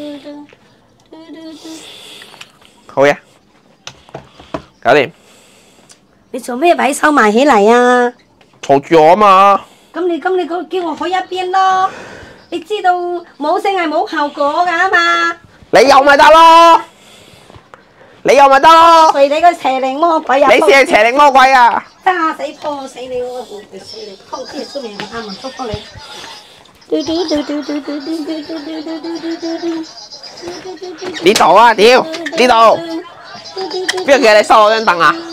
好嘢，搞掂。 你做咩擺收埋起嚟啊？ 嘈住我啊嘛。 咁你叫我去一邊咯。你知道冇聲係冇效果㗎嘛？ 你有咪得咯？你有咪得咯？ 隨你個邪靈魔鬼啊！ 你先係邪靈魔鬼啊！ 揸死破死你我死你！康之蘇明阿文祝福你。 呢度啊，屌呢度，邊個叫你收我張凳啊？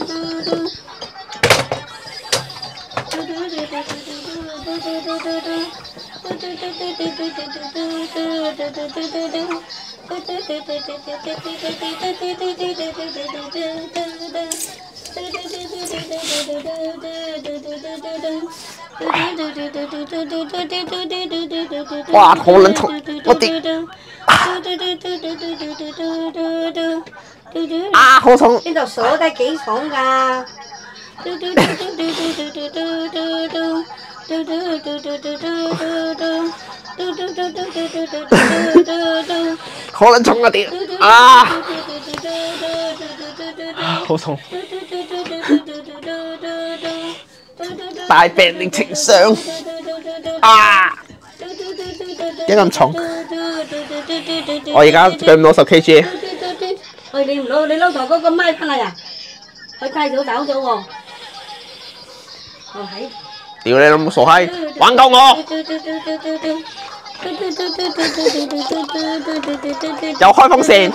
哇，好撚重，我跌啊，好重！ 邊度鎖得幾重㗎？ 好撚重啊！屌啊！好重！大病令情傷啊！點解咁重？我而家舉唔到10 kg。 喂，你唔攞你攞台嗰個咪翻嚟啊？佢太早走咗喎。哦係。 屌你老母傻閪，玩夠我！又開風扇。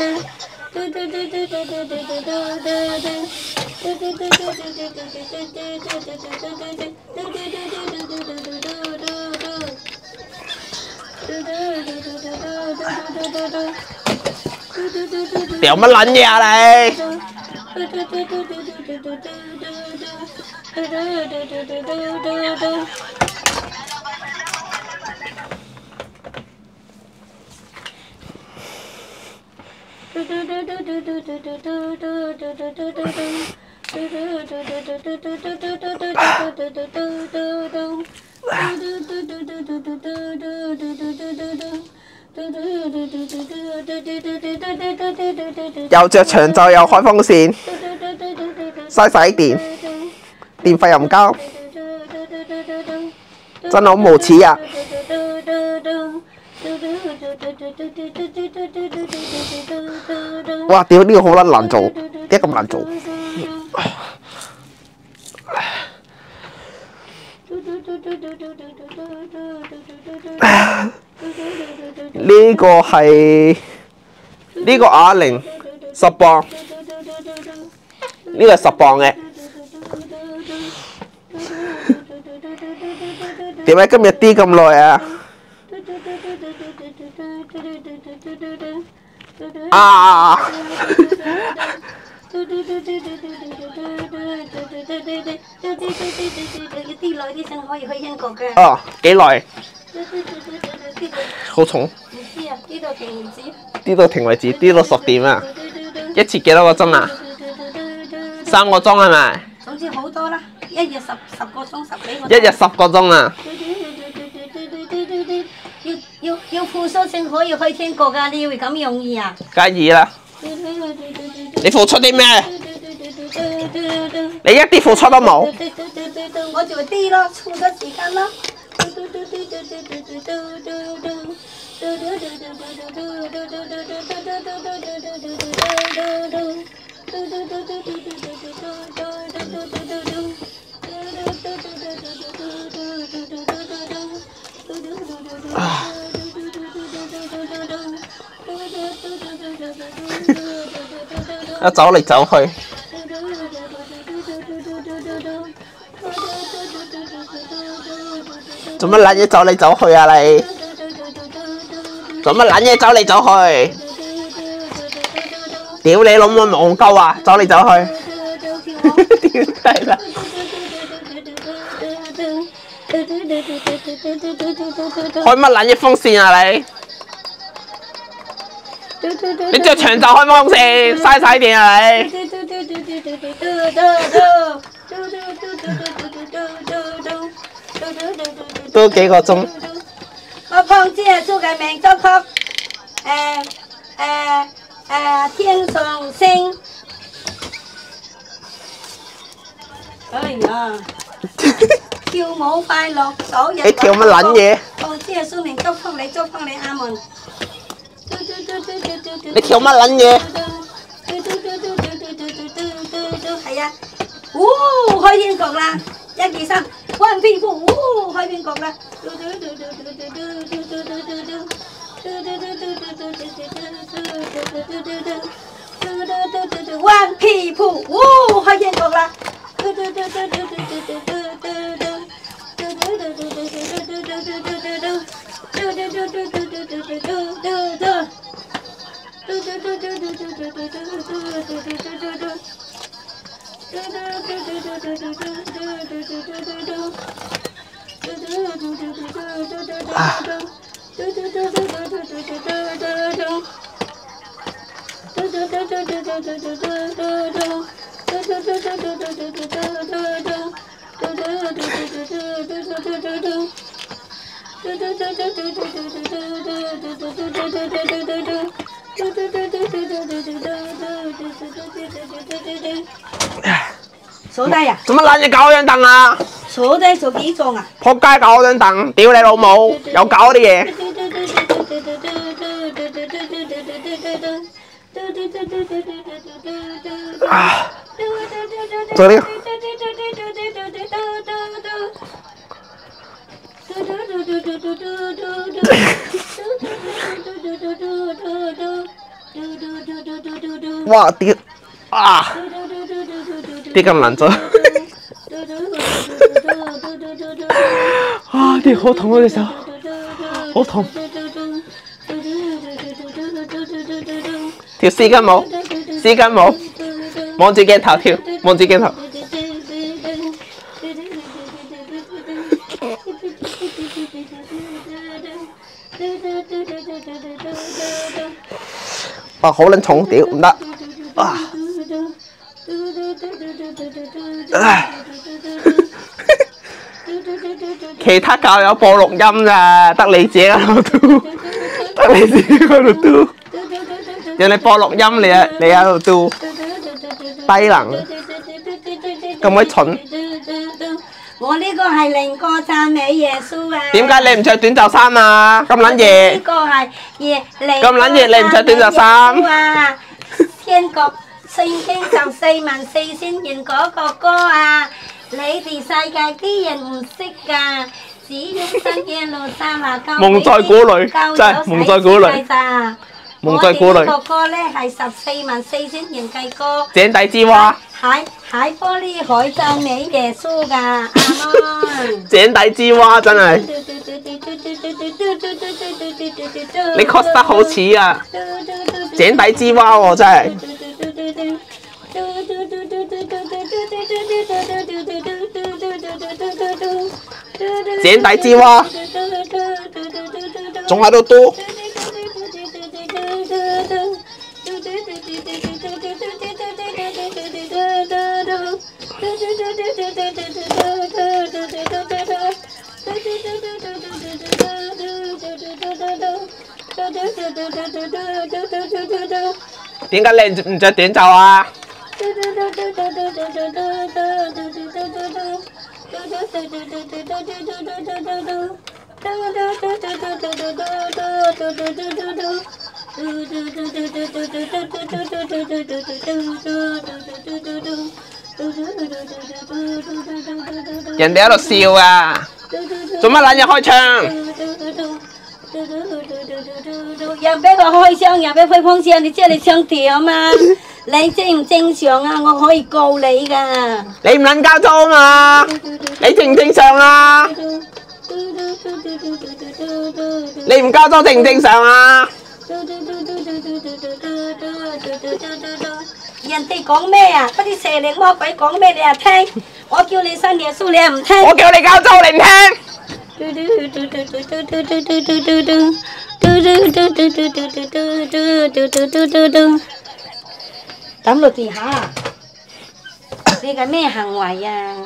掉乜撚嘢啊你？又着長袖又開風扇，嘥晒電，電費又唔交，真係好無恥啊！哇！屌呢個好撚難做，點解咁難做？呢個係呢個啞鈴10磅，呢個係10磅嘅。點解今日啲咁耐啊？啊！ 啲耐啲先可以去英國嘅。 哦，幾耐？好重。 唔知啊，呢度停為止。 呢度停為止，呢度10點啊！一次幾多個鐘啊？3個鐘係咪？ 總之好多啦，一日十個鐘10幾個鐘。 一日10個鐘啊！ 要付出先可以去英國㗎，你以為咁容易啊？ 梗係啦！你付出啲咩？你一啲付出都冇。 我就啲咯，錯咗時間咯。 走嚟走去。做乜撚嘢走嚟走去啊你？做乜撚嘢走嚟走去？屌你老母戇鳩啊！走嚟走去。屌係啦！開乜撚嘢風扇啊你？你着長袖開風扇，嘥晒電啊你！都幾個鐘。 我胖姐做嘅名作曲，天上星。哎呀！跳舞快樂，早日。 你跳乜撚嘢？ 胖姐蘇明祝福你，祝福你，阿門。 你跳乜撚嘢？ 係啊，開天局啦！一二三，溫偏風，開天局啦！溫偏風，開天局啦！數低啊！ 做乜撚嘢搞嗰張凳啊？ 數低數幾重啊？ 仆街搞嗰張凳，屌你老母！又搞嗰啲嘢。做呢個。哇！屌啊！啲咁難做。啊！啲好痛啊！隻手，好痛。跳絲巾舞，絲巾舞，望住鏡頭跳，望住鏡頭。哇！好撚重，屌唔得啊！其他教友播錄音咋，得你自己喺度嘟，得你自己喺度嘟。人哋播錄音，你喺度嘟，低能，咁鬼蠢。 我呢個係靈歌讚美耶穌啊！ 點解你唔着短袖衫啊？咁撚夜。 呢個係靈咁撚夜，你唔着短袖衫啊！天國聖經144000年嗰個歌啊！你哋世界啲人唔識㗎，只要新耶路撒冷教蒙在鼓裏，真係蒙在鼓裏。蒙在鼓裏。 我哋呢個歌咧係144000年嘅歌。 井底之蛙。 海玻璃海讚美耶穌㗎，阿門。 井底之蛙真係。你 cos 得好似啊！井底之蛙喎真係。井底之蛙，仲喺度嘟。點解你唔着短袖啊？ 人哋喺度笑啊！做乜撚嘢開槍？ 人俾個開槍，人俾揮風槍，你知你想點啊？你正唔正常啊？我可以告你㗎。 你唔撚交租啊嘛？你正唔正常啊？你唔交租正唔正常啊？ 人哋講咩啊？嗰啲邪靈魔鬼講咩你又聽？我叫你信耶穌你又唔聽。 我叫你交租你唔聽。抌落地下，你係咩行為啊？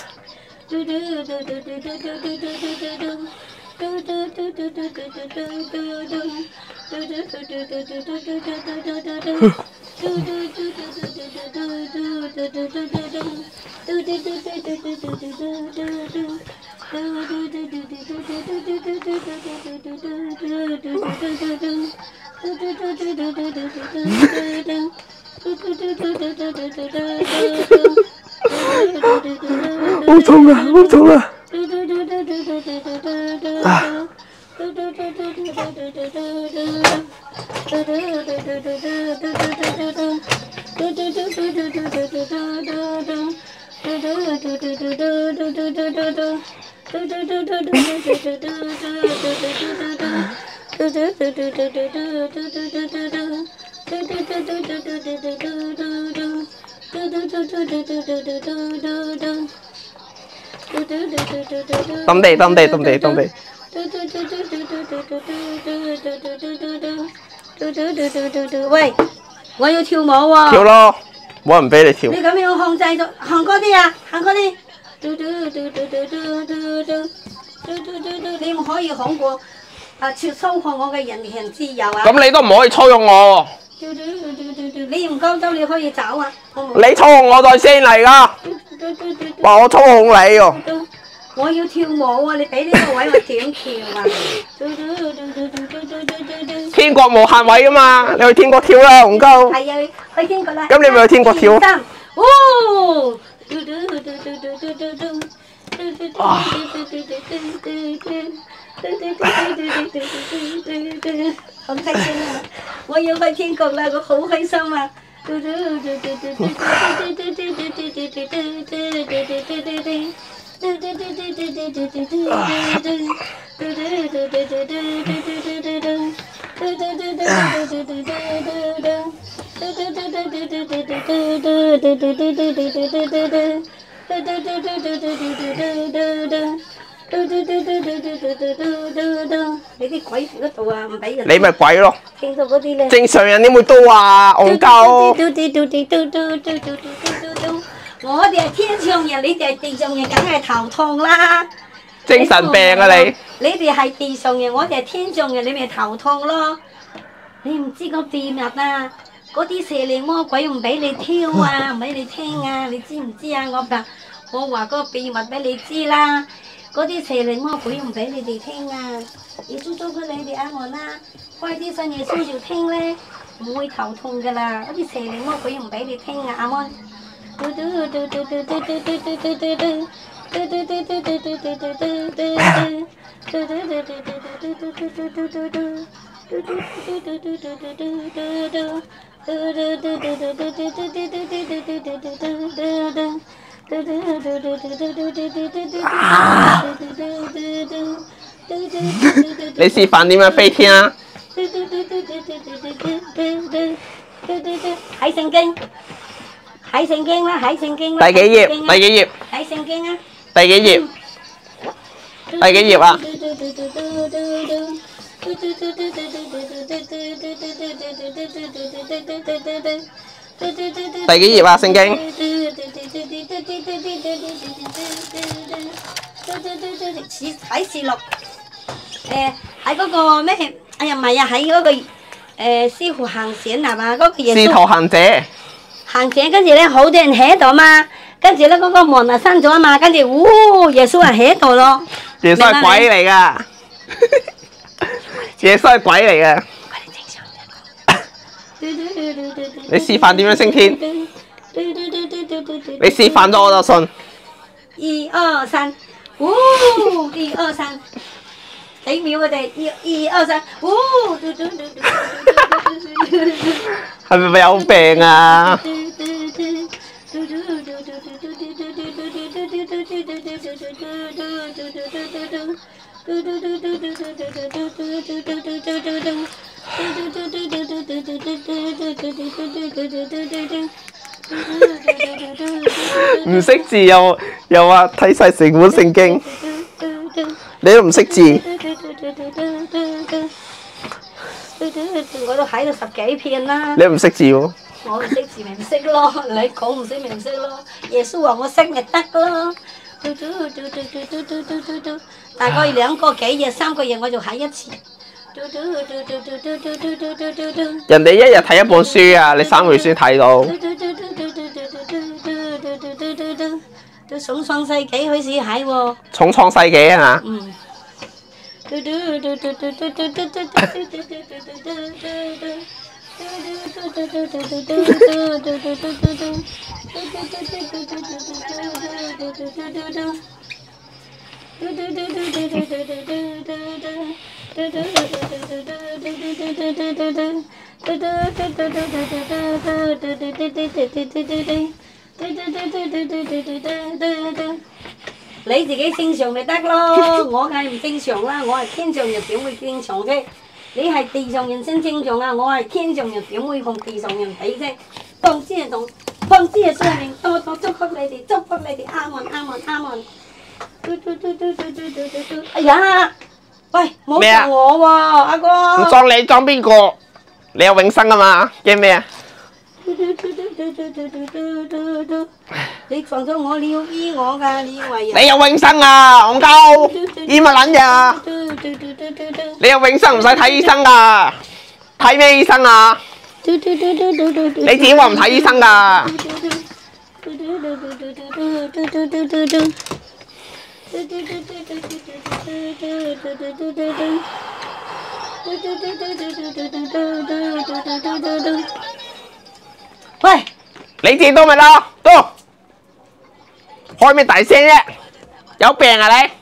好痛啊！好痛啊！抌地抌地抌地抌地。 喂，我要跳舞喎。 跳咯，冇人俾你跳。 你咁樣控制咗，行嗰啲啊，行嗰啲。你唔可以控過操控我嘅人權自由啊！ 咁你都唔可以操控我。 你唔交租你可以走啊！ 你操控我再先嚟㗎，話我操控你喎。 我要跳舞啊！你俾呢個位我點跳啊？ 天國無限位㗎嘛，你去天國跳啦，紅鳩。 係啊，去天國啦。 咁你咪去天國跳。 哦！好開心啊！我要去天國啦，我好開心啊！你啲鬼嗰度啊，唔俾人。 你咪鬼咯！ 聽到嗰啲咧。 正常人點會都話戇鳩？ 我哋係天上人，你哋係地上人，梗係頭痛啦。 精神病啊你！ 你哋係地上人，我哋係天上人，你咪頭痛咯。你唔知個秘密啊？嗰啲邪靈魔鬼唔俾你挑啊，唔俾你聽啊，你知唔知啊？我話個秘密俾你知啦。嗰啲邪靈魔鬼唔俾你哋聽啊！耶穌祝福你哋阿門啦，開啲信耶穌就聽咧，唔會頭痛噶啦。嗰啲邪靈魔鬼唔俾你聽啊，阿門。 你示範點樣飛天啊？ 睇聖經，睇聖經啦，睇聖經啦。 第幾頁？第幾頁？ 睇聖經啊！ 第幾頁？第幾頁啊？第幾頁啊？聖經？ 啟示錄，喺嗰個咩？哎呀唔係啊，喺嗰個師傅行善係嘛？嗰個耶穌。 使徒行者。 行善跟住咧，好多人喺度嘛，跟住咧嗰個門啊閂咗啊嘛，跟住，耶穌啊喺度咯。 耶穌係鬼嚟㗎。 耶穌係鬼嚟嘅。你示範點樣升天？你示範咗我就信。 1、2、3，1、2、3，幾秒我哋1、2、3， 係咪有病啊？唔識字又話睇晒成本聖經，你都唔識字。 我都睇到10幾篇啦。 你唔識字喎？ 我唔識字咪唔識咯，你講唔識咪唔識咯。耶穌話我識咪得咯。大概2個幾月、3個月我就睇一次。 人哋一日睇一本書啊，你3個月先睇到。 都從創世紀開始睇喎。 從創世紀啊？ 嗯。你自己正常咪得咯，我梗係唔正常啦，我係天上人點會正常啫？你係地上人先正常啊，我係天上人點會同地上人比啫？放之嘅上面多多祝福你哋，祝福你哋，阿門阿門阿門。哎呀，喂，唔好撞我喎，阿哥。 唔撞你撞邊個？你有永生啊嘛？驚咩啊？ 你撞咗我，你要醫我㗎，你以為你有永生啊，戇鳩，醫乜撚嘢？你有永生唔使睇醫生㗎，睇咩醫生啊？你自己話唔睇醫生㗎。 喂， 你自己到咪啦？到，開咩大聲啫？有病啊你！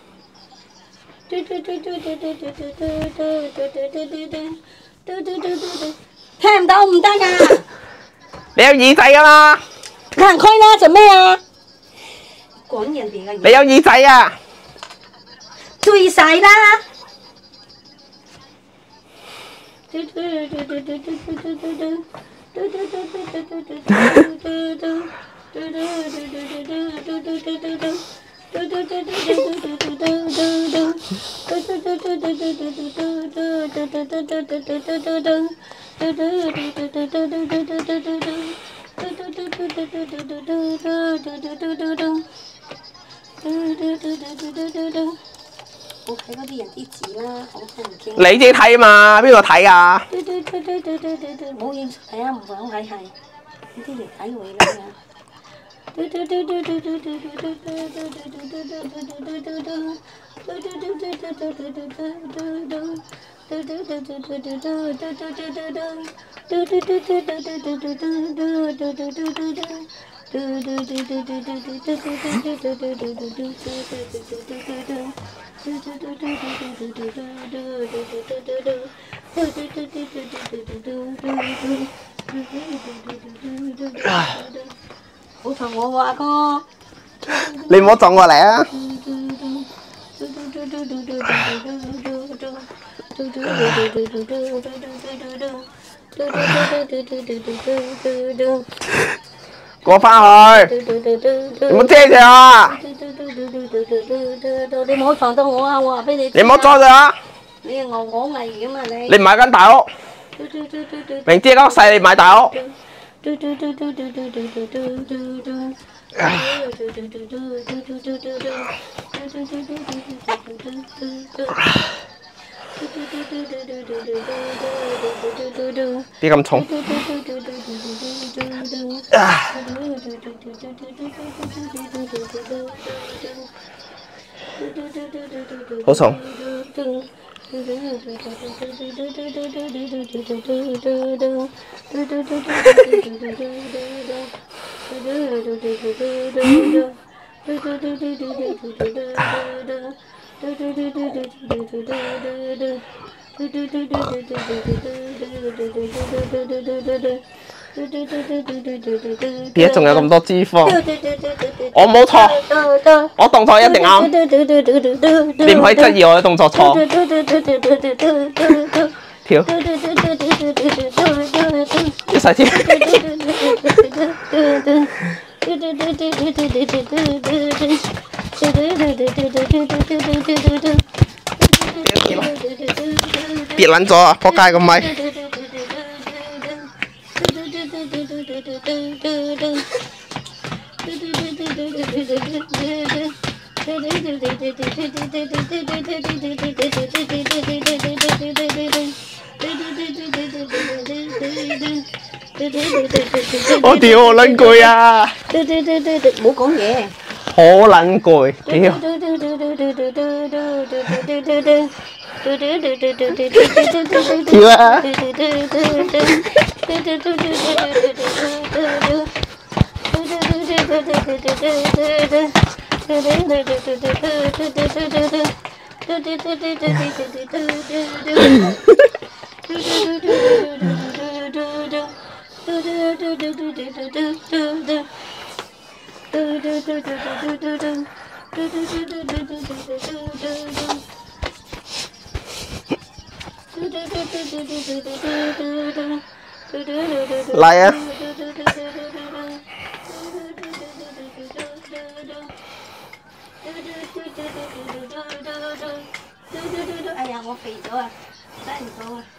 聽唔到唔得㗎。 你有耳仔㗎嘛？ 行開啦，做咩啊？管人哋嘅嘢。 你有耳仔啊？ 醉晒啦！我睇嗰啲人啲字啦，好聽唔傾。 你自己睇嘛？邊個睇啊？ 冇認睇啊，唔想睇係呢啲人睇會啦。好撞我喎，阿哥！ 你唔好撞過嚟啊！過返去，你唔好遮住啊！ 你唔好撞到我啊！我話俾你。 你唔好阻住啊！ 你係我危險啊你！ 你唔買間大屋，明知間屋細，你買大屋。別咁重。好重。 點解仲有咁多脂肪？我冇錯，我動作一定啱，你唔可以質疑我嘅動作錯。跳，一齊跳。跌撚咗啊！仆街個咪。我屌好撚攰啊！ 唔好講嘢。 好撚攰，屌！跳啊！嚟啊！ 哎呀，我肥咗啊，睇唔到啊！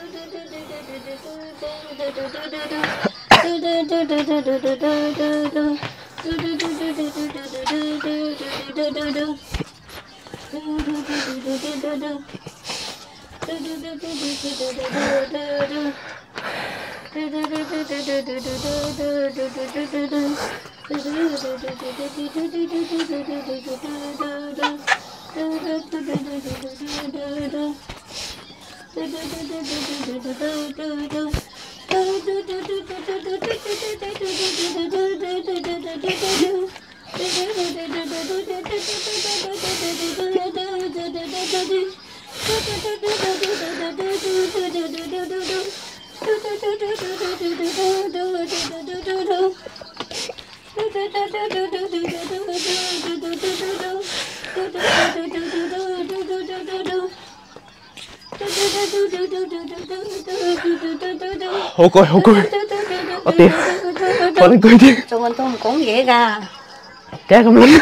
好攰，好攰，我屌，我哋攰啲。 做運動唔講嘢㗎。 點解咁撚？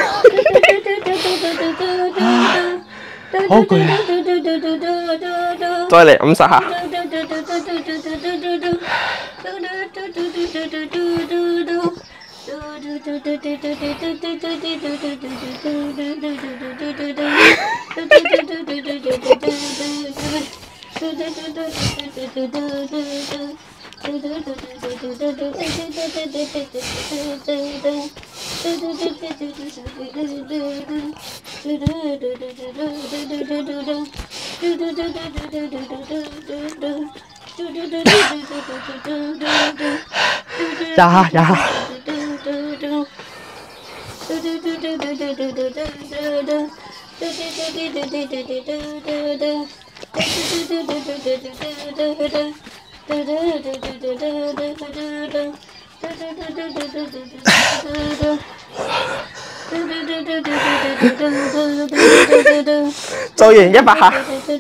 好攰啊！再嚟50下。呀呀！做完100下，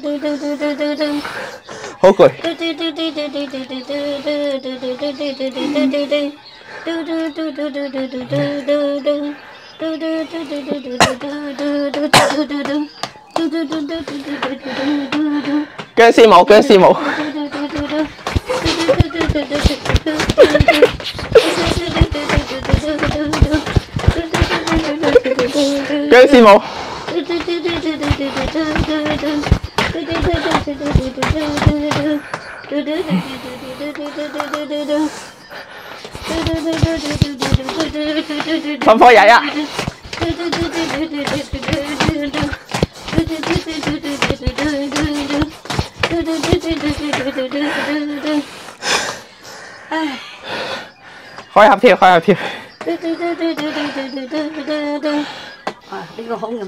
好攰。僵屍舞，僵屍舞。僵屍舞。分科21。僵屍舞。 開下票，開下票。 啊，呢個好飲。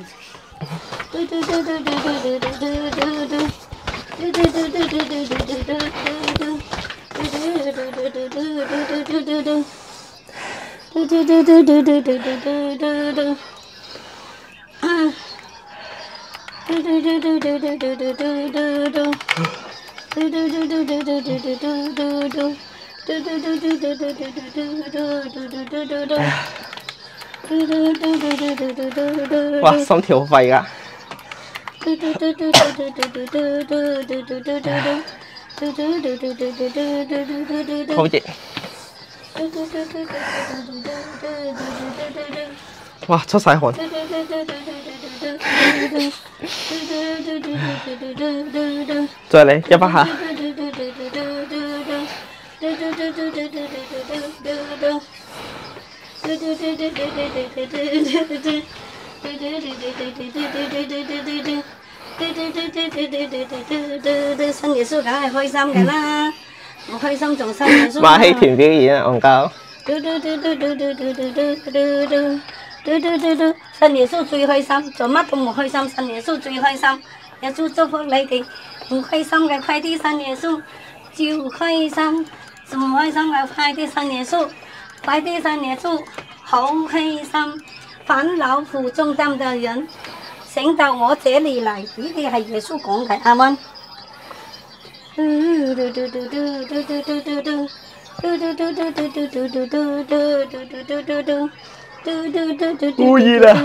哇，心跳好快㗎！好熱！哇，出晒汗！再嚟一百下。 新耶穌梗係開心嘅啦，唔開心仲新耶穌。 馬戲團表演啊，戇鳩。 新耶穌最開心，做乜都唔開心，新耶穌最開心。耶穌祝福你哋，唔開心嘅快啲新耶穌，照開心；唔開心嘅快啲新耶穌，快啲新耶穌，好開心。煩惱負重擔嘅人，醒到我這裡嚟，呢啲係耶穌講嘅，阿門。 故意啦！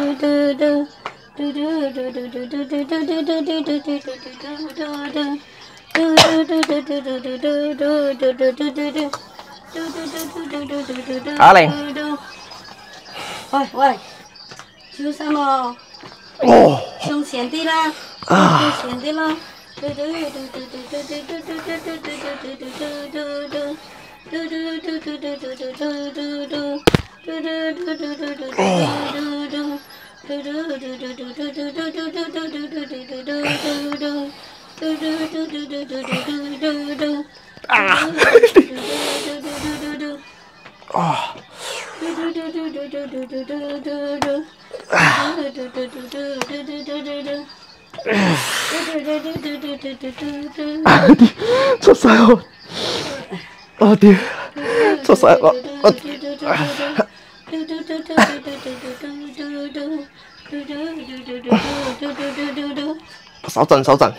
阿玲， 喂喂，小心哦！向前啲啦，向前啲啦。 出晒汗！我屌，出晒汗！手震手震。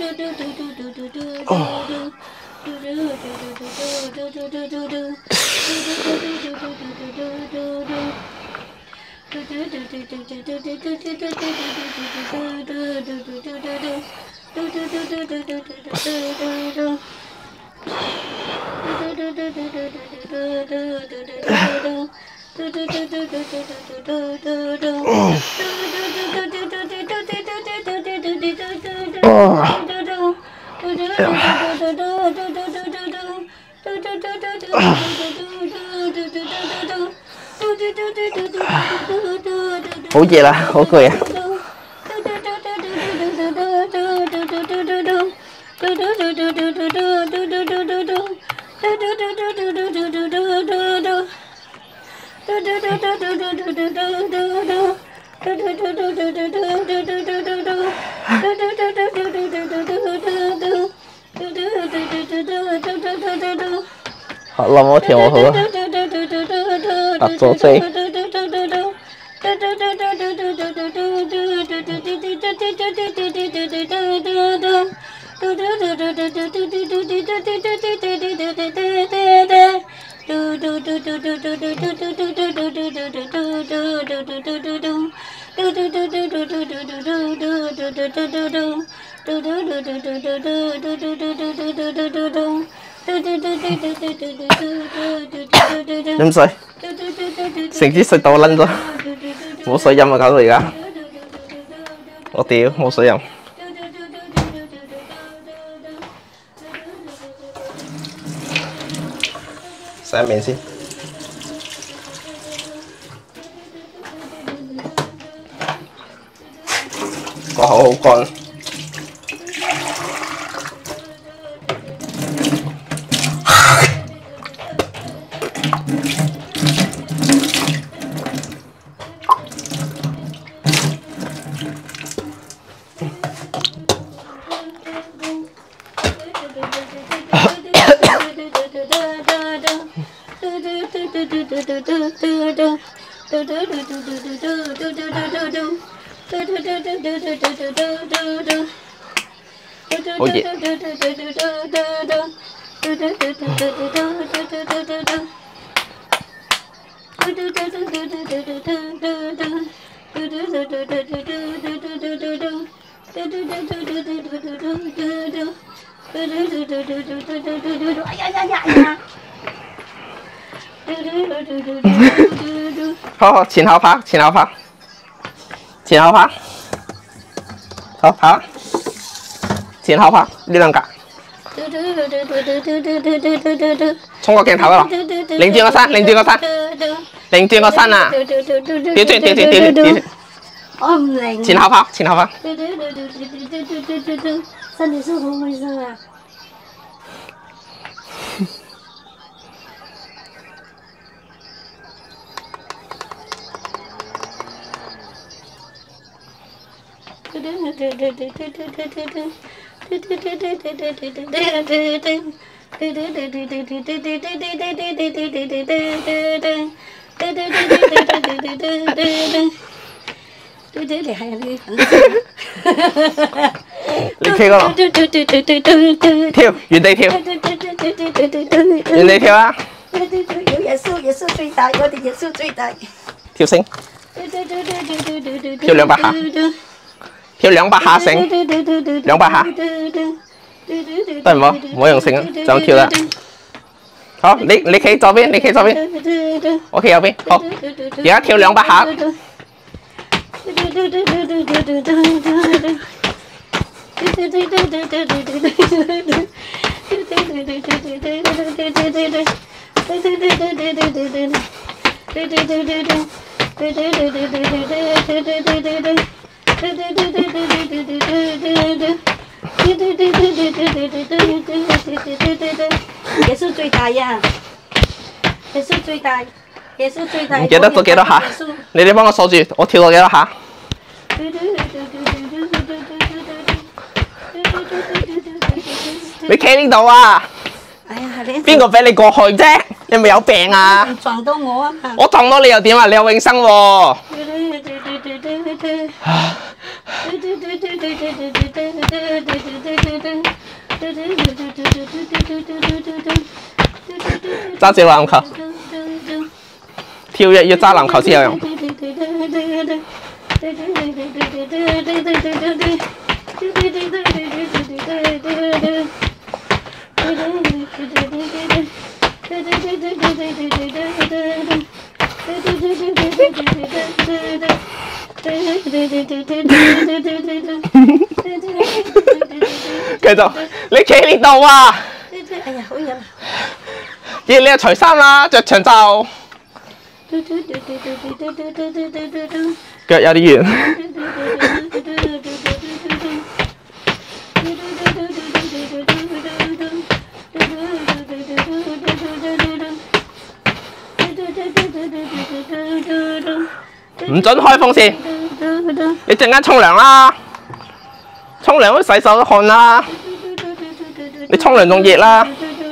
好熱啊，好攰啊！好，老毛舔我喝，打左嘴。飲水，成支水倒撚咗，冇水飲啊！搞到而家，我屌冇水飲。洗下面先，個口好乾。 好熱。好，前後拍，前後拍，前後拍，好拍，前後拍呢兩格。衝個鏡頭嗰度，擰轉個身，擰轉個身，擰轉個身啊！調轉，調轉，調轉。 我唔擰。 前後拍，前後拍。 身體舒服唔舒服啊？ 你企嗰度，跳，原地跳，原地跳啊！ 有耶穌，耶穌最大，我哋耶穌最大。 跳繩，跳200下，跳200下繩，200下，得唔好？唔好用繩啊，就咁跳啦。好，你企左邊，你企左邊，我企右邊。好，而家跳200下。 耶穌最大呀！耶穌最大，耶穌最大。 唔記得咗幾多下？你哋幫我數住，我跳到幾多下？你企呢度啊！ 哎呀，你邊個俾你過去啫？你咪有病啊！ 撞到我啊！ 我撞到你又點啊？你有永生喎！揸住籃球，跳躍要揸籃球先有用。繼續，你企呢度啊！ 哎呀，好熱啊！ 你又除衫啦，着長袖。腳有啲遠。唔准開風扇，你陣間沖涼啦，沖涼都洗手都汗啦，你沖涼仲熱啦。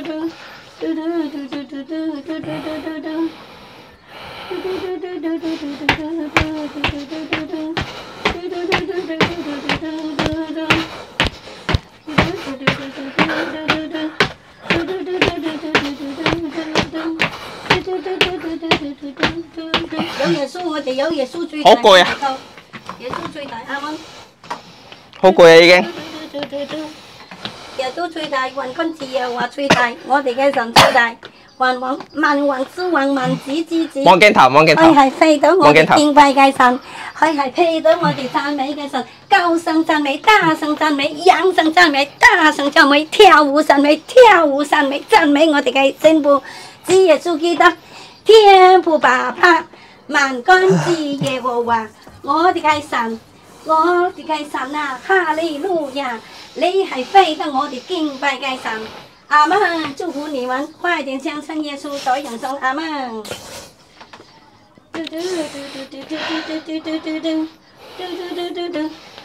有耶穌，我哋有耶穌最大。 好攰啊！ 耶穌最大，啱啱。 好攰啊已經。 耶穌最大，雲君自由話最大，我哋嘅神最大。萬王之王，萬子之子。 望鏡頭，望鏡頭。 佢係飛到我哋敬拜嘅神，佢係披到我哋讚美嘅神，高聲讚美，大聲讚美，揚聲讚美，大聲讚美，跳舞讚美，跳舞讚美，讚美我哋嘅聖父，主耶穌基督，天父爸爸，萬軍之耶和華，我哋嘅神，我哋嘅神啊，哈利路亞，你係飛得我哋敬拜嘅神。阿門！祝福你們快點相信耶穌在人生。阿門！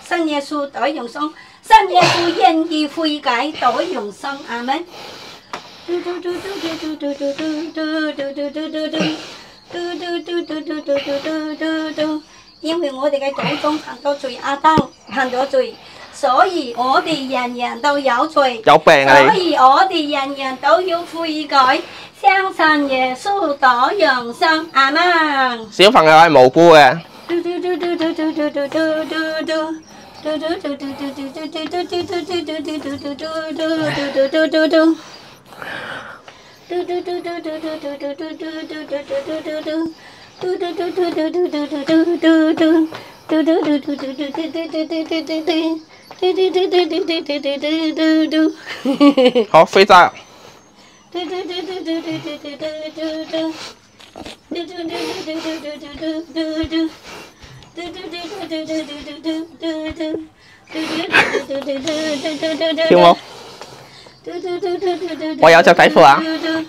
信耶穌代用生，信耶穌願意悔改代用生，阿門。因為我哋嘅祖宗犯咗罪，亞當犯咗罪，所以我哋人人都有罪， 有病啊所以我哋人人都要悔改，相信耶穌代用生，阿門。 小朋友係無辜嘅。好，飛揸。跳舞。我有着底褲啊！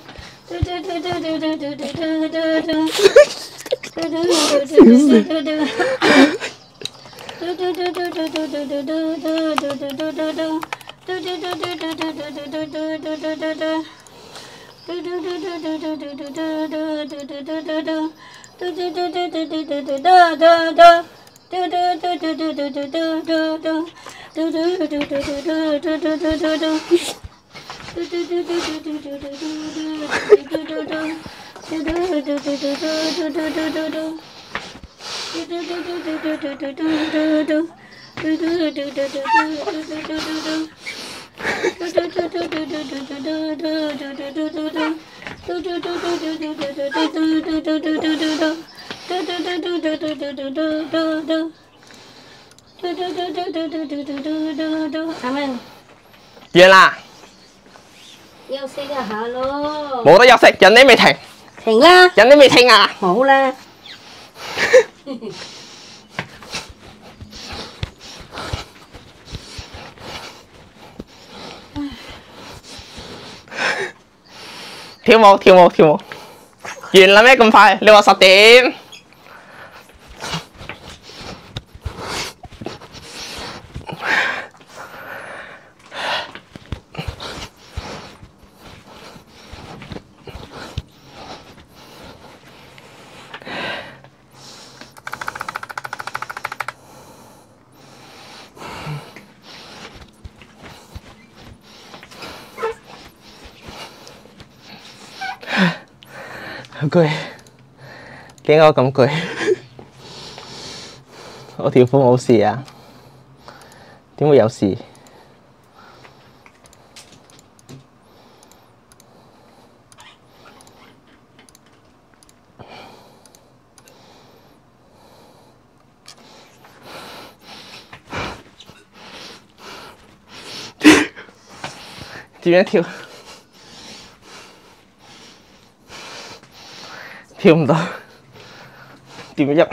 完啦。 休息一下咯。 冇得休息，人哋未停。 停啦。 人哋未停啊。 好啦。 跳舞跳舞跳舞，完啦咩咁快？你話10點？好攰，點解我咁攰？我條褲冇事啊？點會有事？點樣跳？跳唔到，點入？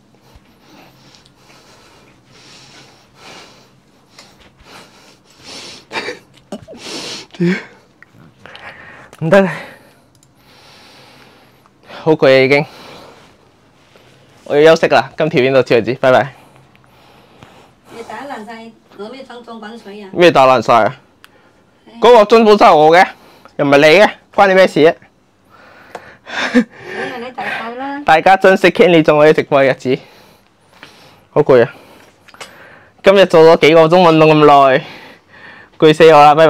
唔得，好攰啊已經，我要休息啦，今條片到此為止，拜拜。 你打爛晒攞咩裝滾水啊？ 咩打爛晒啊？嗰個樽本身係我嘅，又唔係你嘅，關你咩事啊？大家珍惜 Kenny 仲可以直播嘅日子，好攰啊！今日做咗幾個鐘運動咁耐，攰死我啦！拜拜。